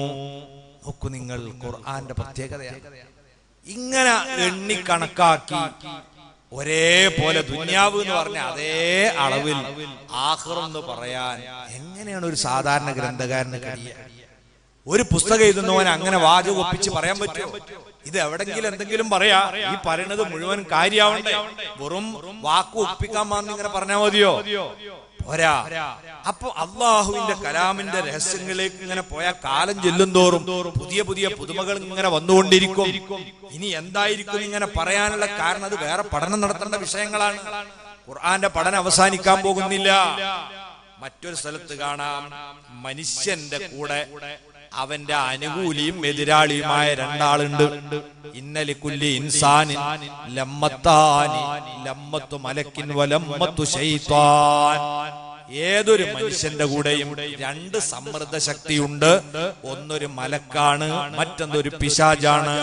[SPEAKER 1] നോക്കൂ നിങ്ങൾ, ഖുർആന്റെ പ്രത്യേകതയാണ്. ഇങ്ങനെ എണ്ണി കണക്കാക്കി ഒരേപോലെ ദുനിയാവ് എന്ന് പറഞ്ഞ അതേ അളവിൽ ആഖിറ എന്ന് പറയാൻ എങ്ങനെയാണ് ഒരു സാധാരണ ഗ്രന്ഥകാരന് കഴിയുക? ഒരു പുസ്തകം എഴുതുന്നവൻ അങ്ങനെ വാചകം ഒപ്പിച്ച് പറയാൻ പറ്റുമോ? ഇത് എവിടെങ്കിലും എന്തെങ്കിലും പറയാ, ഈ പറയുന്നത് മുഴുവൻ കാര്യാവണ്ടേ? വെറും വാക്ക് ഒപ്പിക്കാൻ മാത്രം ഇങ്ങനെ പറഞ്ഞാൽ മതിയോ? പോരാ. അപ്പൊ അള്ളാഹുവിന്റെ കലാമിന്റെ രഹസ്യങ്ങളിലേക്ക് ഇങ്ങനെ പോയാൽ കാലം ചെല്ലുന്തോറും പുതിയ പുതിയ പുതുമകൾ ഇങ്ങനെ വന്നുകൊണ്ടിരിക്കും. ഇനി എന്തായിരിക്കും ഇങ്ങനെ പറയാനുള്ള കാരണം? അത് വേറെ പഠനം നടത്തേണ്ട വിഷയങ്ങളാണ്. ഖുർആന്റെ പഠനം അവസാനിക്കാൻ പോകുന്നില്ല. മറ്റൊരു സ്ഥലത്ത് കാണാം, മനുഷ്യന്റെ കൂടെ അവന്റെ അനുകൂലിയും എതിരാളിയുമായ രണ്ടാളുണ്ട്. ഇന്നലി കുല്ലി ഇൻസാനിൻ ലമ്മത്താനി ലമ്മത്തു മലക്കിൻ വലമ്മത്തു ശൈത്താൻ. ഏതൊരു മനുഷ്യന്റെ കൂടെയും രണ്ട് സമ്മർദ്ദ ശക്തിയുണ്ട്. ഒന്നൊരു മലക്കാണ്, മറ്റൊന്നൊരു പിശാചാണ്.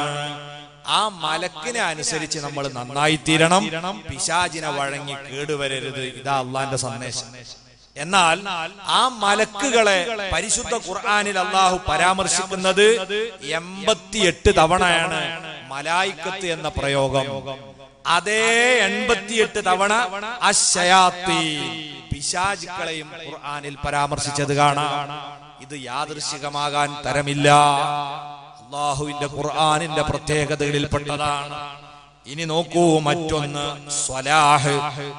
[SPEAKER 1] ആ മലക്കിനെ അനുസരിച്ച് നമ്മൾ നന്നായി തീരണം, പിശാചിനെ വഴങ്ങി കേടുവരരുത്. ഇതാ അള്ളാന്റെ സന്ദേശം. എന്നാൽ ആ മലക്കുകളെ പരിശുദ്ധ ഖുർആനിൽ അള്ളാഹു പരാമർശിക്കുന്നത് എൺപത്തിയെട്ട് തവണയാണ്. മലായിക്കത്ത് എന്ന പ്രയോഗം അതേ എൺപത്തിയെട്ട് തവണ അശ്ശയാത്തീൻ, പിശാചുക്കളെയും ഖുർആനിൽ പരാമർശിച്ചത് കാണാം. ഇത് യാദൃശികമാകാൻ തരമില്ല. അള്ളാഹുവിന്റെ ഖുർആനിന്റെ പ്രത്യേകതകളിൽപ്പെട്ടതാണ്. ഇനി നോക്കൂ, മറ്റൊന്ന് സ്വലാഹ്,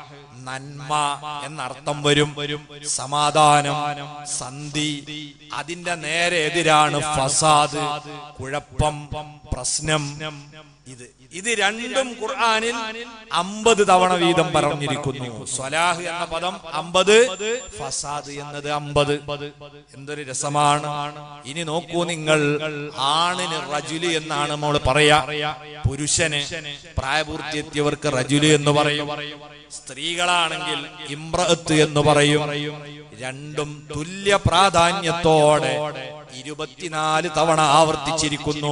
[SPEAKER 1] നന്മ എന്നർത്ഥം വരും. സമാധാനം, സന്ധി. അതിന്റെ നേരെ എതിരാണ് ഫസാദ്, കുഴപ്പം, പ്രശ്നം. ഇത് ഇത് രണ്ടും ഖുർആനിൽ അമ്പത് തവണ വീതം പറഞ്ഞിരിക്കുന്നു. സ്വലാഹ് എന്ന പദം അമ്പത്, ഫസാദ് എന്നത് അമ്പത്. എന്തൊരു രസമാണ്. ഇനി നോക്കൂ നിങ്ങൾ, ആണിന് റജുല് എന്നാണ് നമ്മൾ പറയാ. പുരുഷന് പ്രായപൂർത്തിയെത്തിയവർക്ക് റജുല് എന്ന് പറയും. സ്ത്രീകളാണെങ്കിൽ ഇംറഅത്ത് എന്ന് പറയും. രണ്ടും തുല്യ പ്രാധാന്യത്തോടെ ഇരുപത്തിനാല് തവണ ആവർത്തിച്ചിരിക്കുന്നു.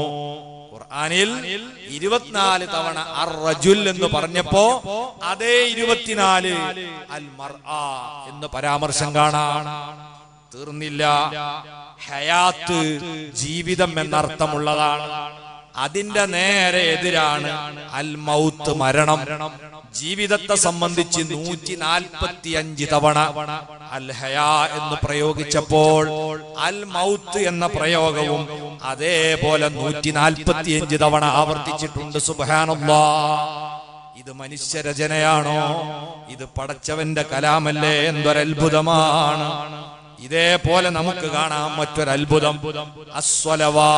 [SPEAKER 1] ഖുർആനിൽ ഇരുപത്തിനാല് തവണ അർ റജുൽ എന്ന് പറഞ്ഞപ്പോ അതേ ഇരുപത്തിനാല് അൽ മർആ എന്ന് പരാമർശം കാണാം. തീർന്നില്ല. ഹയാത്ത് ജീവിതം എന്നർത്ഥമുള്ളതാണ്. അതിന്റെ നേരെ എതിരാണ് അൽ മൗത്ത് മരണം. ജീവിതത്തെ സംബന്ധിച്ച് നൂറ്റി നാൽപ്പത്തി അഞ്ച് തവണ അൽ ഹയാ എന്ന് പ്രയോഗിച്ചപ്പോൾ അൽ മൗത്ത് എന്ന പ്രയോഗവും അതേപോലെ നൂറ്റി നാൽപ്പത്തി അഞ്ച് തവണ ആവർത്തിച്ചിട്ടുണ്ട്. സുബ്ഹാനല്ലാഹ്. ഇത് മനുഷ്യരചനയാണോ? ഇത് പടച്ചവന്റെ കലാമല്ലേ? എന്തൊരത്ഭുതമാണ്! ഇതേപോലെ നമുക്ക് കാണാം മറ്റൊരത്ഭുതം. അസ്വലവാ,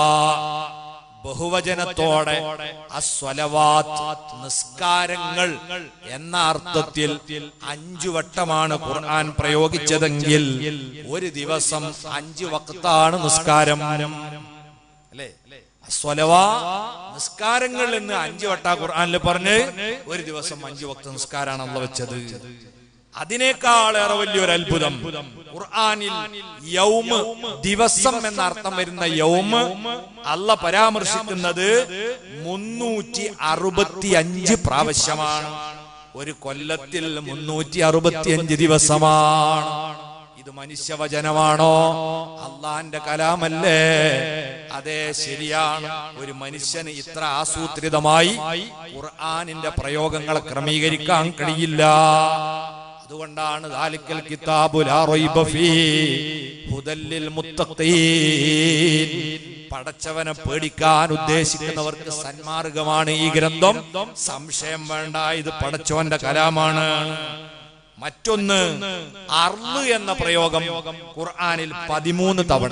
[SPEAKER 1] ബഹുവചനത്തോടെ അസ്വലവാത്ത്, നിസ്കാരങ്ങൾ എന്ന അർത്ഥത്തിൽ അഞ്ചു വട്ടമാണ് ഖുർആൻ പ്രയോഗിച്ചതെങ്കിൽ ഒരു ദിവസം അഞ്ചു വക്താണ് നിസ്കാരം. അല്ലേ? അസ്വലവാ, നിസ്കാരങ്ങൾ എന്ന് അഞ്ചു വട്ട ഖുർആനിൽ പറഞ്ഞ് ഒരു ദിവസം അഞ്ചു വക്ത നിസ്കാരാണ് അല്ലാഹു വെച്ചത്. അതിനേക്കാളേറെ വലിയൊരു അത്ഭുതം ഖുർആനിൽ യൗമ്, ദിവസം എന്ന അർത്ഥം വരുന്ന യൗമ് അല്ലാഹ് പരാമർശിക്കുന്നത് മുന്നൂറ്റി അറുപത്തി അഞ്ച് പ്രാവശ്യമാണ്. ഒരു കൊല്ലത്തിൽ മുന്നൂറ്റി അറുപത്തി അഞ്ച് ദിവസമാണ്. ഇത് മനുഷ്യവചനമാണോ? അള്ളാന്റെ കലാമല്ലേ? അതെ, ശരിയാണ്. ഒരു മനുഷ്യന് ഇത്ര ആസൂത്രിതമായി ഖുർആനിന്റെ പ്രയോഗങ്ങളെ ക്രമീകരിക്കാൻ കഴിയില്ല. അതുകൊണ്ടാണ് ദാലിക്കൽ കിതാബു ലാ റൈബ ഫീഹി ഹുദൽ ലിൽ മുത്തഖീൻ, പടച്ചവനെ പേടിക്കാൻ ഉദ്ദേശിക്കുന്നവർക്ക് സന്മാർഗമാണ് ഈ ഗ്രന്ഥം. സംശയം വേണ്ട, ഇത് പടച്ചവന്റെ കലാമാണ്. മറ്റൊന്ന് അർള് എന്ന പ്രയോഗം ഖുർആനിൽ പതിമൂന്ന് തവണ,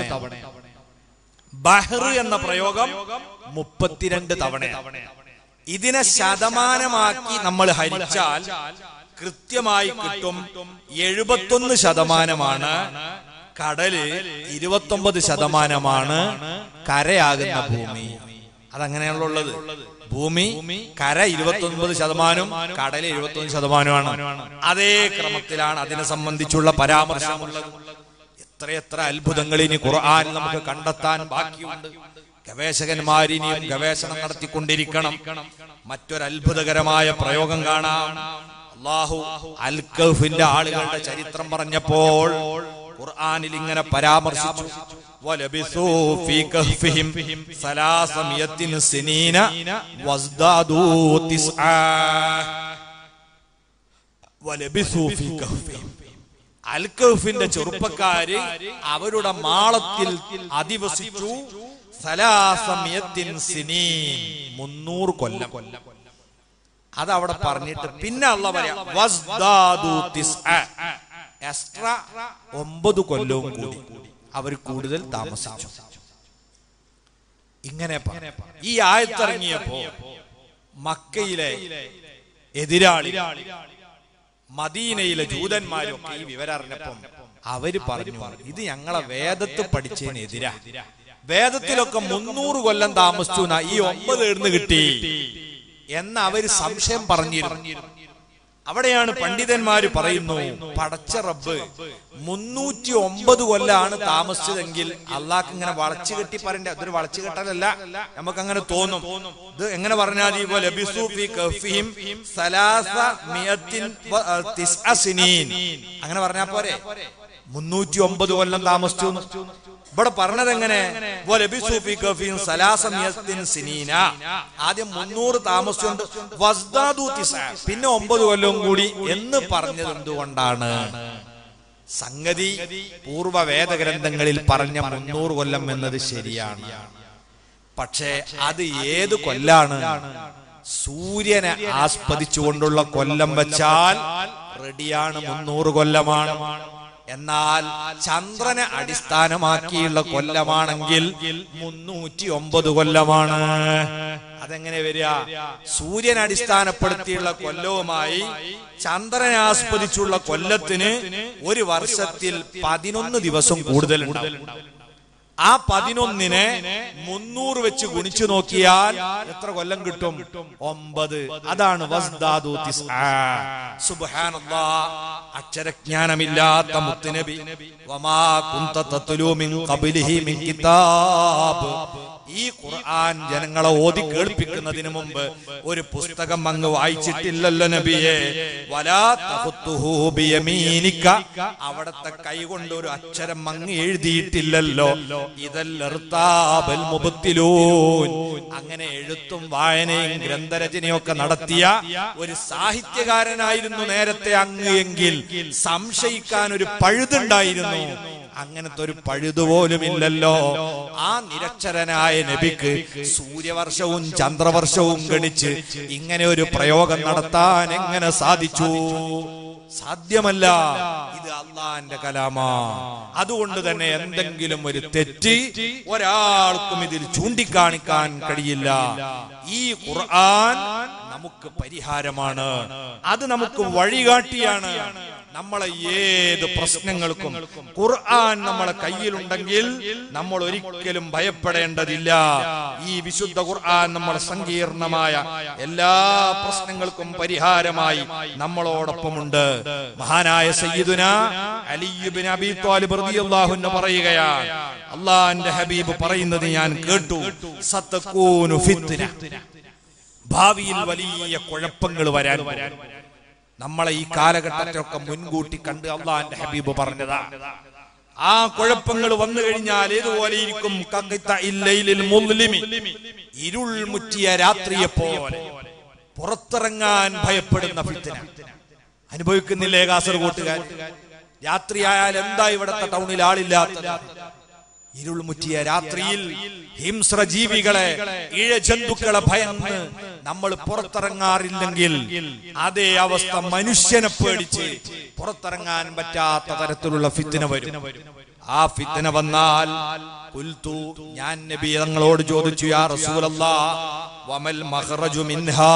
[SPEAKER 1] ബഹർ എന്ന പ്രയോഗം മുപ്പത്തിരണ്ട് തവണ. ഇതിനെ ശതമാനമാക്കി നമ്മൾ ഹരിച്ചാൽ കൃത്യമായി കിട്ടും എഴുപത്തൊന്ന് ശതമാനമാണ് കടല്, ഇരുപത്തൊമ്പത് ശതമാനമാണ് കരയാകുന്ന ഭൂമി. അതങ്ങനെയാണുള്ളത്. ഭൂമി, കര ഇരുപത്തി ഒൻപത് ശതമാനവും കടല് എഴുപത്തി ഒന്ന് ശതമാനമാണ്. അതേ ക്രമത്തിലാണ് അതിനെ സംബന്ധിച്ചുള്ള പരാമർശമുള്ളത്. എത്രയെത്ര അത്ഭുതങ്ങൾ ഇനി ഖുർആൻ നമുക്ക് കണ്ടെത്താൻ ബാക്കിയുണ്ട്. ഗവേഷകന്മാരിനിയും ഗവേഷണം നടത്തിക്കൊണ്ടിരിക്കണം. മറ്റൊരു അത്ഭുതകരമായ പ്രയോഗം കാണാം. അല്ലാഹു അൽ കഹ്ഫിന്റെ ആളുകളുടെ ചരിത്രം പറഞ്ഞപ്പോൾ ഖുർആനിൽ ഇങ്ങനെ പരാമർശിച്ചു. വലബിസൂ ഫീ കഹ്ഫിഹിം സലാസമിയത്തിൻ സിനീന വസ്ദാദൂ തിസ്ആ. വലബിസൂ ഫീ കഹ്ഫിഹിം, അൽ കഹ്ഫിന്റെ ചെറുപ്പക്കാര് അവരുടെ മാളത്തിൽ അധിവസിച്ചു. സലാസമിയത്തിൻ സിനീൻ, മുന്നൂറ് കൊല്ലം. അതവിടെ പറഞ്ഞിട്ട് പിന്നെ അല്ലാഹു പറയാ വസ്ദാദൂ തിസ്ആ, എക്സ്ട്രാ ഒമ്പത് കൊല്ലവും കൂടി അവർ കൂടുതൽ താമസിച്ചു. ഇങ്ങനെ ഈ ആയത്തിറങ്ങിയപ്പോ മക്കയിലെ എതിരാളി, മദീനയിലെ ജൂതന്മാരും ഈ വിവരം അറിഞ്ഞപ്പം അവര് പറഞ്ഞു, ഇത് ഞങ്ങളെ വേദത്ത് പഠിച്ചതിനെതിരാ. വേദത്തിലൊക്കെ മുന്നൂറ് കൊല്ലം താമസിച്ചു, ഈ ഒമ്പത് എഴുന്ന് കിട്ടി എന്ന് അവര് സംശയം പറഞ്ഞിരുന്നു. അവിടെയാണ് പണ്ഡിതന്മാര് പറയുന്നു, പടച്ച റബ്ബ് മുന്നൂറ്റി ഒമ്പത് കൊല്ലാണ് താമസിച്ചതെങ്കിൽ അള്ളാഹ് ഇങ്ങനെ വളച്ചു കെട്ടി പറയണ്ടേ? അതൊരു വളച്ചു കെട്ടലല്ല, നമുക്ക് അങ്ങനെ തോന്നും. ഇത് എങ്ങനെ പറഞ്ഞാൽ അങ്ങനെ പറഞ്ഞാ പോരെ? മുന്നൂറ്റി ഒമ്പത് കൊല്ലം താമസിച്ചു. ഇവിടെ പറഞ്ഞത് എങ്ങനെ? ആദ്യം മുന്നൂറ് താമസിച്ചുകൊണ്ട് പിന്നെ ഒമ്പത് കൊല്ലവും കൂടി എന്ന് പറഞ്ഞത് എന്തുകൊണ്ടാണ്? സംഗതി പൂർവ വേദഗ്രന്ഥങ്ങളിൽ പറഞ്ഞ മുന്നൂറ് കൊല്ലം എന്നത് ശരിയാണ്. പക്ഷേ അത് ഏത് കൊല്ലാണ്? സൂര്യനെ ആസ്പദിച്ചുകൊണ്ടുള്ള കൊല്ലം വെച്ചാൽ റെഡിയാണ്, മുന്നൂറ് കൊല്ലമാണ്. എന്നാൽ ചന്ദ്രനെ അടിസ്ഥാനമാക്കിയുള്ള കൊല്ലമാണെങ്കിൽ മുന്നൂറ്റി ഒമ്പത് കൊല്ലമാണ്. അതെങ്ങനെ വരിക? സൂര്യനെ അടിസ്ഥാനപ്പെടുത്തിയുള്ള കൊല്ലവുമായി ചന്ദ്രനെ ആസ്പദിച്ചുള്ള കൊല്ലത്തിന് ഒരു വർഷത്തിൽ പതിനൊന്ന് ദിവസം കൂടുതലുണ്ടാവും. ആ പതിനൊന്നിനെ മുന്നൂറ് വെച്ച് ഗുണിച്ചു നോക്കിയാൽ എത്ര കൊല്ലം കിട്ടും? ഒമ്പത്. അതാണ് വസ്ദാദു തിസ്ആ. സുബ്ഹാനല്ലാഹ്. അക്ഷരജ്ഞാനമില്ലാത്ത മുത്തുനബി വമാ കുന്ത തത്ലൂ മിൻ ഖബ്ലിഹി മിൻ കിതാബ്. ഈ ഖുർആൻ ജനങ്ങളെ ഓതി കേൾപ്പിക്കുന്നതിന് മുമ്പ് ഒരു പുസ്തകം അങ്ങ് വായിച്ചിട്ടില്ലല്ലോ നബിയെ. വലാ തഖുതുഹു ബിയമീനിക. അവിടത്തെ കൈ കൊണ്ട് ഒരു അക്ഷരം അങ്ങ് എഴുതിയിട്ടില്ലല്ലോ. ഇദല്ലർതാബൽ മുബ്തിലൂൻ. അങ്ങനെ എഴുത്തും വായനയും ഗ്രന്ഥരചനയൊക്കെ നടത്തിയ ഒരു സാഹിത്യകാരനായിരുന്നു നേരത്തെ അങ്ങ് എങ്കിൽ സംശയിക്കാൻ ഒരു പഴുതുണ്ടായിരുന്നു. അങ്ങനത്തെ ഒരു പഴുതുപോലും ഇല്ലല്ലോ. ആ നിരക്ഷരനായ നബിക്ക് സൂര്യവർഷവും ചന്ദ്രവർഷവും ഗണിച്ച് ഇങ്ങനെ ഒരു പ്രയോഗം നടത്താൻ എങ്ങനെ സാധിച്ചു? സാധ്യമല്ല. ഇത് അള്ളാന്റെ കലാമാ. അതുകൊണ്ട് തന്നെ എന്തെങ്കിലും ഒരു തെറ്റ് ഒരാൾക്കും ഇതിൽ ചൂണ്ടിക്കാണിക്കാൻ കഴിയില്ല. ഈ ഖുർആൻ നമുക്ക് പരിഹാരമാണ്. അത് നമുക്ക് വഴികാട്ടിയാണ്. നമ്മളെ ഏത് പ്രശ്നങ്ങൾക്കും ഖുർആൻ നമ്മളെ കയ്യിലുണ്ടെങ്കിൽ നമ്മൾ ഒരിക്കലും ഭയപ്പെടേണ്ടതില്ല. ഈ വിശുദ്ധ ഖുർആൻ നമ്മളെ സങ്കീർണമായ എല്ലാ പ്രശ്നങ്ങൾക്കും പരിഹാരമായി നമ്മളോടൊപ്പമുണ്ട്. മഹാനായ സയ്യിദുനാ അലി ഇബ്നു അബീ ത്വാലിബ് റളിയല്ലാഹു അൻഹു പറയുകയാണ്, അല്ലാഹുവിന്റെ ഹബീബ് പറയുന്നത് ഞാൻ കേട്ടു, സതകൂനു ഫിത്ന. ഭാവിയിൽ വലിയ കുഴപ്പങ്ങൾ വരാൻ നമ്മളെ ഈ കാലഘട്ടത്തിലൊക്കെ മുൻകൂട്ടി കണ്ട് അള്ളാന്റെ ഹബീബ് പറഞ്ഞതാ. ആ കുഴപ്പങ്ങൾ വന്നു കഴിഞ്ഞാൽ ഏതുപോലെ ഇരിക്കും? ഇരുൾ മുറ്റിയ രാത്രിയെ പോലെ പുറത്തിറങ്ങാൻ ഭയപ്പെടുന്ന ഫിത്ന അനുഭവിക്കുന്നില്ലേ കാസർഗോട്ടുകാർ? രാത്രിയായാൽ എന്താ ഇവിടത്തെ ടൗണിൽ ആളില്ലാത്തത്? ഇരുൾ മുറ്റിയ രാത്രിയിൽ ഹിംസ്ര ജീവികളെ, ഇഴജന്തുക്കളെ ഭയന്ന് നമ്മൾ പുറത്തിറങ്ങാറില്ലെങ്കിൽ അതേ അവസ്ഥ മനുഷ്യനെ പേടിച്ച് പുറത്തിറങ്ങാൻ പറ്റാത്ത തരത്തിലുള്ള ഫിത്ന വരും. ആ ഫിത്ന വന്നാൽ ഖുൽതു, ഞാൻ നബി തങ്ങളോട് ചോദിച്ചു, യാ റസൂലല്ലാഹ് വമൽ മഖ്റജു മിൻഹാ.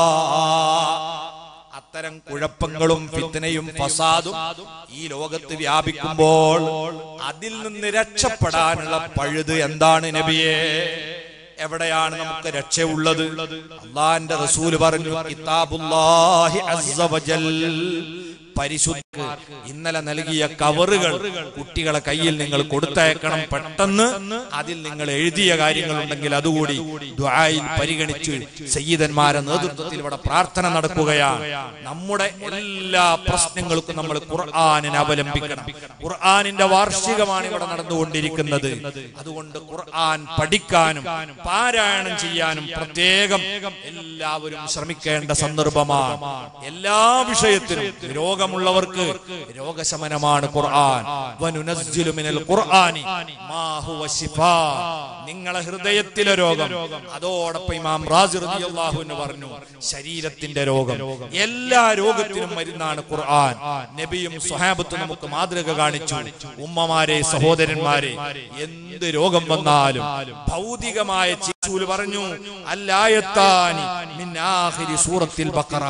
[SPEAKER 1] അത്തരം കുഴപ്പങ്ങളും ഫിത്നയും ഫസാദും ഈ ലോകത്ത് വ്യാപിക്കുമ്പോൾ അതിൽ നിന്ന് രക്ഷപ്പെടാനുള്ള പഴുത് എന്താണ് നബിയെ? എവിടെയാണ് നമുക്ക് രക്ഷയുള്ളത്? അല്ലാഹുവിന്റെ റസൂൽ പറഞ്ഞു, കിതാബുല്ലാഹി അസ്സ വജൽ. പരിശുദ്ധ ഇന്നലെ നൽകിയ കവറുകൾ കുട്ടികളെ കയ്യിൽ നിങ്ങൾ കൊടുത്തയക്കണം. പെട്ടെന്ന് അതിൽ നിങ്ങൾ എഴുതിയ കാര്യങ്ങളുണ്ടെങ്കിൽ അതുകൂടി ദുആയിൽ പരിഗണിച്ച് സയ്യിദന്മാരെ നേതൃത്വത്തിൽ ഇവിടെ പ്രാർത്ഥന നടക്കുകയാണ്. നമ്മുടെ എല്ലാ പ്രശ്നങ്ങൾക്കും നമ്മൾ ഖുർആനിനെ അവലംബിക്കണം. ഖുർആനിന്റെ വാർഷികമാണ് ഇവിടെ നടന്നുകൊണ്ടിരിക്കുന്നത്. അതുകൊണ്ട് ഖുർആൻ പഠിക്കാനും പാരായണം ചെയ്യാനും പ്രത്യേകം എല്ലാവരും ശ്രമിക്കേണ്ട സന്ദർഭമാണ്. എല്ലാ വിഷയത്തിലും രോഗമുള്ളവർക്ക് രോഗശമനമാണ് ഖുർആൻ. വനുനസ്സിലു മിനൽ ഖുർആനി മാ ഹുവ ശിഫാ. നിങ്ങളെ ഹൃദയത്തിലെ രോഗം, അതോടൊപ്പം ഇമാം റാസി റളിയല്ലാഹു അൻഹു പറഞ്ഞു ശരീരത്തിന്റെ രോഗം, എല്ലാ രോഗത്തിനും മരുന്നാണ് ഖുർആൻ. നബിയും സ്വഹാബത്തും നമുക്ക് മാതൃക കാണിച്ചു. ഉമ്മമാരെ, സഹോദരന്മാരെ, എന്ത് രോഗം വന്നാലും ഭൗതികമായ ചികിത്സ പറഞ്ഞു അല്ലായത്താനി മിൻ ആഖിരി സൂറത്തിൽ ബഖറ.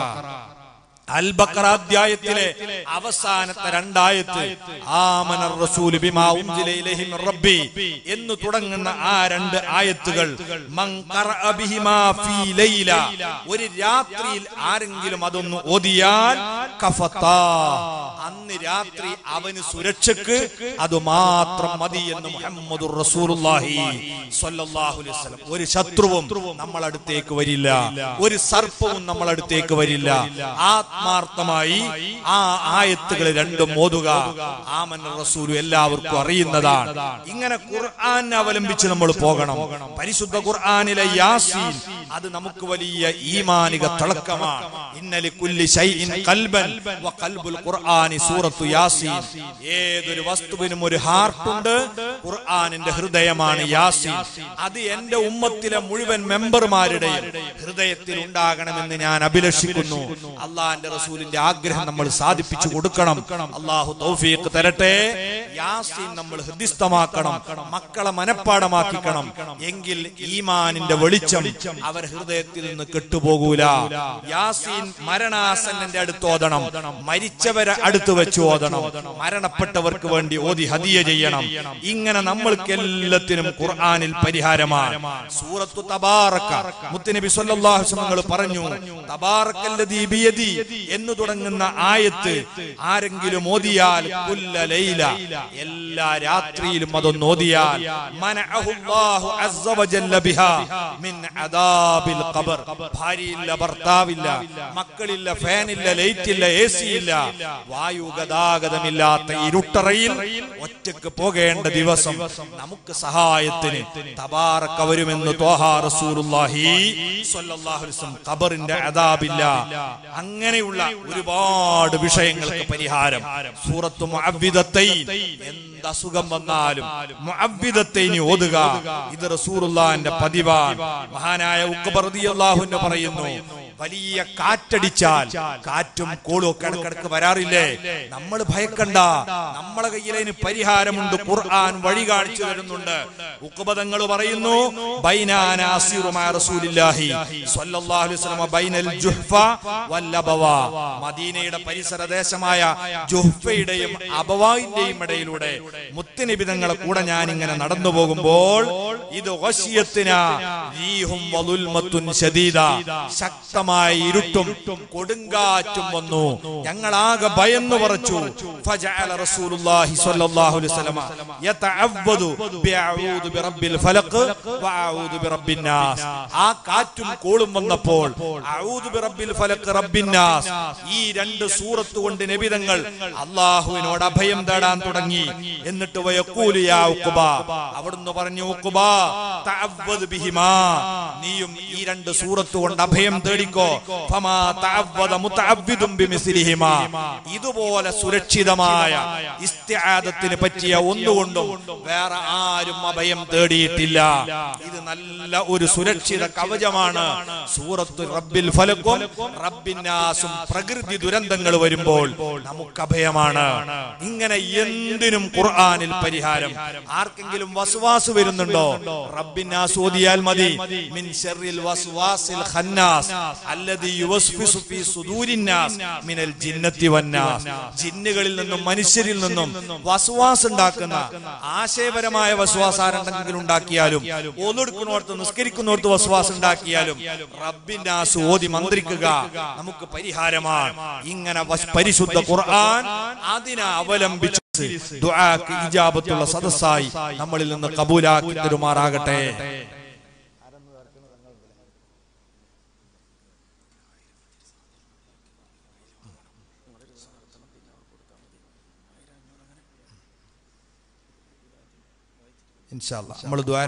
[SPEAKER 1] അൽ ബഖറ അധ്യായത്തിലെ അവസാനത്തെ രണ്ടായത്ത് ആമനർ റസൂലു ബിമാ ഉൻസില ഇലൈഹി മിർ റബ്ബി എന്ന് തുടങ്ങുന്ന ആ രണ്ട് ആയത്തുകൾ മൻ ഖറഅ ബിഹിമാ ഫീ ലൈല, ഒരു രാത്രിയിൽ ആരെങ്കിലും അതൊന്ന് ഓതിയാൽ കഫതാ, അന്ന് രാത്രി അവന് സുരക്ഷക്ക് അത് മാത്രം മതി എന്ന് മുഹമ്മദുർ റസൂലുള്ളാഹി സ്വല്ലല്ലാഹു അലൈഹി വസല്ലം. ഒരു ശത്രുവും നമ്മളടുത്തേക്ക് വരില്ല, ഒരു സർപ്പവും നമ്മളടുത്തേക്ക് വരില്ല. ആത്മാർത്ഥമായി ആ ആയത്തുകൾ രണ്ടും ഓതുക. ആമന റസൂലു എല്ലാവർക്കും അറിയുന്നതാണ്. ഇങ്ങനെ ഖുർആൻ അവലംബിച്ച് നമ്മൾ പോകണം. പരിശുദ്ധ ഖുർആനിലെ യാസീൻ അത് നമുക്ക് വലിയ ഈമാനിക തിളക്കമാണ്. ഇന്നലി കുല്ലി ശൈഇൻ ഖൽബൻ വ ഖൽബുൽ ഖുർആനി സൂറത്തു യാസീൻ. ഏതൊരു വസ്തുവിനും ഒരു ഹാർട്ട് ഉണ്ട്. ഖുർആനിന്റെ ഹൃദയമാണ് യാസീൻ. അത് എന്റെ ഉമ്മത്തിലെ മുഴുവൻ മെമ്പർമാരുടെയും ഹൃദയത്തിൽ ഉണ്ടാകണമെന്ന് ഞാൻ അഭിലഷിക്കുന്നു. അല്ലാഹുവിന്റെ റസൂലിന്റെ ആഗ്രഹം നമ്മൾ സാധിപ്പിച്ചു കൊടുക്കണം. അല്ലാഹു തൗഫീഖ് തരട്ടെ. യാസീൻ നമ്മൾ ഹൃദിസ്ഥമാക്കണം, മക്കളെ മനഃപ്പാടമാക്കിക്കണം. എങ്കിൽ ഈമാനിന്റെ വെളിച്ചം അവരെ അവർ ഹൃദയത്തിൽ നിന്ന് കെട്ടുപോകൂല. യാസീൻ മരണാസന്നന്റെ അടുത്ത് ഓതണം, മരിച്ചവരെ അടുത്ത് വെച്ച് ഓതണം, മരണപ്പെട്ടവർക്ക് വേണ്ടി ഓതി ഹദിയ ചെയ്യണം. ഇങ്ങനെ നമ്മൾക്ക് എല്ലാത്തിനും ഖുർആനിൽ പരിഹാരമാണ്. സൂറത്തു തബാറക മുത്തുനബി സ്വല്ലല്ലാഹു അലൈഹി വസല്ലം പറഞ്ഞു, തബാറക്കല്ലദീ ബിയദി എന്ന് തുടങ്ങുന്ന ആയത്ത് ആരെങ്കിലും ഓതിയാൽ കുല്ല ലൈല എല്ലാ രാത്രിയിലും അതൊന്ന് ഓതിയാൽ മനഅഹുല്ലാഹു അസ്സ വജല്ല ബിഹാ മിൻ അദാബിൽ ഖബർ. ഭാര്യയില്ല, ഭർത്താവില്ല, മക്കളില്ല, ഫാനില്ല, ലൈറ്റില്ല, എ സി ഇല്ല, വായു ഗതാഗതമില്ലാത്ത ഇരുട്ടറയിൽ ഒറ്റക്ക് പോകേണ്ട ദിവസം നമുക്ക് സഹായത്തിന് തബാറക വരുമെന്ന് ത്വാഹ റസൂലുള്ളാഹി സ്വല്ലല്ലാഹു അലൈഹി വസല്ലം. ഖബറിന്റെ അദാബില്ല. അങ്ങനെയുള്ള ഒരുപാട് വിഷയങ്ങൾക്ക് പരിഹാരം സൂറത്തു മുഅവ്വിദത്തൈൻ. എന്ത് അസുഖം വന്നാലും മുഅവ്വിദത്തൈൻ ഓതുക. ഇത് റസൂലുള്ളാഹിന്റെ പതിവാണ്. മഹാനായ ഉഖബ റളിയല്ലാഹു അൻഹു പറയുന്നു, വലിയ കാറ്റടിച്ചാൽ, കാറ്റും കോളും ഒക്കെ ഇടക്കിടക്ക് വരാറില്ലേ, നമ്മൾ ഭയക്കണ്ട, നമ്മളെ കയ്യിൽ അതിന് പരിഹാരമുണ്ട്. ഖുർആൻ വഴി കാണിച്ചു തരുന്നുണ്ട്. ഉഖബ തങ്ങൾ പറയുന്നു, ബൈനാന അസീറു മഅ റസൂലില്ലാഹി സ്വല്ലല്ലാഹു അലൈഹി വസല്ലം ബൈനൽ ജുഹ്ഫ വൽ അബവാ. മദീനയുടെ പരിസരദേശമായ ജുഹ്ഫയുടെയും അബവായിന്റെയും ഇടയിലൂടെ മുത്തുനബി തങ്ങളെ കൂടെ ഞാൻ ഇങ്ങനെ നടന്നു പോകുമ്പോൾ ഇത് ഗശിയത്തിനാ റീഹും വദുൽമത്തുൻ ശദീദ, ശക്തമായ ഇരുട്ടും കൊടുങ്കാറ്റും വന്നു, ഞങ്ങളാകെ ഭയന്നു പറച്ചു. ഫജഅല റസൂലുള്ളാഹി സ്വല്ലല്ലാഹു അലൈഹി വസല്ലം യതഅവ്വദു ബിഅഊദു ബിറബ്ബിൽ ഫലഖ് വഅഊദു ബിറബ്ബിൻ നാസ്. ആ കാറ്റും കോളും വന്നപ്പോൾ അഊദു ബിറബ്ബിൽ ഫലഖ് റബ്ബിൻ നാസ് ഈ രണ്ട് സൂറത്ത് കൊണ്ട് നബി തങ്ങൾ അല്ലാഹുവിനോട് അഭയം തേടാൻ തുടങ്ങി. എന്നിട്ട് വയഖൂലു യാ ഉഖബ, അവിടുന്ന് പറഞ്ഞു, ഉഖബ തഅവ്വദ് ബിഹിമാ, നീയും ഈ രണ്ട് സൂറത്ത് കൊണ്ട് അഭയം തേടിക്കോ. ഫമാ തഅവ്വദ മുതഅവ്വിദുൻ ബിമിസ്ലിഹിമാ, ഇതുപോലെ സുരക്ഷിതമായ ഇസ്തിആദത്തിന് പറ്റിയ ഒന്നുകൊണ്ടും വേറെ ആരും അഭയം തേടിയിട്ടില്ല. ഇത് നല്ല ഒരു സുരക്ഷിത കവചമാണ്. സൂറത്തു റബ്ബിൽ ഫലഖും റബ്ബിൻ നാസും പ്രകൃതി ദുരന്തങ്ങൾ വരുമ്പോൾ നമുക്ക് അഭയമാണ്. ഇങ്ങനെ എന്തിനും ഖുർആനിൽ പരിഹാരം. ആർക്കെങ്കിലും വസ്വാസ് വരുന്നുണ്ടോ, റബ്ബിൻ നാസ് ഓതിയാൽ മതി. മിൻ ശർറിൽ വസ്വാസിൽ ഖന്നാസ് അല്ലദീ യുവസ്വിസു ഫീ സുദൂരിൻ നാസ് മിനൽ ജിന്നത്തി വന്നാസ്. ജിന്നുകളിൽ നിന്നും മനുഷ്യരിൽ നിന്നും വസ്വാസ് ഉണ്ടാക്കുന്ന ആശയപരമായ വസ്വാസ് ആരെന്തെങ്കിലും ഉണ്ടാക്കിയാലും, ഓതെടുക്കുന്നോർത്ത് നിസ്കരിക്കുന്നോർത്ത് വസ്വാസ് ഉണ്ടാക്കിയാലും റബ്ബിൻ നാസ് ഓതി മന്ത്രിക്കുക, നമുക്ക് പരിഹാരമാണ്. ഇങ്ങനെ പരിശുദ്ധ ഖുർആൻ അതിനെ അവലംബിച്ച് ദുആക്ക് ഇജാബത്തുള്ള സദസ്സായി നമ്മളിൽ നിന്ന് കബൂലാക്കി തരുമാറാകട്ടെ. ഇൻഷാ അല്ലാഹ് നമ്മൾ ദുആ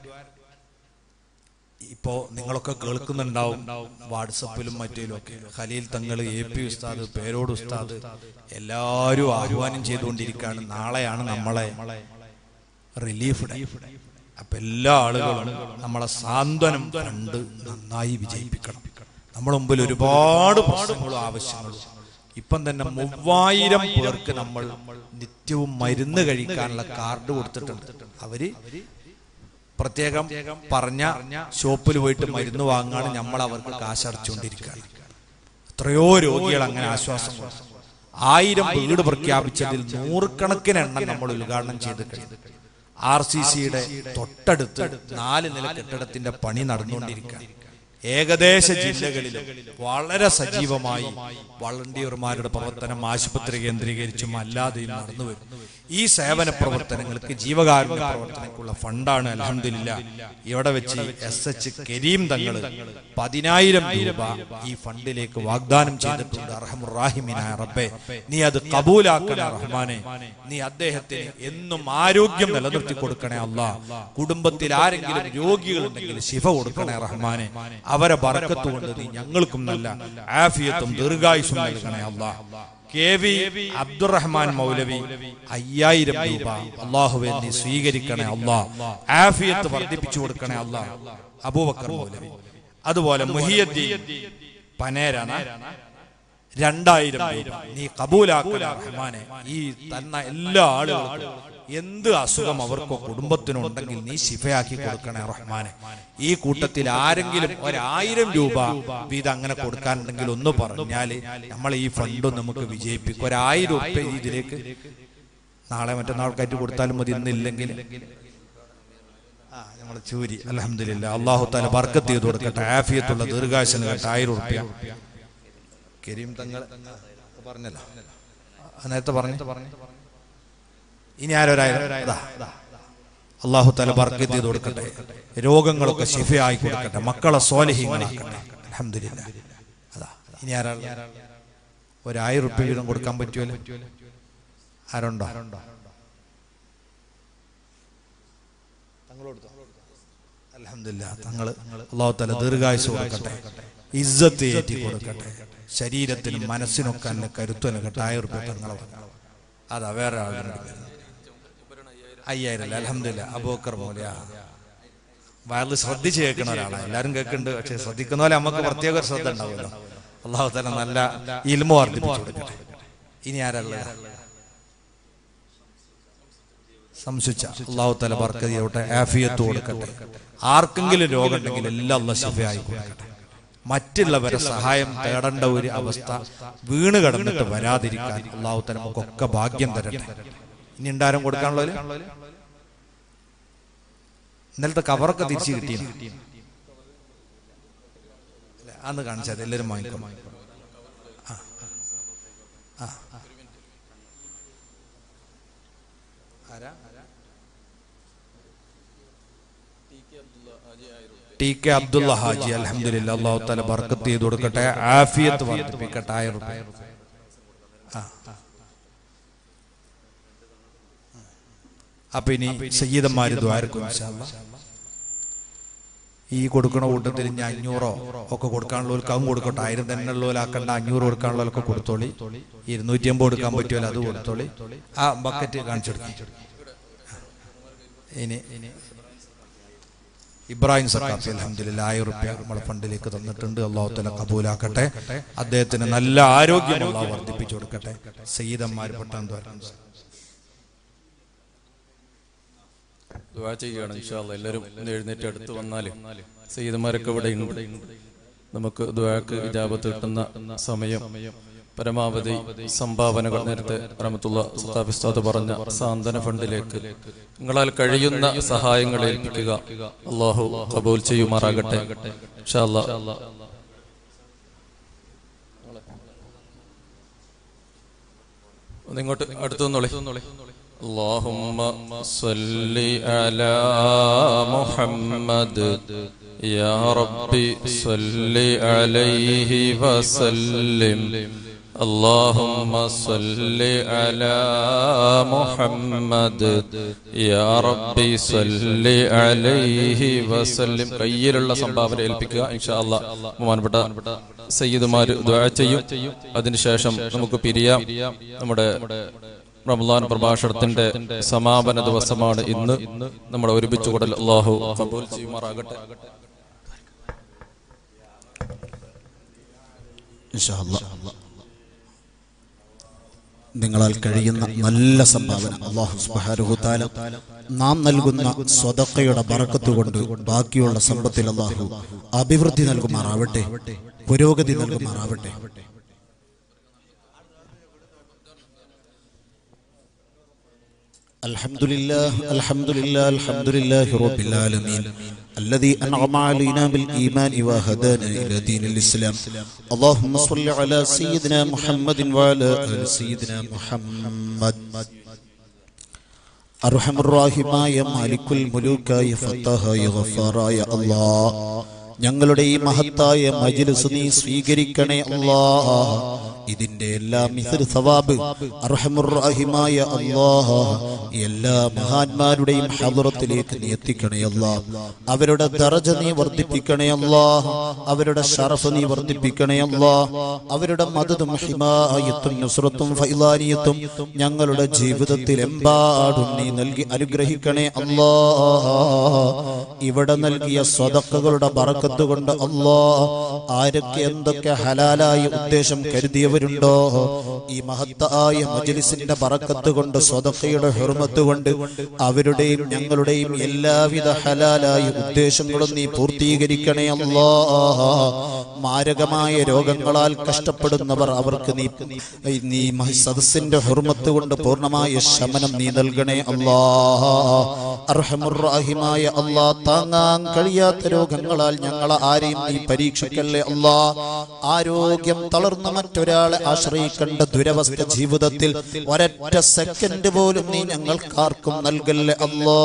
[SPEAKER 1] ഇപ്പോ നിങ്ങളൊക്കെ കേൾക്കുന്നുണ്ടാവും വാട്സപ്പിലും മറ്റേലും ഒക്കെ. ഖലീൽ തങ്ങൾ, എ പി ഉസ്താദ്, പേരോട് ഉസ്താദ് എല്ലാവരും ആഹ്വാനം ചെയ്തുകൊണ്ടിരിക്കുകയാണ്. നാളെയാണ് നമ്മളെ റിലീഫ് ഡേ. അപ്പൊ എല്ലാ ആളുകളും നമ്മളെ സാന്ത്വനം കണ്ട് നന്നായി വിജയിപ്പിക്കണം. നമ്മുടെ മുമ്പിൽ ഒരുപാട് പ്രശ്നങ്ങളും ആവശ്യങ്ങളും. ഇപ്പം തന്നെ മൂവായിരം പേർക്ക് നമ്മൾ നിത്യവും മരുന്ന് കഴിക്കാനുള്ള കാർഡ് കൊടുത്തിട്ടുണ്ട്. അവര് പ്രത്യേകം പറഞ്ഞ ഷോപ്പിൽ പോയിട്ട് മരുന്ന് വാങ്ങാണ്, നമ്മൾ അവർക്ക് കാശടച്ചുകൊണ്ടിരിക്കുകയാണ്. എത്രയോ രോഗികൾ അങ്ങനെ ആശ്വാസം. ആയിരം വീട് പ്രഖ്യാപിച്ചതിൽ നൂറുകണക്കിന് എണ്ണം നമ്മൾ ഉദ്ഘാടനം ചെയ്ത് കഴിഞ്ഞു. ആർ സി സിയുടെ തൊട്ടടുത്ത് നാല് നില കെട്ടിടത്തിന്റെ പണി നടന്നുകൊണ്ടിരിക്കുകയാണ്. ഏകദേശ ജില്ലകളിൽ വളരെ സജീവമായി വളണ്ടിയർമാരുടെ പ്രവർത്തനം ആശുപത്രി കേന്ദ്രീകരിച്ചും അല്ലാതെയും നടന്നു വരും. ഈ സേവന പ്രവർത്തനങ്ങൾക്ക് ജീവകാരുണ്യ പ്രവർത്തനങ്ങൾക്കുള്ള ഫണ്ടാണ് അൽഹംദുലില്ലാ ഇവിടെ വെച്ച് എസ് എച്ച് കരീം തങ്ങൾ പതിനായിരം രൂപ ഈ ഫണ്ടിലേക്ക് വാഗ്ദാനം ചെയ്തിട്ടുണ്ട്. അർഹമുർ റഹീമിനായ റബ്ബേ, നീ അത് കബൂലാക്കണേ റഹ്മാനെ. നീ അദ്ദേഹത്തിന് എന്നും ആരോഗ്യം നിലനിർത്തി കൊടുക്കണേ അല്ലാ. കുടുംബത്തിൽ ആരെങ്കിലും രോഗികളുണ്ടെങ്കിൽ ശിഫ കൊടുക്കണേ റഹ്മാനെ. അവരെ ബർക്കത്ത് കൊണ്ട് നീ ഞങ്ങൾക്കും നല്ല ആഫിയത്തും ദീർഘായുസ്സും നൽകണേ അല്ലാ. കെ വി അബ്ദുറഹ്മാൻ മൗലവി അയ്യായിരം രൂപ അള്ളാഹുവെ നീ സ്വീകരിക്കണേ അല്ലാ. ആഫിയത്ത് വർദ്ധിപ്പിച്ചു കൊടുക്കണേ അല്ലാ. അബൂബക്കർ മൗലവി, അതുപോലെ മുഹിയുദ്ദീൻ പനേരാന രണ്ടായിരം രൂപ നീ കബൂലാക്കണേ റഹ്മാനെ. ഈ തന്ന എല്ലാ ആളുകൾക്കും എന്ത് അസുഖം അവർക്കോ കുടുംബത്തിനോ ഉണ്ടെങ്കിൽ നീ ശിഫയാക്കി കൊടുക്കണേ റഹ്മാനെ. ഈ കൂട്ടത്തിൽ ആരെങ്കിലും ഒരായിരം രൂപ വീതം അങ്ങനെ കൊടുക്കാനുണ്ടെങ്കിൽ ഒന്ന് പറഞ്ഞാല് നമ്മൾ ഈ ഫണ്ട് നമുക്ക് വിജയിപ്പിക്കും. ഒരായിരം രൂപ ഇതിലേക്ക് നാളെ മറ്റന്നാൾക്കായിട്ട് കൊടുത്താലും മതി. ഇന്നില്ലെങ്കിൽ ആ നമ്മളെ ചൂരി അൽഹംദുലില്ലാ അല്ലാഹു തആല ബർക്കത്ത് ചെയ്ത് കൊടുക്കട്ടെ, ആഫിയത്തുള്ള ദീർഘായുസ്സ് നൽകട്ടെ. ആയിരം റുപ്യ കരീം തങ്ങൾ പറഞ്ഞല്ലോ, നേരത്തെ പറഞ്ഞു. ഇനി ആരൊരായിരം അല്ലാഹു തആല ബർക്കത്ത് ചെയ്ത് കൊടുക്കട്ടെ, രോഗങ്ങളൊക്കെ ശിഫയായി കൊടുക്കട്ടെ, മക്കളെ സ്വാലിഹീങ്ങളാക്കട്ടെ. അൽഹംദുലില്ലാ. അതാ ഇനി ആരാ ഒരായിരം റുപ്യ വീതം കൊടുക്കാൻ പറ്റുമല്ലോ? ആരുണ്ടോ? അൽഹംദുലില്ലാ. തങ്ങള് അല്ലാഹു തആല ദീർഘായുസ്സ് കൊടുക്കട്ടെ, ഇസ്സത്ത് ഏറ്റി കൊടുക്കട്ടെ, ശരീരത്തിനും മനസ്സിനൊക്കെ നല്ല കരുത്ത് നൽകട്ടെ. ആയിരം റുപ്യ തങ്ങളെ അതാ വേറെ ആളുടെ അയ്യായിരം അല്ല. അൽഹംദുലില്ലാ. അബൂബക്കർ മൗലവി വയറിൽ ശ്രദ്ധിച്ച് കേൾക്കുന്ന ഒരാളാണ്. എല്ലാവരും കേൾക്കുന്നുണ്ട്, പക്ഷെ ശ്രദ്ധിക്കുന്ന പോലെ നമുക്ക് പ്രത്യേക ഒരു ശ്രദ്ധ ഉണ്ടാവുമല്ലോ. അല്ലാഹു തആല നല്ല ഇൽമു വർദ്ധിപ്പിച്ചു കൊടുക്കട്ടെ. ഇനി ആരല്ല സംശയിച്ച അല്ലാഹു തആല ബർക്കത്ത് ചെയ്യട്ടെ, ആഫിയത്ത് കൊടുക്കട്ടെ. ആർക്കെങ്കിലും രോഗം ഉണ്ടെങ്കിൽ എല്ലാം അല്ലാഹു ശിഫയായി കൊടുക്കട്ടെ. മറ്റുള്ളവരെ സഹായം തേടേണ്ട ഒരു അവസ്ഥ വീണ് കിടന്നിട്ട് വരാതിരിക്കാൻ അല്ലാഹു തആല നമുക്കൊക്കെ ഭാഗ്യം തരട്ടെ. ഇനി ഉണ്ടാരും കൊടുക്കാനുള്ളത് ഇന്നലത്തെ കവറൊക്കെ തിരിച്ചു കിട്ടി അന്ന് കാണിച്ചത് എല്ലാവരും വാങ്ങിക്കും. ടി കെ അബ്ദുള്ള ഹാജി അൽഹംദുലില്ലാ അല്ലാഹു തആല ബർക്കത്ത് ചെയ്ത് കൊടുക്കട്ടെ, ആഫിയത്ത് വർദ്ധിപ്പിക്കട്ടെ. ആയിരം റുപ്യ അപ്പൊ ഇനി സയ്യിദന്മാര് ദുആർക്കും ഇൻഷാ അല്ലാഹ്. ഈ കൊടുക്കണ കൂട്ടത്തിൽ ഇനി അഞ്ഞൂറോ ഒക്കെ കൊടുക്കാനുള്ളവർക്ക് അതും കൊടുക്കട്ടെ. ആയിരം തന്നെ ഉള്ളവരാക്കണ്ട, അഞ്ഞൂറ് കൊടുക്കാനുള്ളവർക്ക് കൊടുത്തോളി. ഇരുന്നൂറ്റി അമ്പത് കൊടുക്കാൻ പറ്റുമല്ലോ അത് കൊടുത്തോളി. ആ ബക്കറ്റ് കാണിച്ചു കൊടുക്കാം. ഇനി ഇബ്രാഹിം സക്കാഫി അൽഹംദുലില്ലാ ആയിരം റുപ്യ നമ്മളെ ഫണ്ടിലേക്ക് തന്നിട്ടുണ്ട്. അല്ലാഹു തആല കബൂലാക്കട്ടെ, അദ്ദേഹത്തിന് നല്ല ആരോഗ്യം അല്ലാഹു വർദ്ധിപ്പിച്ചു കൊടുക്കട്ടെ. സയ്യിദന്മാർ പെട്ടെന്ന്
[SPEAKER 2] ദുആ ചെയ്യുകയാണ് ഇൻഷാ അല്ലാഹ്. എല്ലാവരും എഴുന്നേറ്റ് അടുത്ത് വന്നാല് സയ്യിദന്മാരൊക്കെ ഇവിടെ ഉണ്ട്. നമുക്ക് ദുആക്ക് ഇജാബത്ത് കിട്ടുന്ന സമയം പരമാവധി സംഭാവനകൾ നേരത്തെ റഹ്മത്തുള്ള സഖാഫി ഉസ്താദ് പറഞ്ഞ സാന്ത്വന ഫണ്ടിലേക്ക് നിങ്ങളാൽ കഴിയുന്ന സഹായങ്ങൾ ഏൽപ്പിക്കുക. അല്ലാഹു ഖബൂൽ ചെയ്യുമാറാകട്ടെ ഇൻഷാ അല്ലാഹ്. നിങ്ങോട്ട് അടുത്തു നിന്നോളി. اللهم صل على محمد يا ربي صل عليه وسلم. اللهم صل على محمد يا ربي صل عليه وسلم. കയ്യിലുള്ള സംഭാവന ഏൽപ്പിക്കുക ഇൻഷാ അല്ലാഹ്. ബഹുമാനപ്പെട്ട സയ്യിദുമാർ ദുആ ചെയ്യും. അതിനുശേഷം നമുക്ക് പിരിയാം. നമ്മുടെ റമളാൻ പ്രഭാഷണത്തിന്റെ സമാപന ദിവസമാണ് ഇന്ന്. നമ്മുടെ ഒരുമിച്ച് കൂടൽ അല്ലാഹു ഖബൂൽ ചെയ്യുമാറാകട്ടെ
[SPEAKER 3] ഇൻഷാ അല്ലാഹ്. നിങ്ങളാൽ കഴിയുന്ന നല്ല സംഭാവന അല്ലാഹു സുബ്ഹാനഹു തആല നാം നൽകുന്ന സ്വതക്കയുടെ ബറക്കത്ത് കൊണ്ട് ബാക്കിയുള്ള സമ്പത്തിൽ അല്ലാഹു അഭിവൃദ്ധി നൽകുമാറാവട്ടെ, പുരോഗതി നൽകുമാറാവട്ടെ. الحمد لله الحمد لله الحمد لله رب العالمين الذي أنعم علينا بالإيمان وهدانا إلى دين الإسلام. اللهم صل على سيدنا محمد وعلى آل سيدنا محمد. أرحم الراحمين مالك الملوك يا فتاح يا غفار يا الله. ഞങ്ങളുടെ ഈ മഹത്തായ മജ്ലിസ് നീ സ്വീകരിക്കണേ അല്ലാഹ്. ഇതിന്റെ എല്ലാ മിസ്ർ സവാബ് അർഹമുർ റഹീമായ അല്ലാഹ് എല്ലാ മഹാന്മാരുടെയും ഹദ്റത്തിലേക്ക് നീ എത്തിക്കണേ അല്ലാഹ്. അവരുടെ ദറജ നീ വർദ്ധിപ്പിക്കണേ അല്ലാഹ്. അവരുടെ ശറഫ് നീ വർദ്ധിപ്പിക്കണേ അല്ലാഹ്. അവരുടെ മദദും ഹിമായത്തും നുസ്റത്തും ഫൈലാനിയത്തും ഞങ്ങളുടെ ജീവിതത്തിൽ എമ്പാടും നീ നൽകി അനുഗ്രഹിക്കണേ അല്ലാഹ്. ഇവിടെ നൽകിയ സ്വതക്കകളുടെ ബറക്കത്ത് ബറക്കത്ത് കൊണ്ട് അല്ലാ ആരൊക്കെ എന്തൊക്കെ ഹലാലായി ഉദ്ദേശം കരുതിയവരുണ്ടോ ഈ മഹത്തായ മജ്ലിസിന്റെ ബറക്കത്ത് കൊണ്ട് സ്വതക്കയുടെ ഹുർമത്ത് കൊണ്ട് അവരുടെയും ഞങ്ങളുടെയും എല്ലാവിധ ഹലാലായ ഉദ്ദേശങ്ങളും നീ പൂർത്തീകരിക്കണേ അല്ലാ. മാരകമായ രോഗങ്ങളാൽ കഷ്ടപ്പെടുന്നവർ അവർക്ക് നീ നീ സദസ്സിന്റെ ഹുർമത്ത് കൊണ്ട് പൂർണ്ണമായ ശമനം നീ നൽകണേ അല്ലാ. അർഹമുർ റഹീമായ അല്ലാ, താങ്ങാൻ കഴിയാത്ത രോഗങ്ങളാൽ ഞങ്ങളെ ആരെയും നീ പരീക്ഷിക്കല്ലേ അല്ലാ. ആരോഗ്യം തളർന്ന മറ്റൊരാളെ ആശ്രയിക്കേണ്ട ദുരവസ്ഥ ജീവിതത്തിൽ ഒരൊറ്റ സെക്കൻഡ് പോലും നീ ഞങ്ങൾക്കാർക്കും നൽകല്ലേ അല്ലാ.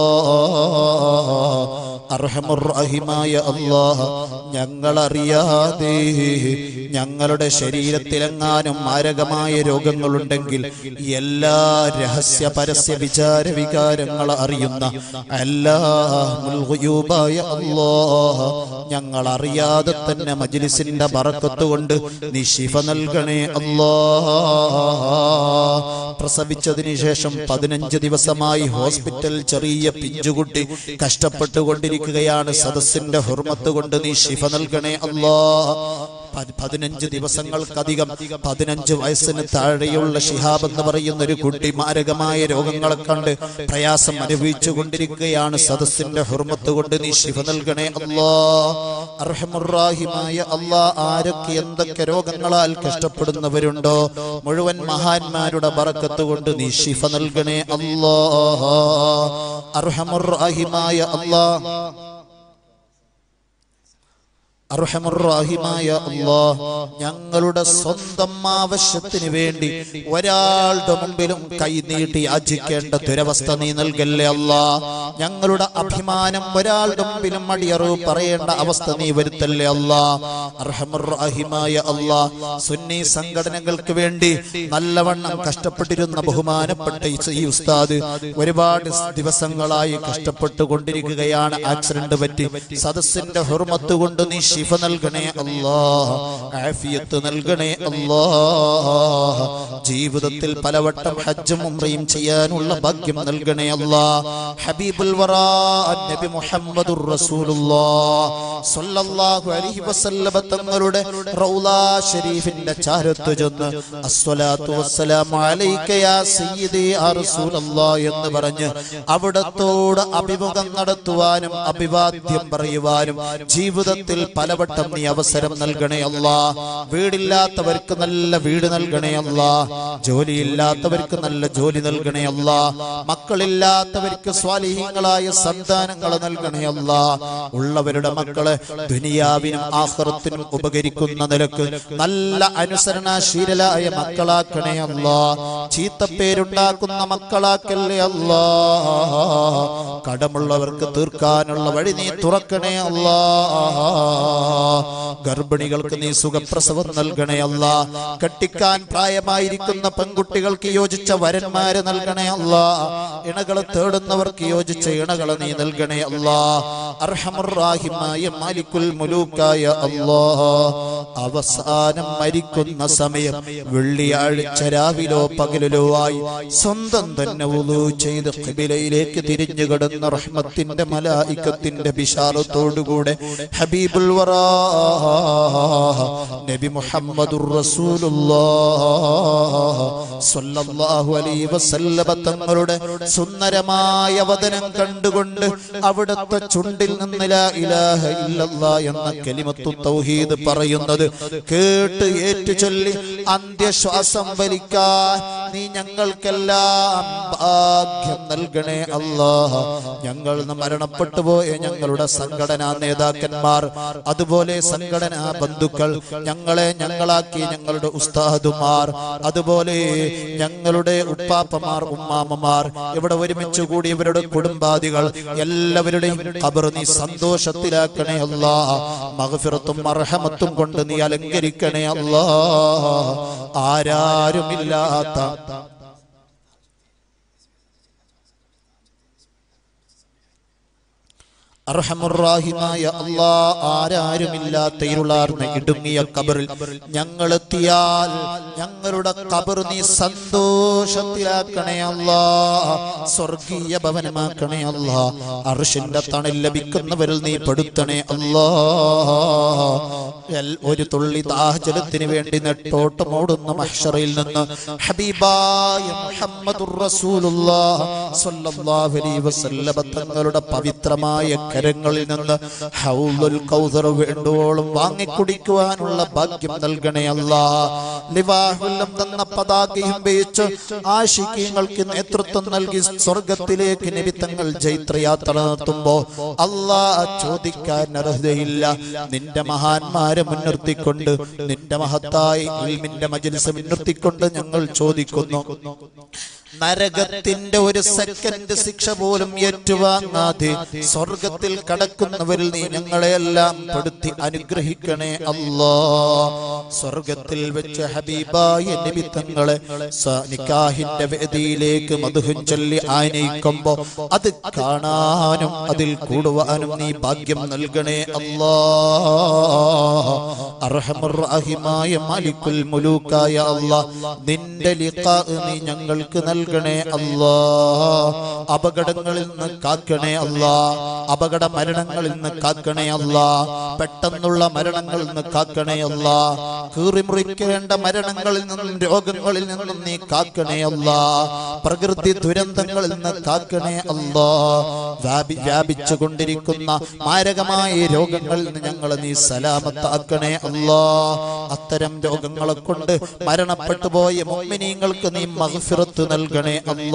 [SPEAKER 3] അർഹമുർ റഹീമായ അല്ലാ, ഞങ്ങളറിയാതെ ഞങ്ങളുടെ ശരീരത്തിലെങ്ങാനും മാരകമായ രോഗങ്ങളുണ്ടെങ്കിൽ എല്ലാ രഹസ്യ പരസ്യ വിചാര വികാരങ്ങൾ അറിയുന്ന അല്ലാഹുൽ ഗുയൂബായ അല്ലാഹ്, ഞങ്ങൾ അറിയാതെ തന്നെ മജ്ലിസിന്റെ ബറക്കത്ത് കൊണ്ട് നീ ശിഫ നൽകണേ അല്ലാഹ്. പ്രസവിച്ചതിന് ശേഷം പതിനഞ്ച് ദിവസമായി ഹോസ്പിറ്റൽ ചെറിയ പിഞ്ചുകുട്ടി കഷ്ടപ്പെട്ടുകൊണ്ടിരിക്കുകയാണ്. സദസ്സിന്റെ ഹുർമത്ത് കൊണ്ട് നീ ശിഫ നൽകണേ അല്ലാഹ്. പതിനഞ്ച് ദിവസങ്ങൾക്കധികം പതിനഞ്ച് വയസ്സിന് താഴെയുള്ള ഷിഹാബ് എന്ന് പറയുന്ന ഒരു കുട്ടി മാരകമായ രോഗങ്ങളെ കണ്ട് പ്രയാസം അനുഭവിച്ചു കൊണ്ടിരിക്കുകയാണ്. സദസ്സിന്റെ ഹുർമത്ത് കൊണ്ട് നീ ശിഫ നൽകണേ അല്ലാഹ്. അർഹമുർ റഹീമായ അല്ലാഹ്, ആരൊക്കെ എന്തൊക്കെ രോഗങ്ങളാൽ കഷ്ടപ്പെടുന്നവരുണ്ടോ മുഴുവൻ മഹാന്മാരുടെ ബറക്കത്ത് കൊണ്ട് നീ ശിഫ നൽകണേ അല്ലാഹ്. അർഹമുർ റഹീമായ അല്ലാഹ്, അർഹമുർ റഹീമായ അല്ലാഹ്, ഞങ്ങളുടെ സ്വന്തം ആവശ്യത്തിന് വേണ്ടി ഒരാളുടെ മുമ്പിലും കൈനീട്ടി യാചിക്കേണ്ട ദുരവസ്ഥ നീ നൽകല്ലേ അല്ലാഹ്. ഞങ്ങളുടെ അഭിമാനം ഒരാളുടെ മുമ്പിലും അടിയറവ് പറയേണ്ട അവസ്ഥ നീ വരുത്തല്ലേ അല്ലാഹ്. അർഹമുർ റഹീമായ അല്ലാഹ്, സുന്നി സംഘടനകൾക്ക് വേണ്ടി നല്ലവണ്ണം കഷ്ടപ്പെട്ടിരുന്ന ബഹുമാനപ്പെട്ട ഈ ഉസ്താദ് ഒരുപാട് ദിവസങ്ങളായി കഷ്ടപ്പെട്ടുകൊണ്ടിരിക്കുകയാണ്. ആക്സിഡന്റ് പറ്റി. സദസ്സിന്റെ ഹുർമത്ത് കൊണ്ട് നീ ശിഫ നൽകണേ അല്ലാഹ്, ആഫിയത്ത് നൽകണേ അല്ലാഹ്. ജീവിതത്തിൽ പലവട്ടം ഹജ്ജും ഉംറയും ചെയ്യാനുള്ള ഭാഗ്യം നൽകണേ അല്ലാഹ്. ഹബീബുൽ വറാ നബി മുഹമ്മദുർ റസൂലുള്ളാഹ് സ്വല്ലല്ലാഹു അലൈഹി വസല്ലം തങ്ങളുടെ റൗളാ ശരീഫിന്റെ ചാരത്ത് ചെന്ന് അസ്സലാത്തു വസ്സലാമു അലൈക യാ സയ്യിദി യാ റസൂലല്ലാഹ് എന്ന് പറഞ്ഞ് അവിടത്തോട് അഭിമുഖം നടത്തുവാനും അഭിവാദ്യം പറയുവാനും ജീവിതത്തിൽ പലവട്ടം നീ അവസരം നൽകണേ അല്ലാഹ്. വീടില്ലാത്തവർക്ക് നല്ല വീട് നൽകണേ അല്ലാഹ്. ജോലിയില്ലാത്തവർക്ക് നല്ല ജോലി നൽകണേ അല്ലാഹ്. മക്കളില്ലാത്തവർക്ക് സ്വാലിഹീങ്ങളായ സന്താനങ്ങൾ നൽകണേ അല്ലാഹ്. ഉള്ളവരുടെ മക്കളെ ദുനിയാവിനും ആഖിറത്തിനും ഉപകരിക്കുന്ന നിലക്ക് നല്ല അനുസരണാശീലരായ മക്കളാക്കണേ അല്ലാഹ്. ചീത്തപ്പേരുണ്ടാക്കുന്ന മക്കളാക്കല്ലേ അല്ലാഹ്. കടമുള്ളവർക്ക് തീർക്കാനുള്ള വഴി നീ തുറക്കണേ അല്ലാഹ്. ഗർഭിണികൾക്ക് നീ സുഖപ്രസവം നൽകണേ അല്ലാഹ്. കെട്ടിക്കാൻ പ്രായമായിരിക്കുന്ന പെൺകുട്ടികൾക്ക് യോജിച്ച വരന്മാരെ നൽകണേ അല്ലാഹ്. ഇണകളെ തേടുന്നവർക്ക് യോജിച്ച ഇണകളെ നീ നൽകണേ അല്ലാഹ്. അർഹമുർ റഹീമായ മാലിക്കുൽ മുലൂക്കായ അല്ലാഹ്, അവസാനം മരിക്കുന്ന സമയം വെള്ളിയാഴ്ച രാവിലോ പകലിലോ ആയി സ്വന്തം തന്നെ വുളൂ ചെയ്ത് ഖിബലയിലേക്ക് തിരിഞ്ഞു കിടന്ന റഹ്മത്തിന്റെ മലായികത്തിന്റെ ബിശാറത്തോടുകൂടെ ഹബീബുൽ വറാ നബി മുഹമ്മദുർ റസൂലുള്ളാഹ് സ്വല്ലല്ലാഹു അലൈഹി വസല്ലം തങ്ങളുടെ സുന്ദരമായ വദനം കണ്ടുകൊണ്ട് അവിടുത്തെ ചുണ്ടിൽ നിന്ന് ലാ ഇലാഹ ഇല്ലല്ലാഹ് എന്ന കലിമത്തു തൗഹീദ് പറയുന്നത് കേട്ട് ഏറ്റുചൊല്ലി അന്ത്യശ്വാസം വലിക്കാൻ നീ ഞങ്ങൾക്കെല്ലാം ഭാഗ്യം നൽകണേ അല്ലാഹ്. ഞങ്ങൾ മരണപ്പെട്ടു പോയ ഞങ്ങളുടെ സംഘടനാ നേതാക്കന്മാർ, അതുപോലെ സംഘടനാ ബന്ധുക്കൾ, ഞങ്ങളെ ഞങ്ങളാക്കി ഞങ്ങളുടെ ഉസ്താദുമാർ, അതുപോലെ ഞങ്ങളുടെ ഉപ്പാപ്പമാർ, ഉമ്മാമ്മമാർ, ഇവിടെ ഒരുമിച്ച് കൂടി ഇവരുടെ കുടുംബാദികൾ, എല്ലാവരുടെയും ഖബർ നീ സന്തോഷത്തിലാക്കണേ അല്ലാഹ്. മഗ്ഫിറത്തും മർഹമത്തും കൊണ്ട് നീ അലങ്കരിക്കണേ അല്ലാഹ്. ആരാരുമില്ലാത്ത അർഹമുർ-റഹീമായ അല്ലാഹ്, ആരാരുമില്ലാത്ത ഇരുളാർന്ന ഇടുങ്ങിയ ഖബറിൽ ഞങ്ങൾ എത്തിയാൽ ഞങ്ങളുടെ ഖബർ നീ സന്തോഷത്തിലാക്കണേ അല്ലാഹ്, സ്വർഗീയ ഭവനമാക്കണേ അല്ലാഹ്, അർശിന്റെ തണൽ ലഭിക്കുന്നവരിൽ നീ പെടുത്തണേ അല്ലാഹ്. ഒരു തുള്ളി ദാഹജലത്തിന് വേണ്ടി നെട്ടോട്ടമോടുന്ന മഹ്ശറിൽ നിന്ന് ഹബീബായ മുഹമ്മദുർ റസൂലുള്ളാഹ് സ്വല്ലല്ലാഹു അലൈഹി വസല്ലം തങ്ങളുടെ പവിത്രമായ കരങ്ങളിൽ നിന്ന് ഹൗലുൽ കൗസർ വേണ്ടുവോളം വാങ്ങിക്കുടിക്കുവാനുള്ള ഭാഗ്യം നൽകണേ അല്ലാഹ്. ലിവാഹുല്ലം തന്ന പതാകയും ഉപയോഗിച്ച് ആശിഖീങ്ങൾക്ക് നേതൃത്വം നൽകി സ്വർഗത്തിലേക്ക് നബി തങ്ങൾ ജൈത്രയാത്ര നടത്തുമ്പോ അല്ലാഹ് ചോദിക്കാൻ അർഹതയില്ല. നിന്റെ മഹാന്മാരെ മുൻനിർത്തിക്കൊണ്ട്, നിന്റെ മഹത്തായ ഇൽമിന്റെ മജ്‌ലിസ് മുൻനിർത്തിക്കൊണ്ട് ഞങ്ങൾ ചോദിക്കുന്നു, നരകത്തിന്റെ ഒരു സെക്കൻഡ് ശിക്ഷ പോലും ഏറ്റുവാങ്ങാതെ സ്വർഗത്തിൽ കടക്കുന്നവരിൽ നീ ഞങ്ങളെല്ലാം പെടുത്തി അനുഗ്രഹിക്കണേ അല്ലാഹ്. സ്വർഗത്തിൽ വെച്ച് ഹബീബായ നബി തങ്ങളെ നിക്കാഹിന്റെ വേദിയിലേക്ക് മദ്ഹ് ചൊല്ലി ആനയിക്കുമ്പോ അത് കാണാനും അതിൽ കൂടുവാനും നീ ഭാഗ്യം നൽകണേ അല്ലാഹ്. അർഹമുർ-റഹീമായ മാലിക്കുൽ മുലൂക്കായ അല്ലാഹ്, നിന്റെ ലിഖാ നീ ഞങ്ങൾക്ക് നൽകണേ അല്ലാഹ്. അപകടങ്ങളിൽ നിന്ന് കാക്കണേ അല്ലാഹ്, അപകട മരണങ്ങളിൽ നിന്ന് കാക്കണേ അല്ലാഹ്, പെട്ടെന്നുള്ള മരണങ്ങളിൽ നിന്ന് കാക്കണേ അല്ലാഹ്, കീറിമുറിക്കേണ്ട മരണങ്ങളിൽ നിന്നും രോഗങ്ങളിൽ നിന്നും നീ കാക്കണേ അല്ലാഹ്, പ്രകൃതി ദുരന്തങ്ങളിൽ നിന്ന് കാക്കണേ അല്ലാഹ്. വ്യാപി വ്യാപിച്ചു കൊണ്ടിരിക്കുന്ന മാരകമായ രോഗങ്ങളിൽ നിന്ന് ഞങ്ങളെ നീ സലാമത്താക്കണേ അല്ലാഹ്. അത്തരം രോഗങ്ങളെ കൊണ്ട് മരണപ്പെട്ടു പോയ മുഅ്മിനീങ്ങൾക്ക് നീ മഗ്ഫിറത്ത് നൽകണേ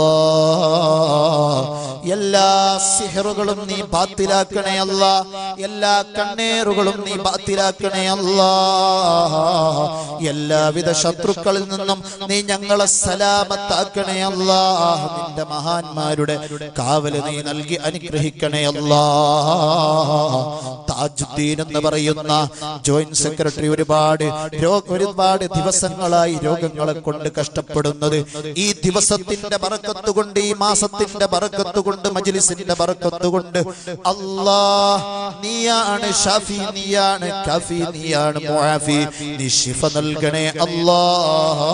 [SPEAKER 3] അല്ലാഹ്. എല്ലാ സിഹറുകളും നീ ബാത്തിലാക്കണേ അല്ലാഹ്, എല്ലാ കണ്ണേറുകളും നീ ബാത്തിലാക്കണേ അല്ലാഹ്. എല്ലാവിധ ശത്രുക്കളിൽ നിന്നും നീ ഞങ്ങളെ സലാമത്താക്കണേ അല്ലാഹ്. നിന്റെ മഹാന്മാരുടെ കാവല് നീ നൽകി അനുഗ്രഹിക്കണേ അല്ലാഹ്. താജുദ്ദീൻ എന്ന് പറയുന്ന ജോയിന്റ് സെക്രട്ടറി ഒരുപാട് ഒരുപാട് ദിവസങ്ങളായി രോഗങ്ങളെ കൊണ്ട് കഷ്ടപ്പെടുന്നത്, ഈ ദിവസത്തിന്റെ ബറക്കത്ത് കൊണ്ട്, ഈ മാസത്തിന്റെ ബറക്കത്ത് കൊണ്ട്, മജ്‌ലിസിന്റെ ബറക്കത്ത് കൊണ്ട് അല്ലാഹ് നീയാണ് ഷാഫി, നീയാണ് കാഫി, നീയാണ് മുആഫി, നീ ശിഫ നൽകണേ അല്ലാഹ്.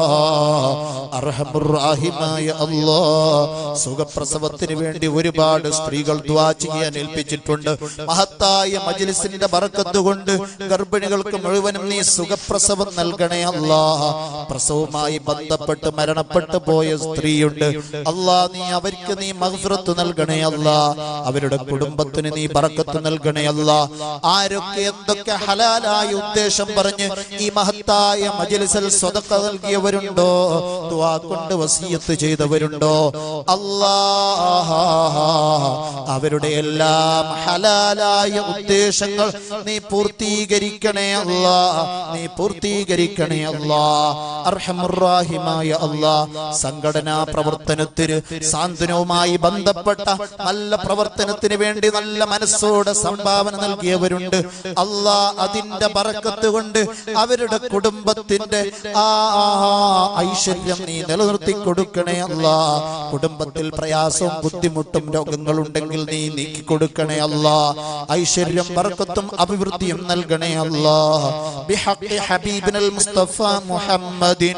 [SPEAKER 3] അർഹമുർ-റഹീമായ അല്ലാഹ്, സുഖപ്രസവത്തിന് വേണ്ടി ഒരുപാട് സ്ത്രീകൾ ദുആ ചെയ്യാൻ ഏൽപ്പിച്ചിട്ടുണ്ട്. മഹത്തായ മജ്‌ലിസിന്റെ ബറക്കത്ത് കൊണ്ട് ഗർഭിണികൾക്ക് മുഴുവനും നീ സുഖപ്രസവം നൽകണേ അല്ലാഹ്. പ്രസവവുമായി ബന്ധപ്പെട്ട് മരണപ്പെട്ടു പോയ സ്ത്രീയുണ്ട് അല്ലാഹ്, നീ അവർക്ക് നീ മഗ്ഫിറത്ത് നൽകണേ അല്ലാഹ്. അവരുടെ കുടുംബത്തിന് നീ ബറക്കത്ത് നൽകണേ അല്ലാഹ്. ആരൊക്കെ എന്തൊക്കെ ഹലാലായ ഉദ്ദേശം പറഞ്ഞ് ഈ മഹത്തായ മജ്‌ലിസിൽ സ്വതക്ക നൽകിയവരുണ്ടോ, ദുആ കൊണ്ട് വസിയത്ത് ചെയ്തവരുണ്ടോ അല്ലാഹ്, അവരുടെ എല്ലാം ഹലാലായ ഉദ്ദേശങ്ങൾ നീ പൂർത്തീകരിക്കണേ അല്ലാഹ്, നീ പൂർത്തീകരിക്കണേ അല്ലാഹ്. അർഹമുർ-റഹീമായ അല്ലാഹ്, സംഘടനാ പ്രവർത്തനത്തിന് സാന്ത്വനവുമായി ബന്ധപ്പെട്ട നല്ല പ്രവർത്തനത്തിന് വേണ്ടി നല്ല മനസ്സോടെ സംഭാവന നൽകിയവരുണ്ട് അല്ലാഹ്. അതിന്റെ ബറക്കത്ത് കൊണ്ട് അവരുടെ കുടുംബത്തിന്റെ ആ ഐശ്വര്യം നീ നിലനിർത്തി കൊടുക്കണേ അല്ലാഹ്. കുടുംബത്തിൽ പ്രയാസവും ബുദ്ധിമുട്ടും രോഗങ്ങളുണ്ടെങ്കിൽ നീ നീക്കി കൊടുക്കണേ അല്ലാഹ്. ഐശ്വര്യം ബറക്കത്തും അഭിവൃദ്ധിയും നൽകണേ അല്ലാഹ്. ബിഹഖി ഹബീബിനൽ മുസ്തഫ മുഹമ്മദിൻ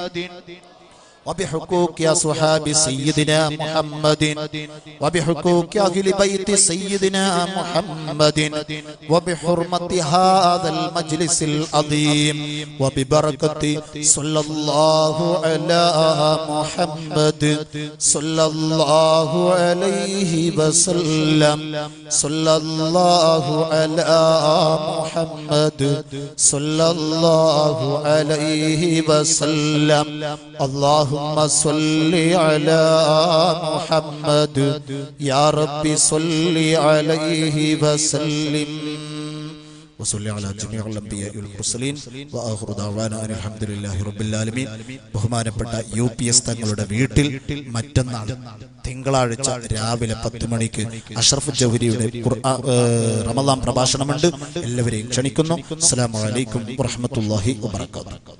[SPEAKER 3] وبحقوق أصحاب سيدنا محمد وبحقوق أهل بيت سيدنا محمد وبحرمة هذا المجلس العظيم وببركة صلى الله على محمد صلى الله عليه وسلم صلى الله على محمد صلى الله عليه وسلم. اللهم اللهم صل على محمد يا رب صل عليه وسلم وصلي على جميع الأنبياء والمرسلين وآخر دعوانا أن الحمد لله رب العالمين. ബഹുമാനപ്പെട്ട യു പി എസ് തങ്ങളുടെ വീട്ടിൽ മറ്റന്നാൾ തിങ്കളാഴ്ച രാവിലെ പത്ത് മണിക്ക് അഷ്റഫ് ജൗഹരിയുടെ റമദാൻ പ്രഭാഷണമുണ്ട്. എല്ലാവരെയും ക്ഷണിക്കുന്നു. അസ്സലാമു അലൈക്കും വറഹ്മത്തുള്ളാഹി വബറകാതുഹു.